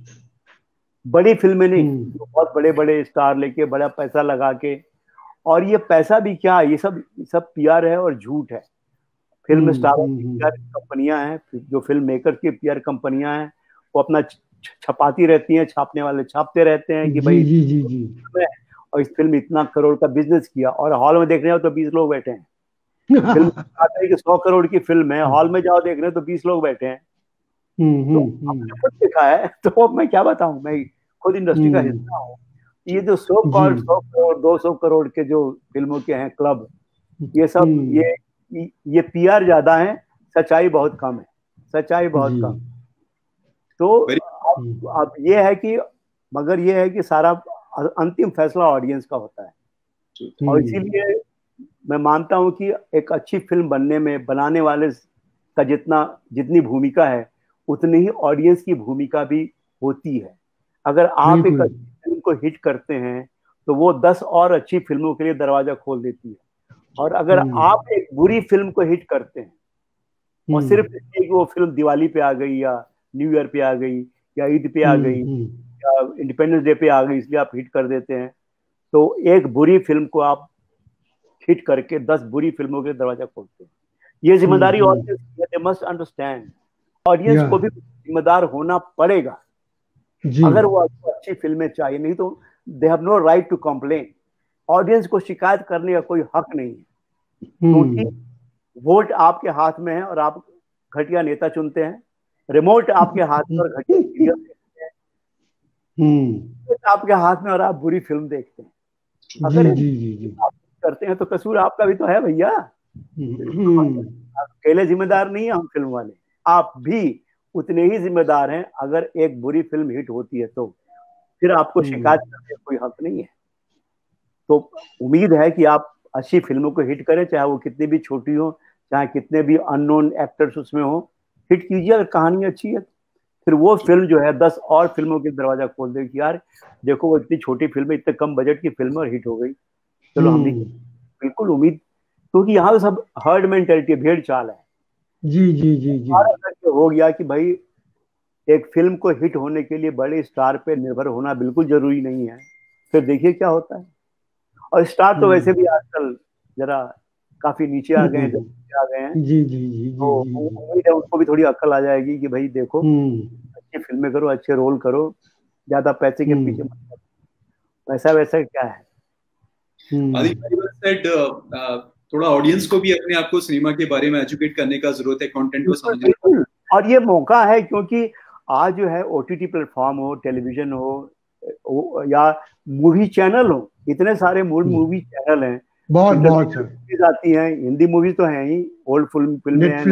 बड़ी फिल्में नहीं, बहुत बड़े बड़े स्टार लेके बड़ा पैसा लगा के, और ये पैसा भी क्या, ये सब सब पीआर है और झूठ है. फिल्म स्टारों की पीआर कंपनियां हैं, जो फिल्म मेकर की पीआर कंपनियां हैं, वो अपना छपाती रहती हैं, छापने वाले छापते रहते हैं कि भाई जी, जी, जी. और इस फिल्म इतना करोड़ का बिजनेस किया, और हॉल में देख रहे हो तो बीस लोग बैठे हैं. फिल्म आते कि सौ करोड़ की फिल्म है, हॉल में जाओ देख रहे हो तो बीस लोग बैठे हैं. तो आपने खुद देखा है, तो मैं क्या बताऊं, मैं खुद इंडस्ट्री का हिस्सा हूँ. ये जो सौ करोड़ सौ करोड़ दो सौ करोड़ के जो फिल्मों के हैं क्लब, ये सब ये ये पीआर ज्यादा है, सच्चाई बहुत कम है. सच्चाई बहुत कम. तो अब अब ये है कि, मगर ये है कि सारा अंतिम फैसला ऑडियंस का होता है. और इसीलिए मैं मानता हूं कि एक अच्छी फिल्म बनने में बनाने वाले का जितना जितनी भूमिका है, उतनी ही ऑडियंस की भूमिका भी होती है. अगर आप एक अच्छी फिल्म को हिट करते हैं तो वो दस और अच्छी फिल्मों के लिए दरवाजा खोल देती है. और अगर आप एक बुरी फिल्म को हिट करते हैं और सिर्फ इसलिए कि वो फिल्म दिवाली पे आ गई या न्यू ईयर पे आ गई या ईद पे आ गई या इंडिपेंडेंस डे पे आ गई, इसलिए आप हिट कर देते हैं, तो एक बुरी फिल्म को आप हिट करके दस बुरी फिल्मों के दरवाजा खोलते हैं. ये जिम्मेदारी audience, they must understand. Audience को भी जिम्मेदार होना पड़ेगा अगर वो अच्छी फिल्में चाहिए, नहीं तो they have no right to complain. Audience को शिकायत करने का कोई हक नहीं है, क्योंकि वोट आपके हाथ में है और आप घटिया नेता चुनते हैं. रिमोट आपके हाथ में और घटिया सीरियल देखते हैं. आपके हाथ में और आप बुरी फिल्म देखते हैं. अगर जी जी जी जी करते हैं तो कसूर आपका भी तो है भैया, अकेले जिम्मेदार नहीं है हम फिल्म वाले, आप भी उतने ही जिम्मेदार हैं। अगर एक बुरी फिल्म हिट होती है तो फिर आपको शिकायत करने का कोई हक नहीं है। तो उम्मीद है कि आप अच्छी फिल्मों को हिट करें, चाहे वो कितनी भी छोटी हो, चाहे कितने भी अननोन एक्टर्स उसमें हो, हिट कीजिए। अगर कहानी अच्छी है फिर वो फिल्म जो है दस और फिल्मों के दरवाजा खोल देगी। यार देखो वो इतनी छोटी फिल्म है, इतने कम बजट की फिल्म और हिट हो गई, चलो हम भी। बिल्कुल उम्मीद, क्योंकि यहाँ तो सब हर्ड मेंटेलिटी, भेड़ चाल है। जी जी जी जी हो गया कि भाई एक फिल्म को हिट होने के लिए बड़े स्टार पे निर्भर होना बिल्कुल जरूरी नहीं है। फिर देखिए क्या होता है। और स्टार तो वैसे भी आजकल जरा काफी नीचे आ गए हैं, आ गए हैं। जी जी जी तो उम्मीद है उनको भी थोड़ी अक्ल आ जाएगी कि भाई देखो अच्छी फिल्में करो, अच्छे रोल करो, ज्यादा पैसे के पीछे मत करो। वैसा वैसा क्या है। सेड, थोड़ा ऑडियंस को भी अपने आप को सिनेमा के बारे में एजुकेट करने का जरूरत है, कंटेंट को समझने का। और ये मौका है क्योंकि आज जो है ओटीटी प्लेटफॉर्म हो, टेलीविजन हो, हो या मूवी चैनल हो, इतने सारे मूवी चैनल हैं, बहुत बहुत आती हैं। हिंदी मूवी तो है ही, ओल्ड फिल्म फिल्में हैं,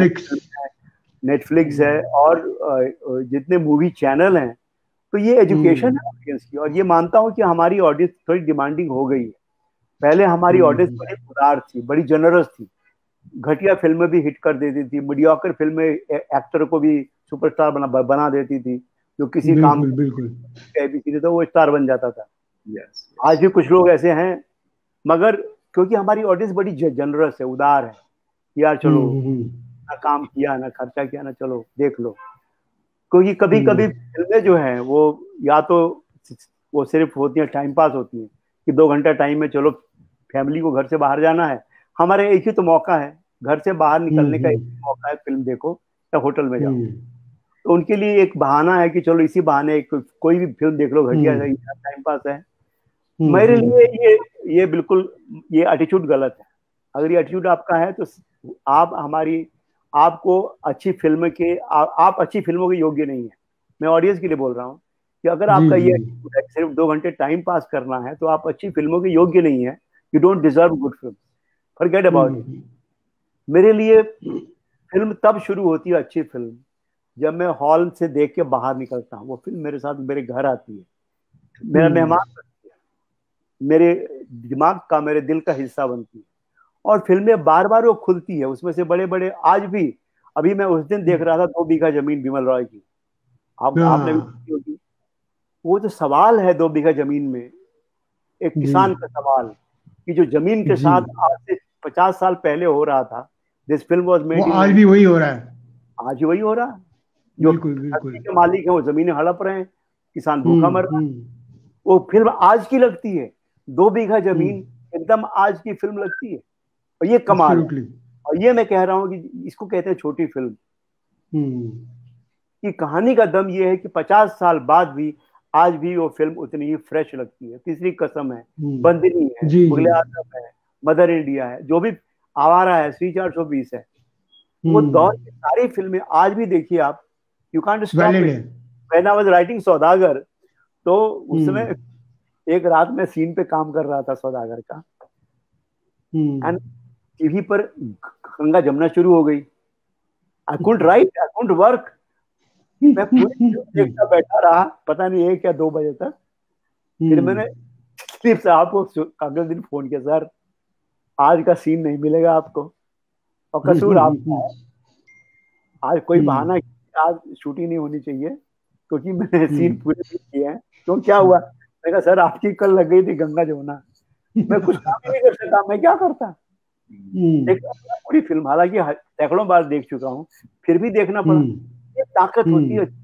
नेटफ्लिक्स है और जितने मूवी चैनल हैं। तो ये एजुकेशन है ऑडियंस की। और ये मानता हूँ कि हमारी ऑडियंस थोड़ी डिमांडिंग हो गई है। पहले हमारी ऑडियंस बड़ी उदार थी, बड़ी जनरस थी, घटिया फिल्में भी हिट कर देती थी, मीडियोकर फिल्में एक्टर को भी सुपरस्टार बना बना देती थी, जो किसी बिल्कुल, काम बिल्कुल तो वो स्टार बन जाता था। yes. आज भी कुछ लोग ऐसे हैं, मगर क्योंकि हमारी ऑडियंस बड़ी जनरस है, उदार है, यार चलो ना काम किया ना खर्चा किया ना, चलो देख लो। क्योंकि कभी कभी फिल्में जो हैं वो या तो वो सिर्फ होती हैं टाइम पास होती हैं कि दो घंटा टाइम में चलो फैमिली को घर से बाहर जाना है, हमारे एक ही तो मौका है, घर से बाहर निकलने का एक मौका है, फिल्म देखो या होटल में जाओ। तो उनके लिए एक बहाना है कि चलो इसी बहाने को, कोई भी फिल्म देख लो, घटिया टाइम पास है। मेरे लिए ये ये बिल्कुल ये एटीट्यूड गलत है। अगर ये एटीट्यूड आपका है तो आप हमारी आपको अच्छी फिल्म के आ, आप अच्छी फिल्मों के योग्य नहीं है। मैं ऑडियंस के लिए बोल रहा हूँ कि अगर आपका ये सिर्फ दो घंटे टाइम पास करना है तो आप अच्छी फिल्मों के योग्य नहीं है। You don't deserve good film, forget about it. मेरे लिए फिल्म तब शुरू होती है, अच्छी फिल्म, जब मैं हॉल से देख के बाहर निकलता हूँ। वो फिल्म मेरे साथ मेरे घर आती है, मेरा मेहमान, मेरे दिमाग का, मेरे दिल का हिस्सा बनती है। और फिल्में बार बार वो खुलती है, उसमें से बड़े बड़े आज भी, अभी मैं उस दिन देख रहा था दो बीघा जमीन बिमल रॉय की, आप आपने भी, वो जो सवाल है दो बीघा जमीन में, एक किसान का सवाल कि जो जमीन के साथ आज से पचास साल पहले हो रहा था, दिस फिल्म वाज मेड, आज भी वही हो रहा है, आज भी वही हो रहा है। जो के मालिक है वो जमीनें हड़प रहे हैं, किसान भूखा मर रहा है। वो फिल्म आज की लगती है, दो बीघा जमीन एकदम आज की फिल्म लगती है। और ये कमाल है। और ये मैं कह रहा हूँ कि इसको कहते हैं छोटी फिल्म। कि कहानी का दम ये है कि पचास साल बाद भी आज भी वो फिल्म उतनी ही फ्रेश लगती है। तीसरी कसम है, बंदनी है, मुगले आजम है, मदर इंडिया है, जो भी आवारा है, सी चार सौ बीस है, वो दौर की सारी फिल्में आज भी देखिए आप, you can't stop it. When I was writing Saudagar, तो उस समय एक रात में सीन पे काम कर रहा था सौदागर का, एंड टीवी पर गंगा जमना शुरू हो गई। I couldn't write, I couldn't work. मैं पूरी देखता बैठा रहा, पता नहीं एक या दो बजे तक। फिर मैंने दिलीप साहब को अगले दिन फोन किया, सर आज का सीन नहीं मिलेगा आपको, और कसूर आपका है, आज कोई बहाना, आज शूटिंग नहीं होनी चाहिए क्योंकि मैंने सीन पूरे किए हैं। तो क्या हुआ? मैं कहा सर आपकी कल लग गई थी गंगा जमुना, मैं कुछ काम नहीं कर सकता, मैं क्या करता। पूरी फिल्म हालांकि सैकड़ों बार देख चुका हूँ, फिर भी देखना पड़ा। ये ताकत होती है।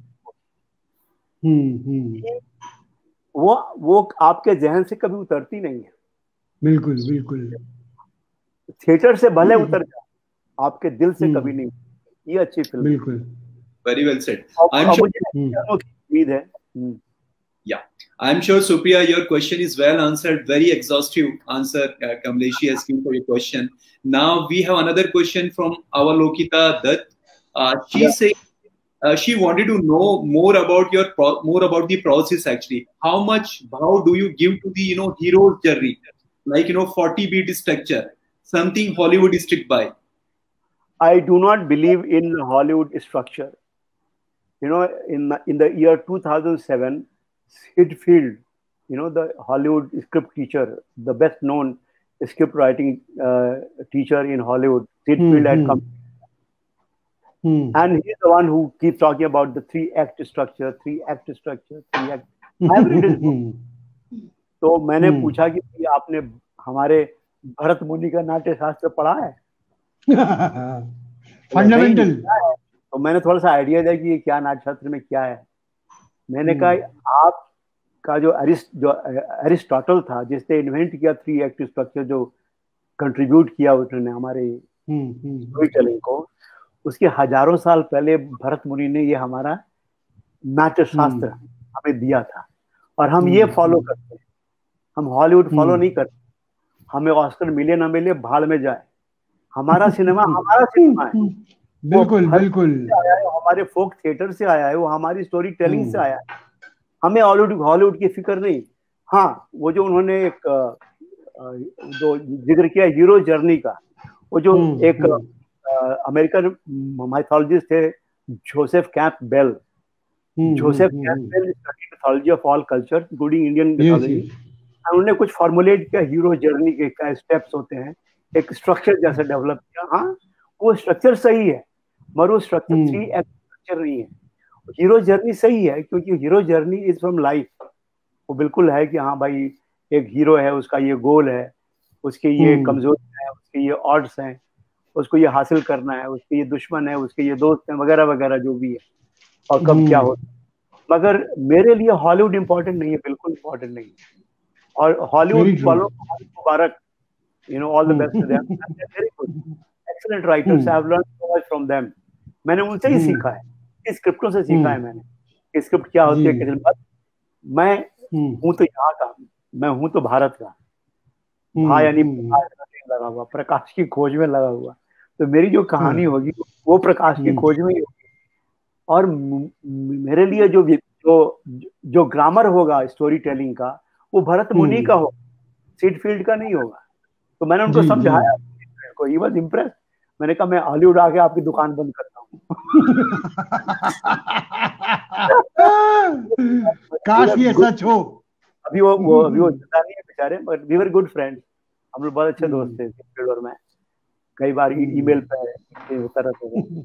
वो वो आपके जहन से कभी उतरती नहीं है। बिल्कुल बिल्कुल। थिएटर से भले उतर जाए, आपके दिल से कभी नहीं। ये अच्छी फिल्म। बिल्कुल। Very well said. I'm sure. उम्मीद है। Yeah, I'm sure Supriya, your question is well answered. Very exhaustive answer uh, Kamleshi has given for your question. Now we have another question from our Lokita Dutt. Uh, she yeah. said uh, she wanted to know more about your pro more about the process actually. How much, how do you give to the you know hero's journey? like, you know, forty beat structure, something Hollywood is strict by? I do not believe in Hollywood structure. You know, in the, in the year two thousand seven, Sid Field, you know, the Hollywood script teacher, the best known script writing uh, teacher in Hollywood, Sid Hmm, Field had hmm. come, Hmm. and he's the one who keeps talking about the three act structure, three act structure, three act. I've read his book. तो मैंने Hmm. पूछा कि भाई आपने हमारे भरत मुनि का नाट्य शास्त्र पढ़ा है? Fundamental. नहीं, क्या है? तो मैंने थोड़ा सा आइडिया दिया कि ये क्या नाट्य शास्त्र में क्या है. मैंने Hmm. कहा आपका जो अरिस्ट जो अरिस्टोटल था, जिसने इन्वेंट किया थ्री एक्ट स्ट्रक्चर, जो कंट्रीब्यूट किया उन्होंने हमारे Hmm, hmm. स्टोरी टेलिंग को, उसके हजारों साल पहले भरत मुनि ने ये हमारा नाट्य शास्त्र हमें दिया था, और हम ये फॉलो करते हैं. हम हॉलीवुड फॉलो नहीं करते. हमें ऑस्कर मिले ना मिले, भाड़ में जाए. हमारा सिनेमा हमारा सिनेमा है. बिल्कुल बिल्कुल आया है, हमारे फोक थिएटर से आया है, वो हमारी स्टोरी टेलिंग से आया है. हमें हॉलीवुड हॉलीवुड की फिक्र नहीं. हाँ, वो जो उन्होंने एक जो जिक्र किया हीरो जर्नी का, वो जो एक अमेरिकन माइथोलॉजिस्ट थे, Joseph Campbell. Joseph Campbell studied mythology of all culture including Indian mythology. उन्होंने कुछ फॉर्मुलेट किया हीरो जर्नी के क्या स्टेप्स होते हैं, एक स्ट्रक्चर जैसे डेवलप किया. हाँ, वो स्ट्रक्चर सही है, मगर वो स्ट्रक्चर थ्री एक्ट स्ट्रक्चर नहीं है. हीरो जर्नी सही है, क्योंकि hero journey is from life. वो बिल्कुल है कि हाँ भाई, एक हीरो है, उसका ये गोल है, उसके ये कमजोरी है, उसके ये ऑड्स हैं, उसको ये हासिल करना है, उसके ये दुश्मन है, उसके ये दोस्त हैं, वगैरह वगैरह जो भी है, और कब क्या हो. मगर मेरे लिए हॉलीवुड इंपॉर्टेंट नहीं है, बिल्कुल इंपॉर्टेंट नहीं है. और हॉलीवुड वालों को मुबारक, you know, all the best to them. Very good, excellent writers. I have learned so much from them. मैंने उनसे ही सीखा है, इस स्क्रिप्टों से सीखा है मैंने कि स्क्रिप्ट क्या होती है, कैसे. मैं हूं तो यहाँ का, मैं हूं तो भारत का. हाँ, यानी लगा हुआ, प्रकाश की खोज में लगा हुआ. तो मेरी जो कहानी होगी वो प्रकाश की खोज में ही होगी. और मेरे लिए जो जो जो ग्रामर होगा स्टोरी टेलिंग का, वो भरत मुनि का होगा, सिड फील्ड का नहीं होगा. तो मैंने उनको समझाया, को ही वाज इम्प्रेस. मैंने कहा मैं हॉलीवुड आके आपकी दुकान बंद करता हूँ. काश ये सच हो. अभी वो वो अभी वो जिंदा नहीं है बेचारे, but we were good friends. हम लोग बहुत अच्छे दोस्त थे फील्ड. और मैं कई बार ईमेल पे होता रहता था.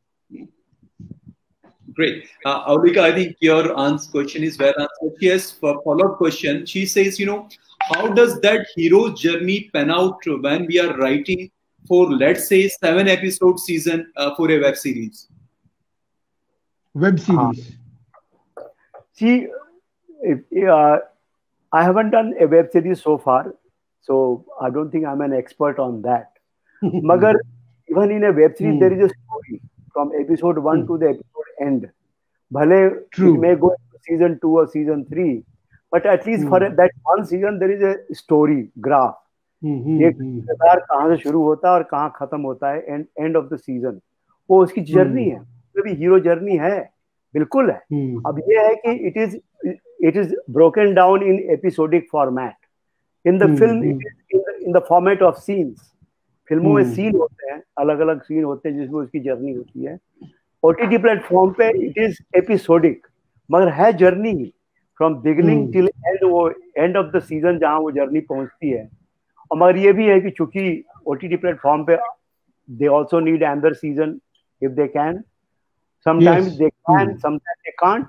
Great. Uh, Aulika, I think your answer question is well answered. Yes, for follow-up question, she says, you know, how does that hero journey pan out when we are writing for, let's say, seven episode season uh, for a web series? Web series. Uh, see, if, uh, I haven't done a web series so far, so I don't think I'm an expert on that. Magar, even in a web series, there is a story from episode one to the episode end. Bhale, it may go into season two or season three, but at least for that one season, there is a story graph. एक किरदार कहाँ से शुरू होता है और कहाँ खत्म होता है, and end of the season. वो उसकी जर्नी है. तो भी हीरो जर्नी है, बिल्कुल है. अब ये है कि it is it is broken down in episodic format. In the film it is in the format of scenes. फिल्मों में सीन होते हैं, अलग अलग सीन होते हैं जिसमें उसकी जर्नी होती है. ओटीटी प्लेटफॉर्म पे इट इज एपिसोडिक, मगर है जर्नी ही फ्रॉम बिगिनिंग टिल एंड. वो एंड ऑफ द सीजन जहां वो जर्नी पहुंचती है. और मगर ये भी है कि चूंकि ओटीटी प्लेटफॉर्म पे they also need another season if they can. Sometimes they can, sometimes they can't.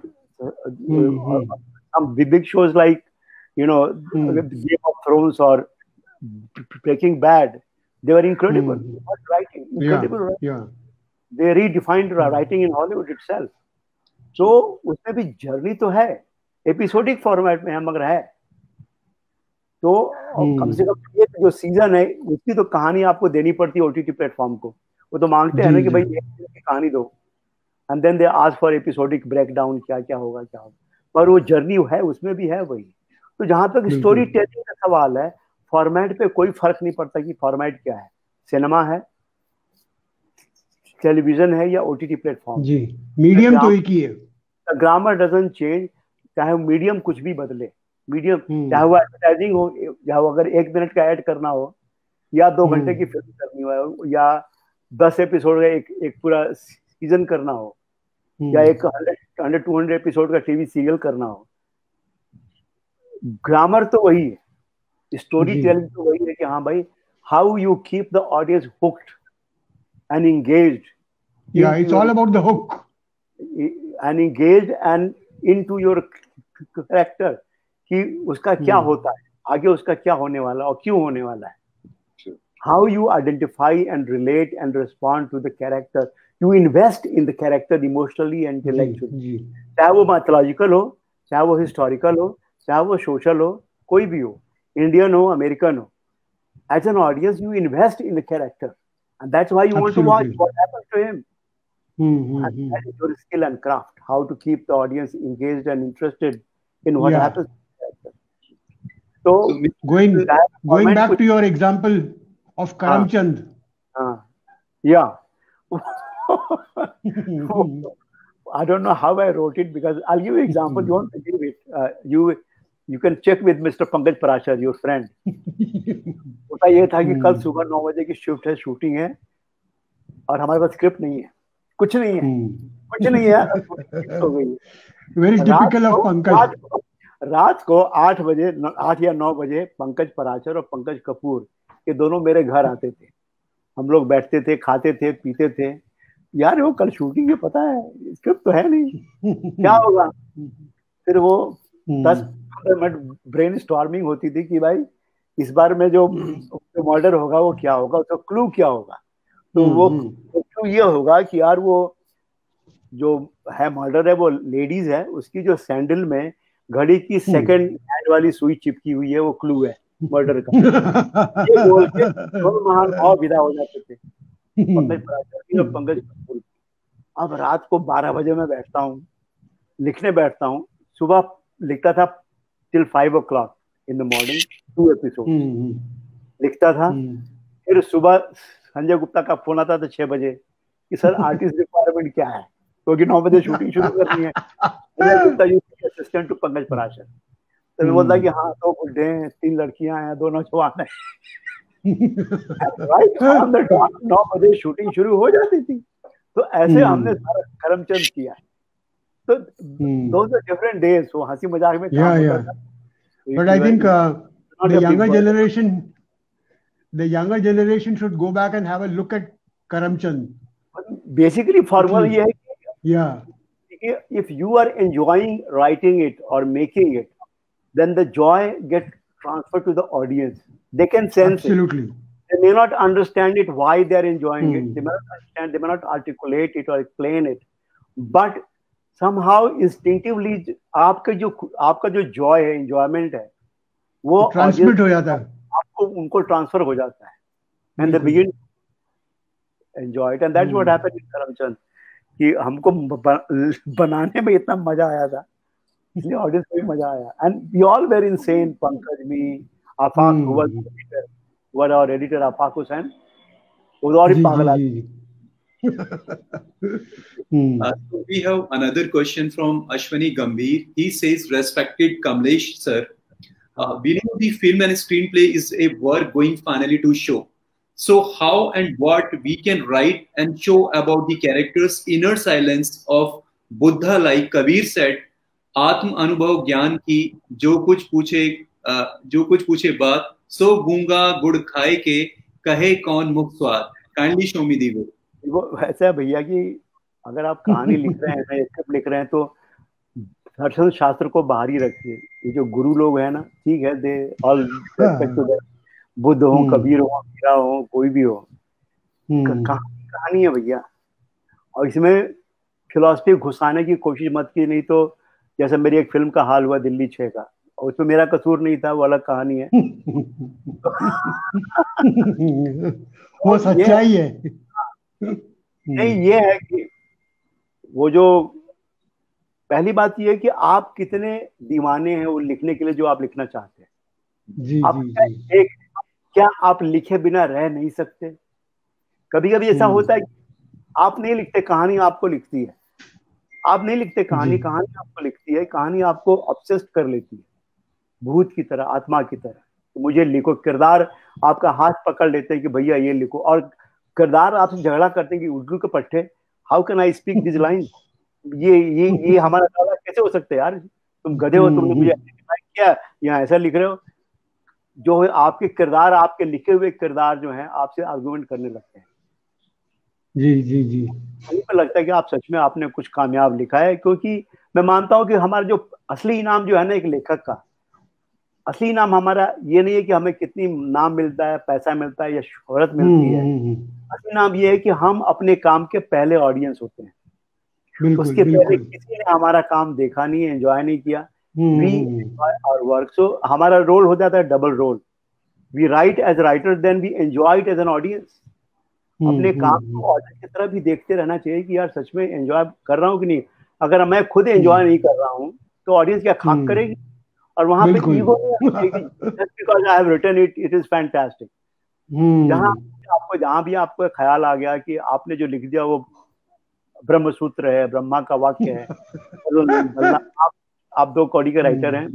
Some big shows like, you know, Game of Thrones or Breaking Bad, they were incredible. Mm. What writing, incredible yeah, writing. Yeah. They redefined mm. writing in Hollywood itself. So उसमें भी journey तो है, episodic format में है, मगर है. तो mm. कम से कम ये जो सीजन है उसकी तो कहानी आपको देनी पड़ती है ओटीटी प्लेटफॉर्म को. वो तो मांगते हैं ना कि भाई एक की कहानी दो, and then they ask for episodic breakdown, क्या क्या होगा क्या होगा. पर वो जर्नी है, उसमें भी है वही. तो जहां तक स्टोरी टेलिंग का सवाल है, फॉर्मेट पे कोई फर्क नहीं पड़ता कि फॉर्मेट क्या है. सिनेमा है, टेलीविजन है, या ओटीटी प्लेटफॉर्म. जी, मीडियम तो एक ही है. ग्रामर डजंट चेंज, चाहे मीडियम कुछ भी बदले. मीडियम, चाहे वो एडवर्टाइजिंग हो, चाहे वो अगर एक मिनट का ऐड करना हो, या दो घंटे की फिल्म करनी हो, या दस एपिसोड का एक एक पूरा सीजन करना हो, या एक hundred hundred two hundred episode का टीवी सीरियल करना हो, ग्रामर तो वही है, स्टोरी टेलिंग तो वही है कि हाँ भाई, how you keep the audience hooked and engaged. Yeah, it's all about the hook. And engaged and into your character, कि उसका क्या होता है आगे, उसका क्या होने वाला और क्यों होने वाला है. How you identify and relate and respond to the character. You invest in the character emotionally and intellectually. चाहे वो mythological हो, चाहे वो historical हो, चाहे वो social हो, कोई भी हो, Indian हो, American हो. As an audience, you invest in the character, and that's why you Absolutely. want to watch what happens to him. Mm-hmm. And that is your skill and craft, how to keep the audience engaged and interested in what yeah. happens to the character. So, so going going back which, to your example of Karamchand. Uh, uh, yeah. I don't know how I wrote it, because I'll give you an example. You won't believe it. Uh, you you can check with Mister Pankaj Parashar, your friend. होता ये था कि कल सुबह नौ बजे की shift है, shooting है, और हमारे पास स्क्रिप्ट नहीं है, कुछ नहीं है, कुछ नहीं है, हो गई. Very typical of Pankaj. रात को आठ बजे आठ या नौ बजे पंकज पराशर और पंकज कपूर ये दोनों मेरे घर आते थे. हम लोग बैठते थे, खाते थे, पीते थे. यार वो कल शूटिंग है, पता है स्क्रिप्ट तो है नहीं, क्या होगा. फिर वो दस पंद्रह मिनट ब्रेन स्टॉर्मिंग होती थी कि भाई इस बार में जो मर्डर होगा वो क्या होगा, उसका क्लू क्या होगा. तो वो क्लू ये होगा कि यार वो जो है मर्डर है वो लेडीज है, उसकी जो सैंडल में घड़ी की सेकंड हैंड वाली सुई चिपकी हुई है, वो क्लू है मर्डर का. ये बोल के दोनों महान और विदा हो जाते थे, पंकज पराशर और पंकज कपूर. अब रात को बारह बजे मैं बैठता हूँ, लिखने बैठता हूँ. सुबह लिखता था till five o'clock in the morning, two episode लिखता था. फिर सुबह संजय गुप्ता का फोन आता था छह बजे कि सर आर्टिस्ट रिक्वायरमेंट क्या है, क्योंकि नौ बजे शूटिंग शुरू करनी है. Sanjay Gupta assistant to Pankaj Parashar. तो मैं बोलता कि हाँ दो बुढ़े हैं, तीन लड़कियां हैं, दो नौजवान हैं. नौ बजे शूटिंग शुरू हो जाती थी. तो ऐसे हमने सारा करमचंद किया है. तो those are different days. So हंसी मजाक में yeah yeah था. But I think uh, the younger generation the younger generation should go back and have a look at Karamchand. Basically formula ये है कि yeah if you are enjoying writing it or making it, then the joy gets transferred to the audience. They can sense Absolutely. it. They may not understand it, why they are enjoying hmm. it. They may not understand, they may not articulate it or explain it. But somehow instinctively आपका जो आपका जो joy है, enjoyment है, वो transmit हो जाता है, आपको उनको transfer हो जाता है, and they begin to enjoy it, and that's hmm. what happened in Karamchand. कि हमको बनाने में इतना मजा आया था, इसलिए ऑडियंस को भी मजा आया. And we all were insane. Pankaj, me, Afaq, hmm. who was editor, who was our editor, Afaq Hussain, वो और ही पागल आदमी. Hmm. Uh, so we have another question from Ashwani Gambhir. He says, respected Kamlesh sir, uh, we know the film and screenplay is a work going finally to show. So how and what we can write and show about the character's inner silence of Buddha, like Kabir said, आत्म अनुभव ज्ञान की जो कुछ पूछे uh, जो कुछ पूछे बात, सो गूंगा गुड़ खाए के कहे कौन मुख स्वाद. Kindly show me the way. वो ऐसा है भैया कि अगर आप कहानी लिख रहे हैं, स्क्रिप्ट लिख रहे हैं, तो दर्शन शास्त्र को बाहर ही रखिए. ये जो गुरु लोग हैं ना, ठीक है, they all respect to them, Buddha हो, कबीर हो, मीरा हो, कोई भी हो, कहानी कहानी है भैया. और इसमें फिलॉसफी घुसाने की कोशिश मत की, नहीं तो जैसे मेरी एक फिल्म का हाल हुआ दिल्ली छह का, और उसमें मेरा कसूर नहीं था, वो अलग कहानी है. वो सच्चाई है. नहीं, ये है कि वो जो पहली बात ये है कि आप कितने दीवाने हैं वो लिखने के लिए जो आप लिखना चाहते हैं. जी, आप जी, क्या, जी. एक, क्या आप लिखे बिना रह नहीं सकते? कभी कभी ऐसा होता है कि आप नहीं लिखते, कहानी आपको लिखती है. आप नहीं लिखते कहानी, कहानी आपको लिखती है. कहानी आपको ऑब्सेस्ड कर लेती है. भूत की तरह, आत्मा की तरह। तो मुझे लिखो, किरदार आपका हाथ पकड़ लेते हैं कि भैया ये लिखो, और किरदार आपसे झगड़ा करते हैं कि उर्दू के पट्टे, how can I speak this line, ये ये ये हमारा डायलॉग कैसे हो सकता है यार, तुम गधे हो, तुमने मुझे क्या यहाँ ऐसा लिख रहे हो। जो आपके किरदार, आपके लिखे हुए किरदार जो हैं आपसे आर्गुमेंट करने लगते हैं। जी जी जी मुझे लगता है कि आप सच में आपने कुछ कामयाब लिखा है, क्योंकि मैं मानता हूं कि हमारा जो असली इनाम जो है ना एक लेखक का, असली इनाम हमारा ये नहीं है कि हमें कितनी नाम मिलता है, पैसा मिलता है या शोहरत मिलती है। असली नाम ये है कि हम अपने काम के पहले ऑडियंस होते हैं। बिल्कुल, उसके बिल्कुल। पहले किसी ने हमारा काम देखा नहीं, एंजॉय नहीं किया। We enjoy our work, so हमारा रोल हो जाता है double role. We write as writer, then we enjoy it as an audience. अपने काम को ऑडियंस की तरह भी देखते रहना चाहिए कि यार सच में एंजॉय कर रहा हूँ कि नहीं। अगर मैं खुद एंजॉय नहीं कर रहा हूँ तो ऑडियंस क्या खाक करेगी। और वहां पे ego just because I have written it, it is fantastic. जहां आपको जहां भी आपको ख्याल आ गया कि आपने जो लिख दिया वो ब्रह्म सूत्र है, ब्रह्मा का वाक्य है, आप आप दो कौड़ी के राइटर हैं।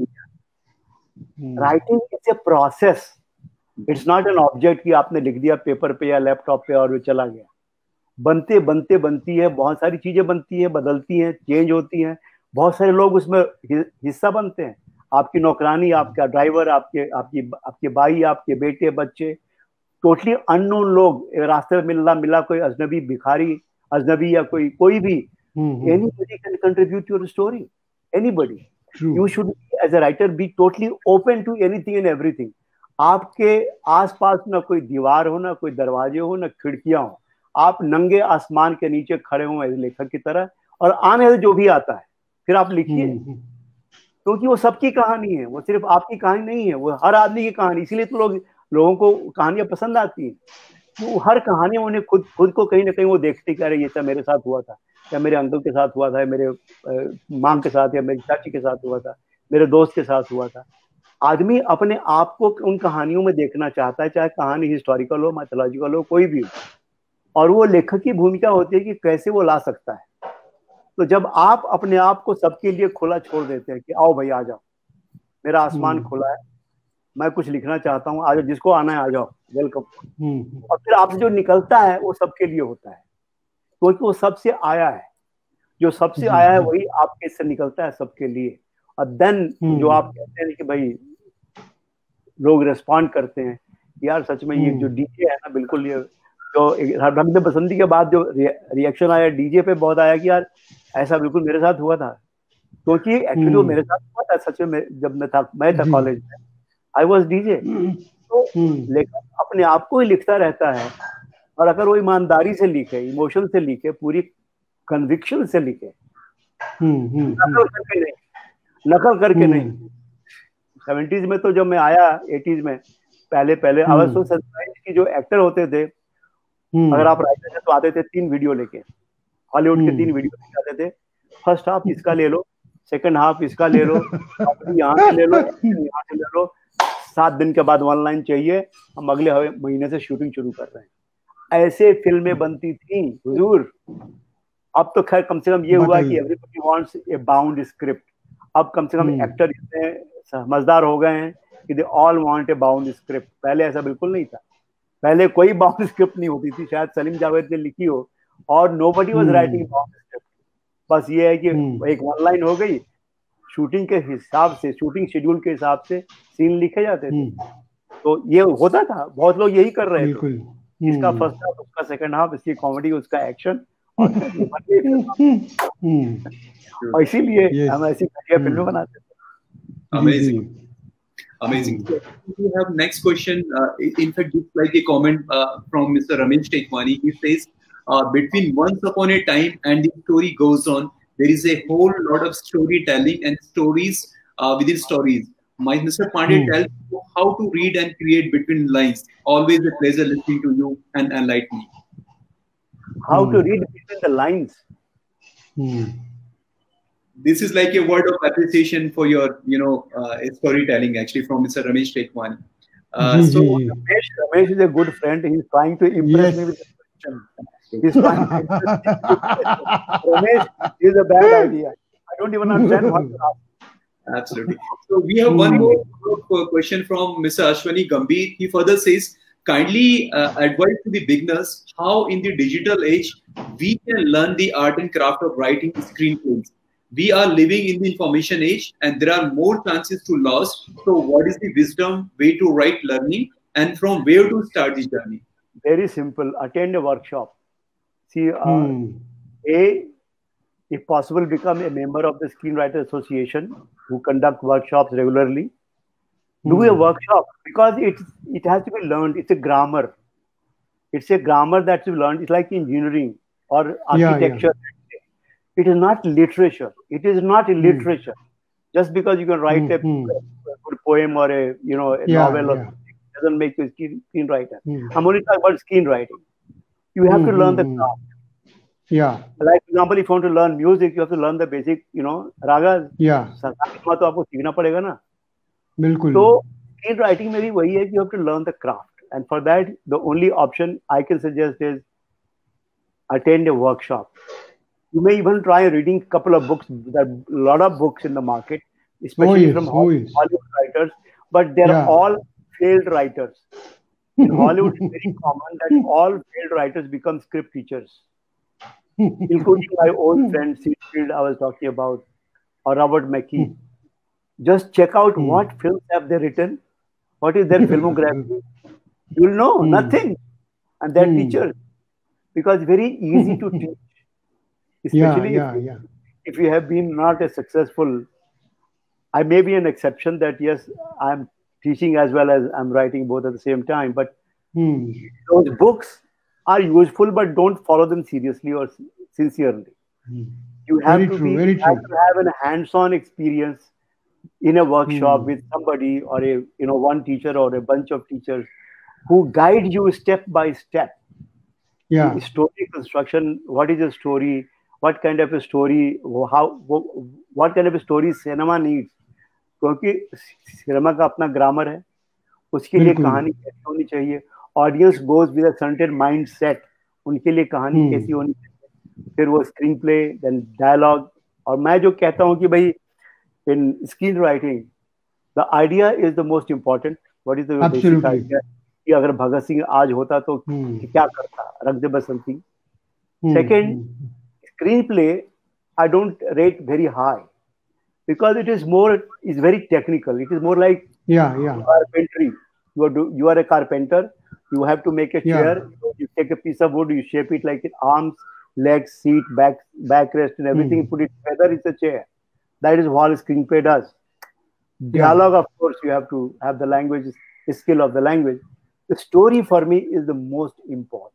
Writing is a process, it's not an object कि आपने लिख दिया पेपर पे या लैपटॉप पे और वो चला गया। बनते बनते बनती है, बहुत सारी चीजें बनती है, बदलती हैं, चेंज होती हैं, बहुत सारे लोग उसमें हिस्सा बनते हैं। आपकी नौकरानी, आपका ड्राइवर, आपके आपकी आपके भाई, आपके बेटे, बच्चे, टोटली अननोन लोग, रास्ते में मिलना मिला कोई अजनबी भिखारी, अजनबी या कोई कोई भी, anybody can contribute to your story, anybody. You should as a writer be totally open to anything and everything. आपके आसपास ना कोई दीवार हो, ना कोई दरवाजे हो, ना खिड़कियां हो, आप नंगे आसमान के नीचे खड़े हो लेखक की तरह, और आने से जो भी आता है फिर आप लिखिए, क्योंकि वो सबकी कहानी है, वो सिर्फ आपकी कहानी नहीं है, वो हर आदमी की कहानी। इसीलिए तो लोग लोगों को कहानियां पसंद आती हैं। वो हर कहानी में उन्हें खुद खुद को कहीं ना कहीं वो देखते कि अरे ये सब मेरे साथ हुआ था, या मेरे अंकल के साथ हुआ था, मेरे माँ के साथ, या मेरी चाची के साथ हुआ था, मेरे दोस्त के साथ हुआ था। आदमी अपने आप को उन कहानियों में देखना चाहता है, चाहे कहानी हिस्टोरिकल हो, मैथोलॉजिकल हो, कोई भी हो। और वो लेखक की भूमिका होती है कि कैसे वो ला सकता है। तो जब आप अपने आप को सबके लिए खुला छोड़ देते हैं कि आओ भाई आ जाओ, मेरा आसमान खुला है, मैं कुछ लिखना चाहता हूँ, आ जाओ, जिसको आना है आ जाओ, वेलकम। और फिर आपसे जो निकलता है वो सबके लिए होता है, क्योंकि तो वो सबसे आया है। जो सबसे आया है वही आपके से निकलता है सबके लिए। और देन जो आप कहते हैं कि भाई लोग रेस्पॉन्ड करते हैं, यार सच में ये जो डीजे है ना, बिल्कुल ये जो रंग बसंती के बाद जो रिएक्शन आया डीजे पे बहुत आया कि यार ऐसा बिल्कुल मेरे साथ हुआ था, क्योंकि एक्चुअली वो मेरे साथ हुआ था सच में। जब मैं था मैं था कॉलेज में, आई वॉज डीजे। तो लेखक अपने आप को ही लिखता रहता है, और अगर वो ईमानदारी से लिखे, इमोशन से लिखे, पूरी कन्विक्शन से लिखे, नकल करके नहीं, नकल करके नहीं। सेवेंटीज में तो जब मैं आया, एटीज में पहले पहले आवाज तो की जो एक्टर होते थे, अगर आप राइटर थे तो आते थे तीन वीडियो लेके, हॉलीवुड के तीन वीडियो लेके आते थे। फर्स्ट हाफ इसका ले लो, सेकंड हाफ इसका ले लो, यहाँ से ले लो, यहाँ से ले लो, सात दिन के बाद वन लाइन चाहिए, हम अगले महीने से शूटिंग शुरू कर रहे हैं। ऐसे फिल्में बनती थी हुजूर। अब तो खैर कम से कम ये हुआ कि everybody wants a bound script. अब कम से कम एक्टर इतने समझदार हो गए हैं कि they all want a bound script. पहले ऐसा बिल्कुल नहीं था, पहले कोई बाउंड स्क्रिप्ट नहीं होती थी, शायद सलीम जावेद ने लिखी हो, और nobody was writing bound script. बस ये है कि एक वन लाइन हो गई, शूटिंग के हिसाब से, शूटिंग शेड्यूल के हिसाब से सीन लिखे जाते थे। तो ये होता था, बहुत लोग यही कर रहे थे, इसका फर्स्ट हाफ, उसका सेकंड हाफ, इसकी कॉमेडी, उसका एक्शन, और इसीलिए हम ऐसी फिल्में बनाते थे। Amazing, amazing. So we have next question. Uh, in fact, just like a comment uh, from Mister Ramesh Tekwani, he says, uh, "Between Once Upon a Time and the story goes on, there is a whole lot of storytelling and stories uh, within stories." My Mister Pandey hmm. tells you how to read and create between lines. Always a pleasure listening to you and enlighten me. How hmm. to read between the lines? Hmm. This is like a word of appreciation for your, you know, uh, storytelling actually from Mister Ramesh Tekwani. Uh, so Ramesh, Ramesh is a good friend. He's trying to impress yes. me with the question. He's trying to impress me. Ramesh is a bad idea. I don't even understand what to ask. Absolutely. So we have one more question from Mister Ashwani Gambhir. He further says, kindly uh, advise to the beginners how in the digital age we can learn the art and craft of writing screenplays. We are living in the information age and there are more chances to loss. So what is the wisdom way to write learning and from where to start the journey? Very simple. Attend a workshop. See, uh, hmm. A, if possible, become a member of the Screenwriter Association who conduct workshops regularly. Hmm. Do a workshop because it, it has to be learned. It's a grammar. It's a grammar that's learned. It's like engineering or architecture. Yeah, yeah. It is not literature. It is not a literature. Hmm. Just because you can write hmm. a, hmm. a good poem or a you know a yeah, novel or yeah. something doesn't make you a screen, screenwriter. Hmm. I'm only talking about screenwriting. You have hmm. to learn the craft. Yeah. Like for example, if you want to learn music, you have to learn the basic, you know, ragas. Yeah. तो आपको सीखना पड़ेगा ना. बिल्कुल. So screenwriting में भी वही है कि you have to learn the craft, and for that the only option I can suggest is attend a workshop. You may even try reading a couple of books. There are a lot of books in the market, especially oh, yes. from oh, yes. Hollywood writers, but they're yeah. all failed writers. In Hollywood, it's very common that all failed writers become script teachers. Including my old friend Seafield I was talking about, or Robert McKee. Just check out mm. what films have they written, what is their filmography. You will know mm. nothing, and they're mm. teachers because it's very easy to teach, especially yeah, yeah, if, yeah. if you have been not a successful. I may be an exception that yes, I'm teaching as well as I'm writing both at the same time, but mm. those books are useful, but don't follow them seriously or sincerely. Mm. You have very to true, be very have true. to have a hands-on experience in a workshop mm. with somebody or a you know one teacher or a bunch of teachers who guide you step by step. Yeah. Story construction. What is a story? What kind of a story? How? What kind of a story cinema needs? क्योंकि cinema का अपना grammar है, उसके लिए कहानी कैसी होनी चाहिए. Audience goes with a certain mindset, उनके लिए कहानी hmm. कैसी होनी चाहिए, फिर वो स्क्रीन प्ले, देन डायलॉग. और मैं जो कहता हूँ कि भाई in screen writing the idea is the most important. What is the basic idea कि अगर भगत सिंह आज होता तो hmm. क्या करता, रख दे Basanti. Second, screenplay I don't rate very high because it is more is very technical. It is more like yeah yeah carpentry. You are do, you are a carpenter. You have to make a chair. Yeah. You take a piece of wood, you shape it like arms, legs, seat, back, backrest, and everything. Mm. Put it together. It's a chair. That is what screenplay does. Dialogue, yeah. of course, you have to have the language, the skill of the language. The story for me is the most important.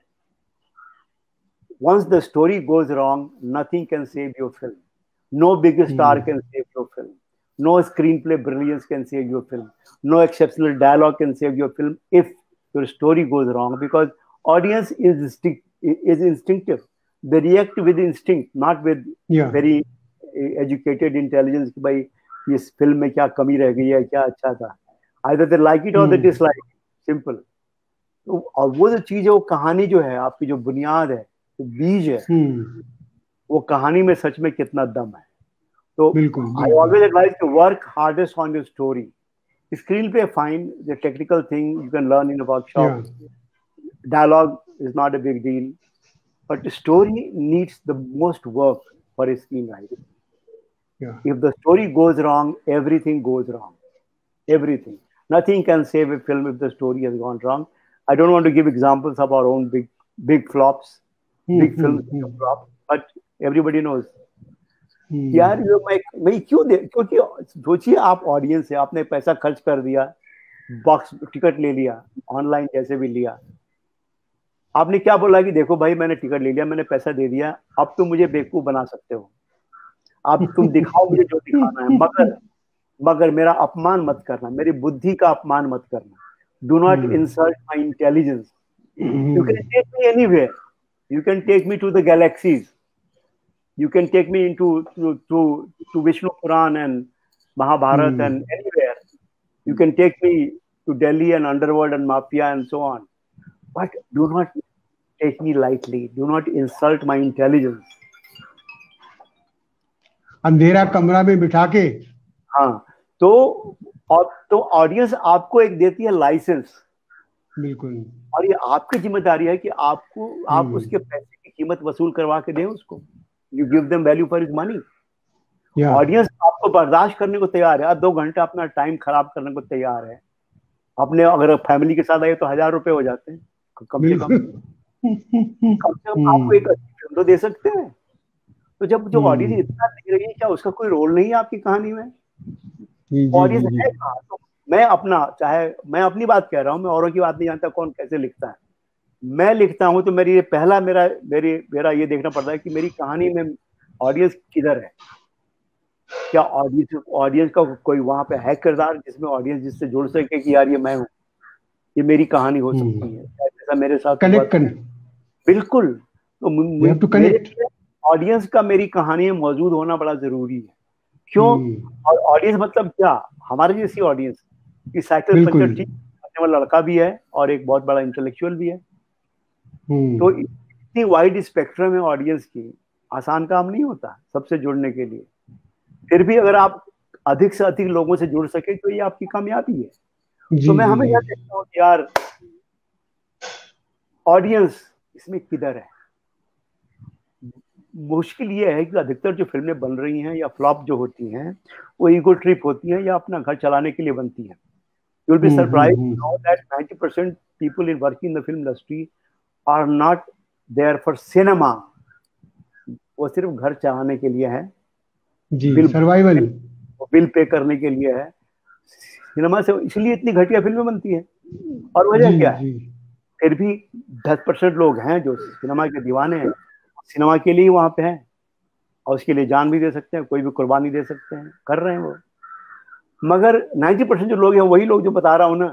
Once the story goes wrong, nothing can save your film. No big star mm. can save your film. No screenplay brilliance can save your film. No exceptional dialogue can save your film if your story goes wrong, because audience is instinct, is instinctive. They react with instinct, not with yeah. very educated intelligence. कि भाई इस film में क्या कमी रह गई है, क्या अच्छा था. Either they like it or mm. they dislike it. Simple. तो और वो जो चीज है, वो कहानी जो है, आपकी जो बुनियाद है, वो बीज है. mm. वो कहानी में सच में कितना दम है. तो I always advise to work hardest on your story. Screenplay fine, the technical thing you can learn in a workshop. Yeah. Dialogue is not a big deal, but the story needs the most work for a screenwriter. Yeah. If the story goes wrong, everything goes wrong. Everything. Nothing can save a film if the story has gone wrong. I don't want to give examples of our own big big flops, mm-hmm. big films mm-hmm. flop, but everybody knows. Hmm. यार मैं मैं क्यों दे, क्योंकि सोचिए आप audience है, आपने पैसा खर्च कर दिया, बॉक्स टिकट ले लिया, ऑनलाइन जैसे भी लिया, आपने क्या बोला कि देखो भाई मैंने टिकट ले लिया, मैंने पैसा दे दिया, अब तुम मुझे बेवकूफ बना सकते हो, अब तुम दिखाओ मुझे जो दिखाना है, मगर मगर मेरा अपमान मत करना, मेरी बुद्धि का अपमान मत करना. Do not insult my intelligence. You can take me anywhere, you can take me to the galaxies. You can take me into to, to, to Vishnu Puran and Mahabharat mm. and anywhere. You can take me to Delhi and underworld and mafia and so on. But do not take me lightly. Do not insult my intelligence. अंधेरा कमरा में बिठा के हाँ, तो और तो audience आपको एक देती है लाइसेंस, बिल्कुल, और ये आपकी जिम्मेदारी है कि आपको आप उसके पैसे की कीमत वसूल करवा के दें उसको। You give them value for his money. Audience आपको बर्दाश्त करने को तैयार है, दो घंटा अपना टाइम खराब करने को तैयार है। अपने अगर फैमिली के साथ आए तो हजार रुपए हो जाते हैं कम से कम। कम से कम आपको एक अच्छी फिल्म तो दे सकते हैं। तो जब जो ऑडियंस इतना दे रही है, क्या उसका कोई रोल नहीं है आपकी कहानी में? ऑडियंस है कहाँ? तो मैं अपना, चाहे मैं अपनी बात कह रहा हूँ, मैं औरों की बात नहीं जानता कौन कैसे लिखता है। मैं लिखता हूँ तो मेरी ये पहला मेरा मेरी मेरा ये देखना पड़ता है कि मेरी कहानी में ऑडियंस किधर है। क्या ऑडियंस ऑडियंस का कोई वहां पे है किरदार जिसमें ऑडियंस जिससे जुड़ सके कि यार ये मैं हूँ, ये मेरी कहानी हो सकती है, ऐसा मेरे साथ कनेक्ट कर। बिल्कुल। तो ऑडियंस का मेरी कहानी में मौजूद होना बड़ा जरूरी है। क्यों? और ऑडियंस मतलब क्या? हमारे जैसी ऑडियंस की साइकिल पंचर ठीक करने वाला लड़का भी है और एक बहुत बड़ा इंटेलेक्चुअल भी है। तो इतनी वाइड स्पेक्ट्रम है ऑडियंस की, आसान काम नहीं होता सबसे जुड़ने के लिए। फिर भी अगर आप अधिक से अधिक लोगों से जुड़ सके तो ये आपकी कामयाबी है। तो मैं हमेशा देखता हूँ कि यार ऑडियंस इसमें किधर है। मुश्किल ये है कि अधिकतर जो फिल्में बन रही हैं या फ्लॉप जो होती हैं वो ईगो ट्रिप होती हैं या अपना घर चलाने के लिए बनती हैं। You will be surprised to know that ninety percent people in working in the film industry are not there for cinema। वो सिर्फ घर चलाने के लिए है, जी, सर्वाइवल, बिल पे करने के लिए है। सिनेमा से इसलिए इतनी घटिया फिल्में बनती हैं। और वजह क्या है? फिर भी दस परसेंट लोग हैं जो सिनेमा के दीवाने हैं, सिनेमा के लिए वहां पे हैं और उसके लिए जान भी दे सकते हैं, कोई भी कुर्बानी दे सकते हैं, कर रहे हैं वो। मगर नब्बे परसेंट जो लोग हैं वही लोग जो बता रहा हूं ना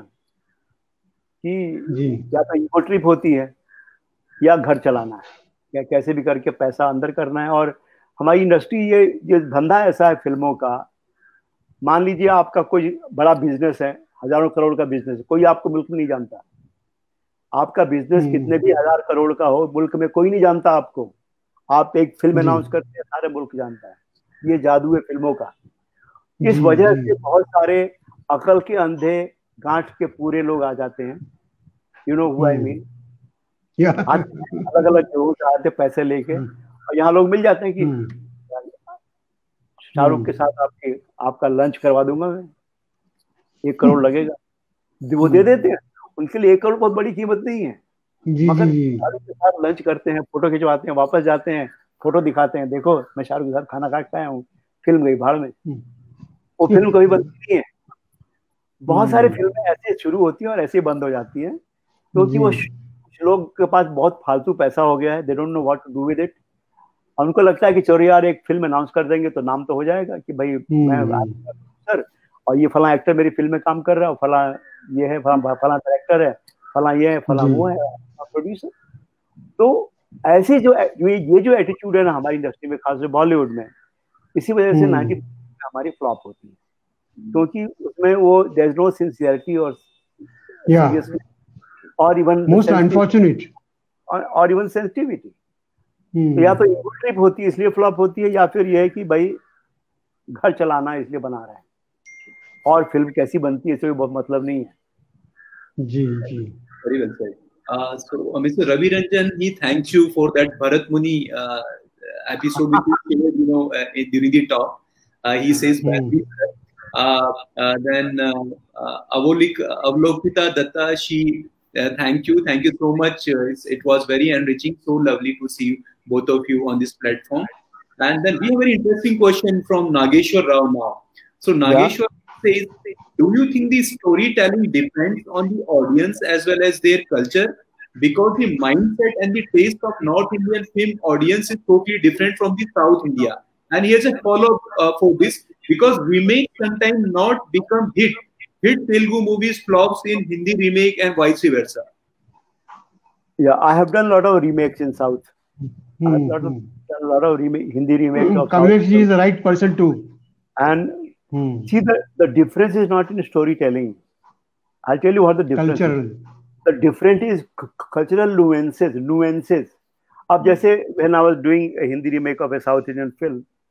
कि या तो ईगो ट्रिप होती है या घर चलाना है, या कैसे भी करके पैसा अंदर करना है। और हमारी इंडस्ट्री ये ये धंधा ऐसा है फिल्मों का। मान लीजिए आपका कोई बड़ा बिजनेस है, हजारों करोड़ का बिजनेस, कोई आपको मुल्क में नहीं जानता। आपका बिजनेस कितने भी हजार करोड़ का हो, मुल्क में कोई नहीं जानता आपको। आप एक फिल्म अनाउंस करते हैं, सारे मुल्क जानता है। ये जादू है फिल्मों का। इस वजह से बहुत सारे अकल के अंधे गांठ के पूरे लोग आ जाते हैं। You know who I mean. अलग अलग लोग आते पैसे लेके, और यहाँ लोग मिल जाते हैं कि शाहरुख के साथ आपके आपका लंच करवा दूंगा मैं, एक करोड़ लगेगा, वो दे देते हैं। उनके लिए एक करोड़ बहुत बड़ी कीमत नहीं है। मगर शाहरुख के साथ लंच करते हैं, फोटो खिंचवाते हैं, वापस जाते हैं, फोटो दिखाते हैं, देखो मैं शाहरुख के साथ खाना खा के आया हूँ, फिल्म गई भाड़ में। वो फिल्म कभी बनती नहीं है। बहुत सारी फिल्में ऐसे शुरू होती हैं और ऐसे बंद हो जाती हैं, क्योंकि वो लोग के पास बहुत फालतू पैसा हो गया है। They don't know what to do with it. उनको लगता है कि चोरी यार एक फिल्म अनाउंस कर देंगे तो नाम तो हो जाएगा कि भाई मैं सर और ये फला एक्टर मेरी फिल्म में काम कर रहा है, फला ये है, फला फला डायरेक्टर है, फला ये है, फला वो है, प्रोड्यूसर। तो ऐसी जो ये जो एटीट्यूड है ना हमारी इंडस्ट्री में, खासकर बॉलीवुड में, इसी वजह से नाइनटी हमारी फ्लॉप होती है, क्योंकि उसमें वो देयर इज नो सिंसियरिटी और और इवन मोस्ट अनफॉर्चुनेट और इवन सेंसिटिविटी। तो या तो ईगो ट्रिप होती है इसलिए फ्लॉप होती है, या फिर ये है कि भाई घर चलाना इसलिए बना रहा है, और फिल्म कैसी बनती है इससे भी बहुत मतलब नहीं है। जी जी, very well said. Uh, so uh, Mister Ravi Ranjan, he thanks you for that Bharat Muni uh, episode which you shared, you know, uh, during the talk. Uh, he says, mm. uh, uh, then uh, uh, Avolik, Avalokita Datta, she uh, thank you, thank you so much. Uh, it was very enriching, so lovely to see both of you on this platform. And then we have a very interesting question from Nageshwar Rao now. So Nageshwar yeah. says, do you think the storytelling depends on the audience as well as their culture? Because the mindset and the taste of North Indian film audience is totally different from the South India. And here's a follow-up uh, for this, because remakes sometimes not become hit. Hit Telugu movies flops in Hindi remake and vice versa. Yeah, I have done a lot of remakes in South. Hmm. I have done hmm. a lot of remake, Hindi remakes. Hmm. Kamlesh ji is the right person too. And hmm. see, the, the difference is not in storytelling. I'll tell you what the difference Cultural. is. The difference is cultural nuances. Nuances. अब जैसे when I was doing a Hindi remake of a South Indian film,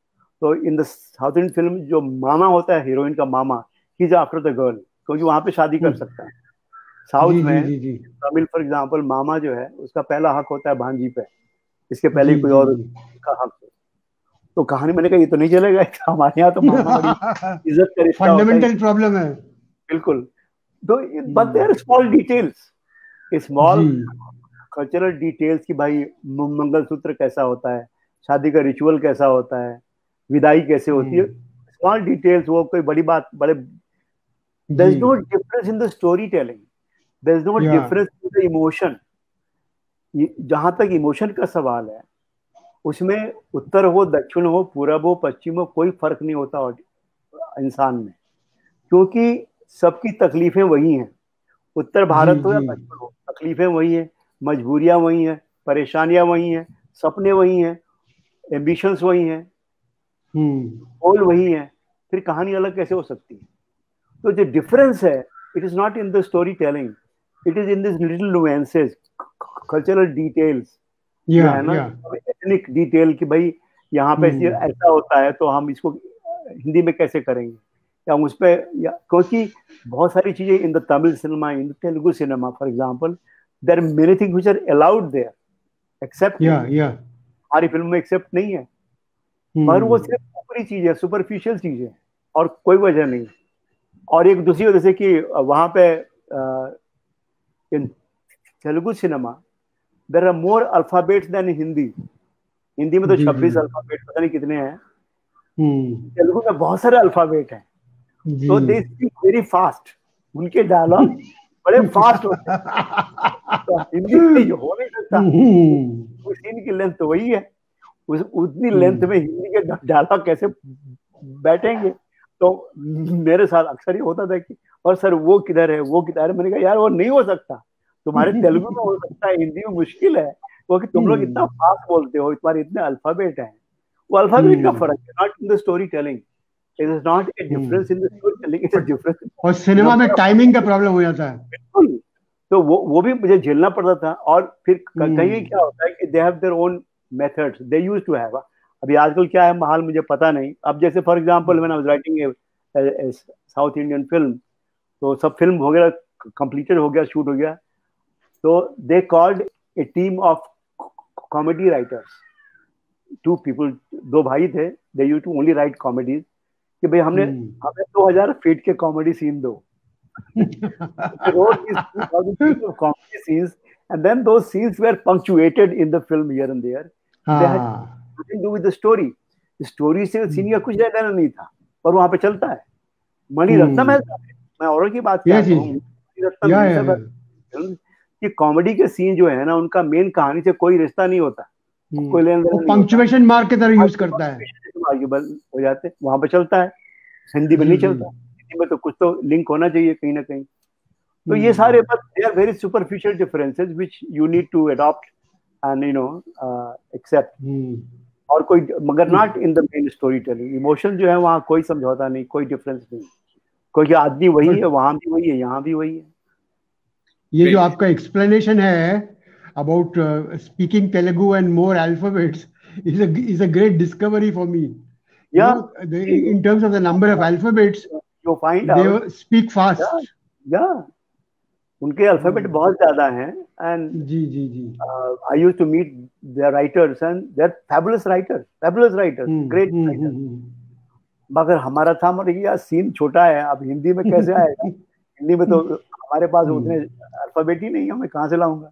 तो in the South Indian film जो मामा होता है, heroine का मामा, he is after the girl, क्योंकि वहां पे शादी कर सकता है। साउथ में तमिल फॉर एग्जांपल, मामा जो है उसका पहला हक होता है भांजी पे, इसके पहले कोई और का हक। तो कहानी मैंने कहा ये तो नहीं चलेगा, हमारे यहाँ तो मामा बड़ी इज्जत का रिश्ता होता है। फंडामेंटल प्रॉब्लम है। बिल्कुल। तो but there are small details, small cultural details कि भाई मंगलसूत्र कैसा होता है, शादी का रिचुअल कैसा होता है, विदाई कैसे होती है, स्मॉल डिटेल्स, वो कोई बड़ी बात, बड़े there is no difference in the story telling, there is no difference in the emotion. जहां तक इमोशन का सवाल है उसमें उत्तर हो, दक्षिण हो, पूरब हो, पश्चिम हो, कोई फर्क नहीं होता इंसान में, क्योंकि सबकी तकलीफें वही हैं। उत्तर भारत हो या दक्षिण हो, तकलीफें वही हैं, मजबूरियां वही हैं, परेशानियां वही हैं, सपने वही हैं, एम्बिशंस वही हैं, गोल वही हैं, फिर कहानी अलग कैसे हो सकती है? तो जो डिफरेंस है, it is not in the story telling, it is in this little nuances, cultural details, है ना, एथनिक डिटेल कि भाई यहाँ पे ऐसा होता है तो हम इसको हिंदी में कैसे करेंगे, या उस पे, या क्योंकि बहुत सारी चीजें in the Tamil cinema, in the Telugu cinema for example, there are many things which are allowed there, except हमारी फिल्म में एक्सेप्ट नहीं है, पर वो सिर्फ ऊपरी चीज है, सुपरफिशियल चीज है, और कोई वजह नहीं। और एक दूसरी वजह से कि वहां पे in Telugu cinema there are more alphabets than Hindi. Hindi में तो छब्बीस अल्फाबेट पता नहीं कितने हैं, तेलुगु में बहुत सारे अल्फाबेट हैं, तो दे स्पीक वेरी फास्ट, उनके डायलॉग बड़े फास्ट होते हैं, तो हिंदी में जो हो नहीं सकता, उस सीन की लेंथ तो वही है, उस उतनी लेंथ में हिंदी के डायलॉग कैसे बैठेंगे? तो मेरे साथ अक्सर ही होता था कि और सर वो किधर है, वो किधर है, मैंने कहा यार वो नहीं हो सकता, तुम्हारे तेलुगु में हो सकता है, हिंदी में मुश्किल है, वो कि तुम लोग इतना फास्ट बोलते हो, तुम्हारे इतने अल्फाबेट हैं, वो अल्फाबेट का फर्क है, not in the story telling, it is not a difference in the story telling, it is difference. और सिनेमा में टाइमिंग का प्रॉब्लम हो जाता है। बिल्कुल, तो वो वो भी मुझे झेलना पड़ता था। और फिर कहीं क्या होता है कि they have their own methods they used to have. अभी आजकल क्या है माहौल मुझे पता नहीं। अब जैसे for example when I was writing a south Indian film, तो सब फिल्म हो गया, कंप्लीटेड हो गया, शूट हो गया, तो they called a team of comedy writers, two people, दो भाई थे, they used to only write comedies, कि भाई हमने हमें दो हजार फीट के कॉमेडी सीन दो। wrote these two thousand feet of comedy scenes, and then those scenes were punctuated in the film here and there. हाँ. They had nothing to do with the story. Story से scene का कुछ लेना नहीं था, पर वहां पे चलता है। मणि रत्नम है, मैं और की बात कर रहा हूँ, कि कॉमेडी के सीन जो है ना, उनका मेन कहानी से कोई रिश्ता नहीं होता, कोई लेन देन, पंक्चुएशन मार्क की तरह यूज करता है, आर्ग्यूबल हो जाते, वहां पे चलता है, हिंदी में नहीं चलता। हिंदी में तो कुछ तो लिंक होना चाहिए कहीं ना कहीं। तो ये सारे they are very superficial differences which you need to adopt and you know accept, और कोई, मगर not in the main story telling. Emotion जो है वहाँ कोई समझौता नहीं, कोई डिफरेंस नहीं, क्योंकि आदमी वही है, वहां भी वही है, यहाँ भी वही है। ये जो आपका एक्सप्लेनेशन है about speaking Telugu and more alphabets is a is a great discovery for me. Yeah, you know, the, in terms of the number of alphabets, you find they out, speak fast. Yeah, yeah. उनके alphabet बहुत ज्यादा हैं, and ji ji ji uh, I used to meet their writers and they're fabulous writers, fabulous writers, hmm, great hmm, writers. Hmm, मगर हमारा था मगर यार scene छोटा है, अब हिंदी में कैसे आएगा? हिंदी में तो हमारे पास उतने अल्फाबेट ही नहीं है, मैं कहाँ से लाऊंगा?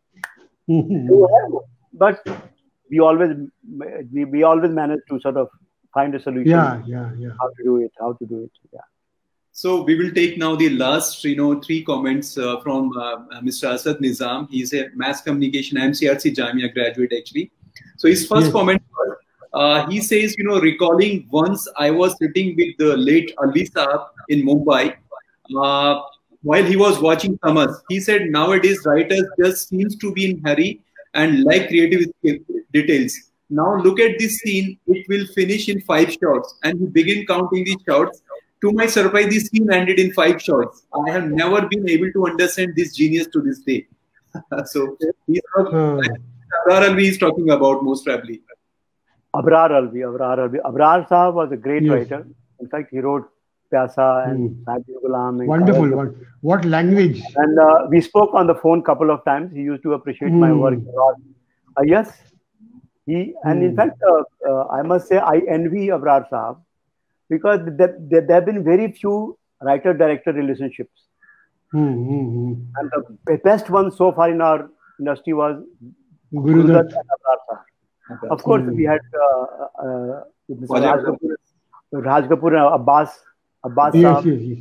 But we always we, we always manage to sort of find a solution. Yeah, yeah, yeah. How to do it? How to do it? Yeah. So we will take now the last, you know, three comments uh, from uh, Mister Asad Nizam. He's a mass communication M C R C Jamia graduate actually. So his first yes. comment, uh, he says, you know, recalling once I was sitting with the late Ali Saab in Mumbai uh, while he was watching Tamas. He said nowadays writers just seems to be in hurry and like creative details. Now look at this scene, it will finish in five shots, and we begin counting the shots. To my surprise, this scene ended in five shots. I have never been able to understand this genius to this day. So he's not, hmm. Alvi is talking about most probably. Abrar Alvi, Abrar Alvi. Abrar Sahab was a great Yes. writer. In fact, he wrote Pyasa and Hmm. Sajid Ghulam and Wonderful. Kagaz. What, what language? And uh, we spoke on the phone couple of times. He used to appreciate my work Hmm. a lot. Uh, yes, he and in Hmm. fact, uh, uh, I must say I envy Abrar Sahab because there, there, there have been very few writer-director relationships. Hmm. Hmm. Hmm. And the best one so far in our industry was Gurudutt. Gurudutt and Abrar Sahab. Of course, Hmm. we had uh, uh, Mister Wajah Raj Kapoor, Raj Kapoor and Abbas, Abbas Yes, Sahab, yes, yes.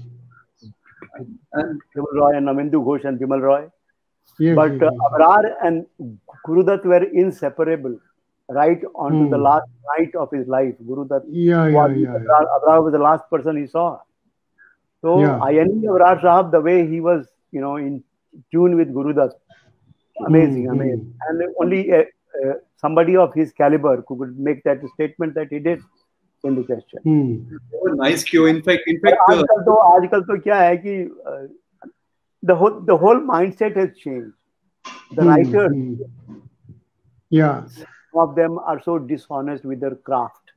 And Bimal Roy and Namindu Ghosh and Bimal Roy. Yes, But yes, uh, yes. Abrar and Gurudutt were inseparable right onto the Hmm. last night of his life. Gurudutt Yeah, yeah, was, yeah, yeah. Abrar, Abrar was the last person he saw. So Yeah. I envy Abrar Sahab the way he was, you know, in tune with Gurudutt. Amazing, Hmm. amazing. And only uh, uh, somebody of his caliber who could make that statement that he did in the question. Hmm. oh, nice cue. In fact, in पर fact, uh, आजकल तो आजकल तो क्या है कि uh, the whole the whole mindset has changed. The Hmm. writers, Hmm. Yeah. some of them are so dishonest with their craft.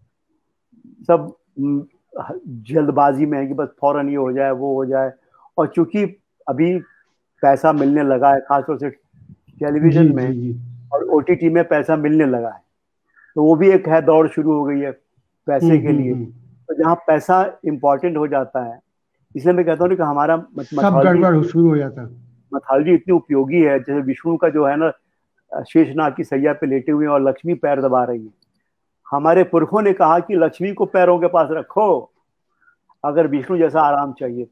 सब mm, जल्दबाजी में है कि बस फौरन ये हो जाए वो हो जाए और चूंकि अभी पैसा मिलने लगा है खासतौर से जी, टेलीविजन जी, में जी. और ओटीटी में पैसा मिलने लगा है तो वो भी एक है दौड़ शुरू हो गई है पैसे हम्म, के हम्म, लिए हम्म. तो जहाँ पैसा इम्पोर्टेंट हो जाता है इसलिए मैं कहता हूँ कि हमारा सब गड़बड़ शुरू हो जाता है मैथोलॉजी इतनी उपयोगी है जैसे विष्णु का जो है ना शेषनाग की सैया पे लेटे हुए और लक्ष्मी पैर दबा रही है हमारे पुरखों ने कहा कि लक्ष्मी को पैरों के पास रखो अगर विष्णु जैसा आराम चाहिए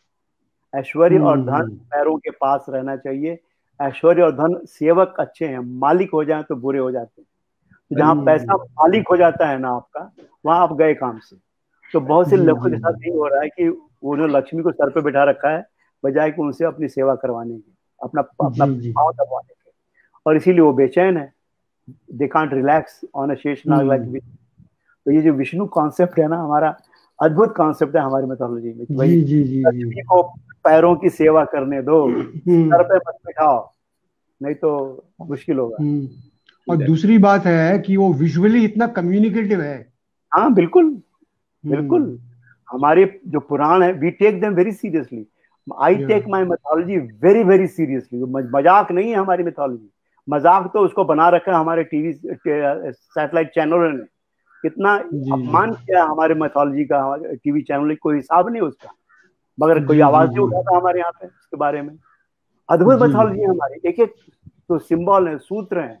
तो ऐश्वर्य और धन पैरों के पास रहना चाहिए ऐश्वर्य और धन सेवक अच्छे हैं मालिक हो जाए तो बुरे हो जाते हैं तो जहाँ पैसा मालिक हो जाता है ना आपका वहां आप गए काम से तो बहुत से लोगों के साथ नहीं हो रहा है कि उन्होंने लक्ष्मी को सर पे बिठा रखा है बजाय कि उनसे अपनी सेवा करवाने की अपना अपना भाव दबाने के और इसीलिए वो बेचैन है they can't relax on a Sheshnag like तो ये जो विष्णु कॉन्सेप्ट है ना हमारा अद्भुत कॉन्सेप्ट है हमारी मैथोलॉजी में भाई लक्ष्मी को पैरों की सेवा करने दो सर पे मत बिठाओ नहीं तो मुश्किल होगा और दूसरी बात है कि वो विजुअली इतना कम्युनिकेटिव है हाँ बिल्कुल बिल्कुल हमारे जो पुराण है we take them very seriously I take my mythology very very seriously मजाक नहीं है हमारी मैथोलॉजी मजाक तो उसको बना रखा है हमारे टीवी सैटेलाइट चैनलों ने कितना अपमान किया हमारे मैथोलॉजी का हमारे टीवी चैनल कोई हिसाब नहीं उसका मगर कोई आवाज नहीं उठाता हमारे यहाँ पे इसके बारे में अद्भुत मैथोलॉजी है हमारी एक एक तो सिंबल है सूत्र है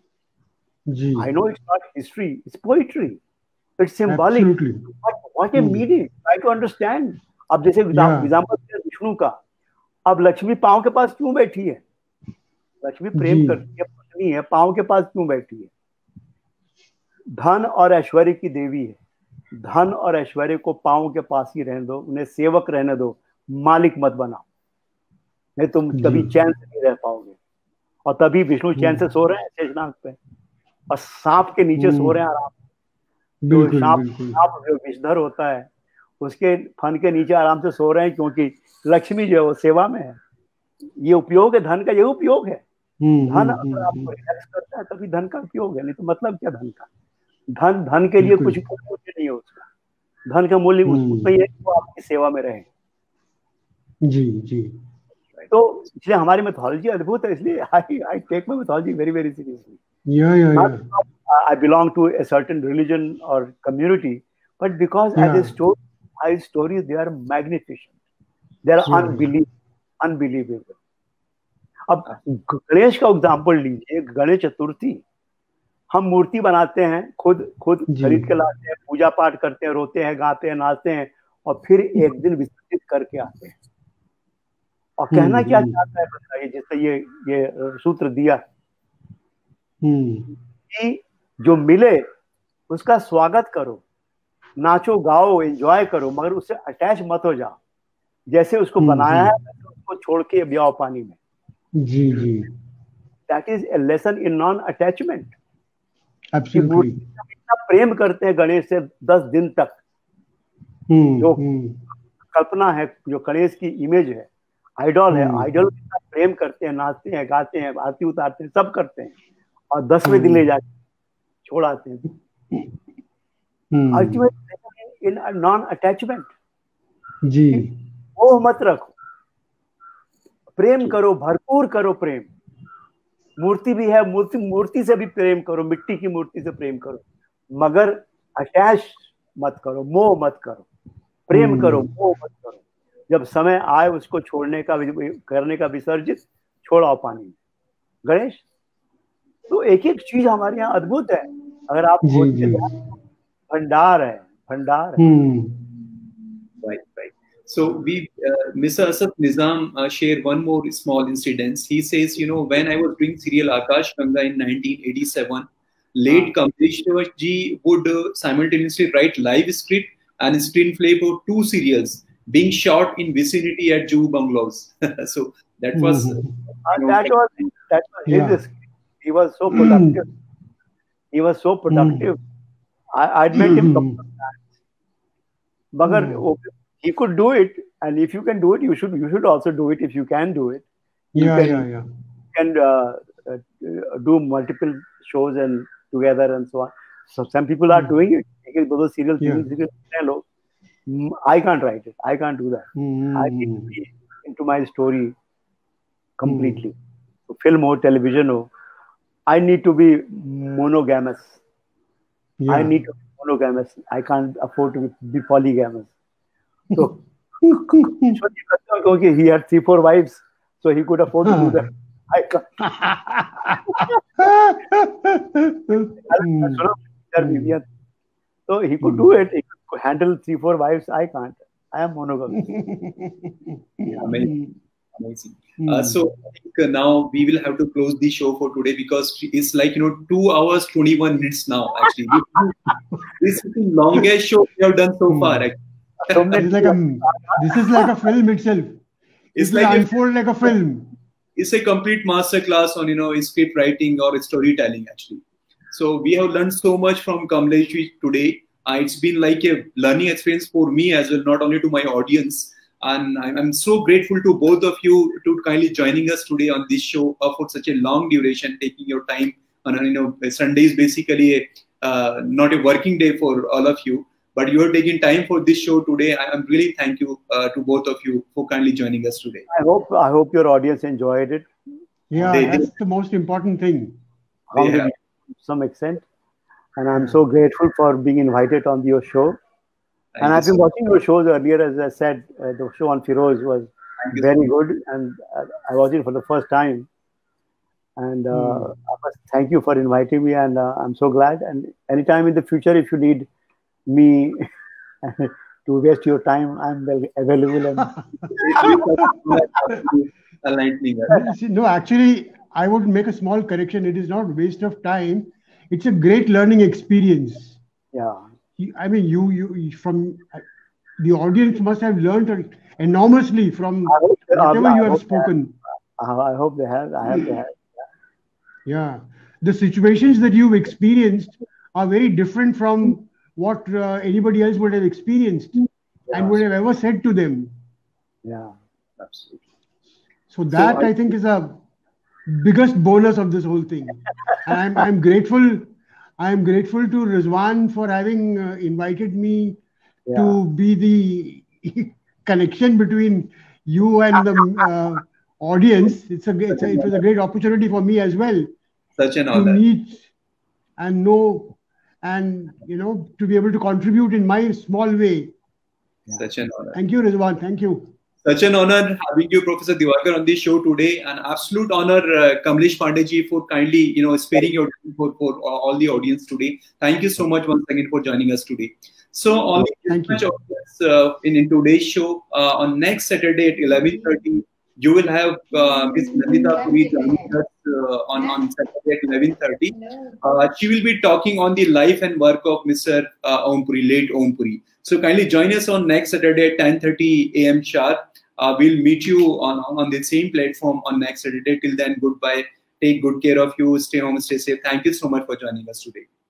I know it's not history it's poetry it's symbolic what a meaning try to understand अब जैसे एग्जांपल विष्णु का अब लक्ष्मी पांव के पास क्यों बैठी है लक्ष्मी प्रेम करती है पत्नी है पांव के पास क्यों बैठी है धन और ऐश्वर्य की देवी है धन और ऐश्वर्य को पांव के पास ही रहने दो उन्हें सेवक रहने दो मालिक मत बनाओ नहीं तुम कभी चैन से नहीं रह पाओगे और तभी विष्णु चैन से सो रहे हैं शेषनाग पे और सांप के नीचे सो रहे हैं आराम तो सांप सांप जो विषधर होता है उसके फन के नीचे आराम से सो रहे हैं क्योंकि लक्ष्मी जो है वो सेवा में है ये उपयोग है धन का ये उपयोग है धन अगर आपको रिलैक्स करता है तभी धन का उपयोग है नहीं तो मतलब क्या धन का धन धन के लिए कुछ मूल्य नहीं है उसका धन का मूल्य उतना ही है कि वो आपकी सेवा में रहे जी जी तो इसलिए हमारी मैथोलॉजी अद्भुत है इसलिए I I take my mythology very very seriously yeah yeah yeah I belong to a certain religion और community but because as a story I stories they are magnificent they are unbelieve unbelievable अब गणेश का example लीजिए गणेश चतुर्थी हम मूर्ति बनाते हैं खुद खुद खरीद के लाते हैं पूजा पाठ करते हैं रोते हैं गाते हैं नाचते हैं और फिर एक दिन विसर्जित करके आते हैं और कहना क्या चाहता है बताइए जैसे ये ये सूत्र दिया कि जो मिले उसका स्वागत करो नाचो गाओ एंजॉय करो मगर उससे अटैच मत हो जाओ जैसे उसको बनाया है उसको छोड़ के ब्याओ पानी में जी जी that is a lesson in non attachment absolutely इतना प्रेम करते हैं गणेश से दस दिन तक जो कल्पना है जो गणेश की इमेज है आइडल है आइडल इतना प्रेम करते हैं नाचते हैं गाते हैं आरती उतारते हैं सब करते हैं और दसवें दिन ले जाके छोड़ आते हैं अल्टीमेट इन नॉन अटैचमेंट। जी, मोह मत रखो, प्रेम करो, भरपूर करो प्रेम। मूर्ति भी है, मूर्ति मूर्ति से भी प्रेम करो, मिट्टी की मूर्ति से प्रेम करो, मगर अटैच मत करो, मोह मत करो। प्रेम करो, मोह मत करो। जब समय आए उसको छोड़ने का, करने का विसर्जित, छोड़ आओ पानी में। गणेश, तो एक एक चीज हमारे यहाँ अद्भुत है। अगर आप भंडार है, भंडार है। Right, right. So we, uh, Mister Asad Nizam uh, share one more small incident. He says, you know, when I was doing serial Akash Ganga in nineteen eighty-seven, late Kamlesh ji would uh, simultaneously write live script and screenplay for two serials being shot in vicinity at Juhu Bungalows. So that was mm-hmm. uh, you know, that was that was his yeah. He was so productive. Mm. He was so productive. Mm. I I'd met him couple of times. But mm. he could do it, and if you can do it, you should you should also do it. If you can do it, you yeah, can, yeah, yeah. You can uh, uh, do multiple shows and together and so on. So some people are mm. doing it. Those serial yeah. serial, I can't write it. I can't do that. Mm. I need to be into my story completely. Mm. So film or television or I need to be monogamous. Yeah. I need to be monogamous. I can't afford to be polygamous. So, okay, he had three, four wives, so he could afford to do that. I can't. So he could do it. He could handle three, four wives. I can't. I am monogamous. Yeah, amazing. Amazing. Mm. Uh, so I think uh, now we will have to close the show for today because it's like, you know, two hours, twenty-one minutes now, actually. This is the longest show we have done so mm. far, actually. This is like a, this is like a film itself. It's, it's like unfold like a film. It's a complete master class on, you know, script writing or storytelling, actually. So we have learned so much from Kamlesh today. Uh, it's been like a learning experience for me as well, not only to my audience. And I'm so grateful to both of you to kindly joining us today on this show uh, for such a long duration, taking your time on, you know, Sunday is basically a, uh, not a working day for all of you, but you are taking time for this show today. I'm really thank you uh, to both of you for kindly joining us today. I hope I hope your audience enjoyed it. Yeah, they, that's they, the most important thing. To some extent, and I'm so grateful for being invited on your show. Thank and I've been so watching your shows earlier, as I said. Uh, the show on Feroz was very so good, and uh, I watched it for the first time. And uh, mm. I must thank you for inviting me, and uh, I'm so glad. And anytime in the future, if you need me to waste your time, I'm available. And no, actually, I would make a small correction. It is not waste of time. It's a great learning experience. Yeah. I mean, you, you from the audience must have learned enormously from hope, whatever uh, you have spoken. Have, I hope they have. I hope they have. Yeah. yeah. The situations that you've experienced are very different from what uh, anybody else would have experienced yeah. and would have ever said to them. Yeah, absolutely. So that, so, I, I think, is a biggest bonus of this whole thing. And I'm, I'm grateful. I'm grateful to Rizwan for having uh, invited me yeah. to be the connection between you and the uh, audience. It's a, it's a, it was a great opportunity for me as well. Such an honor. To meet and know and, you know, to be able to contribute in my small way. Such an honor. Thank you, Rizwan. Thank you. Such an honor having you, Professor Diwakar, on this show today. An absolute honor, uh, Kamlesh Pandey, for kindly, you know, sparing your time for, for all the audience today. Thank you so much once again for joining us today. So, on Thank much audience, uh, in, in today's show, uh, on next Saturday at eleven thirty, you will have uh, Miss Nandita Puri joining us uh, on, on Saturday at eleven thirty. Uh, she will be talking on the life and work of Mister Uh, Om Puri, late Om Puri. So, kindly join us on next Saturday at ten thirty a m sharp. Uh, we'll meet you on, on the same platform on next Saturday. Till then, goodbye. Take good care of you. Stay home, stay safe. Thank you so much for joining us today.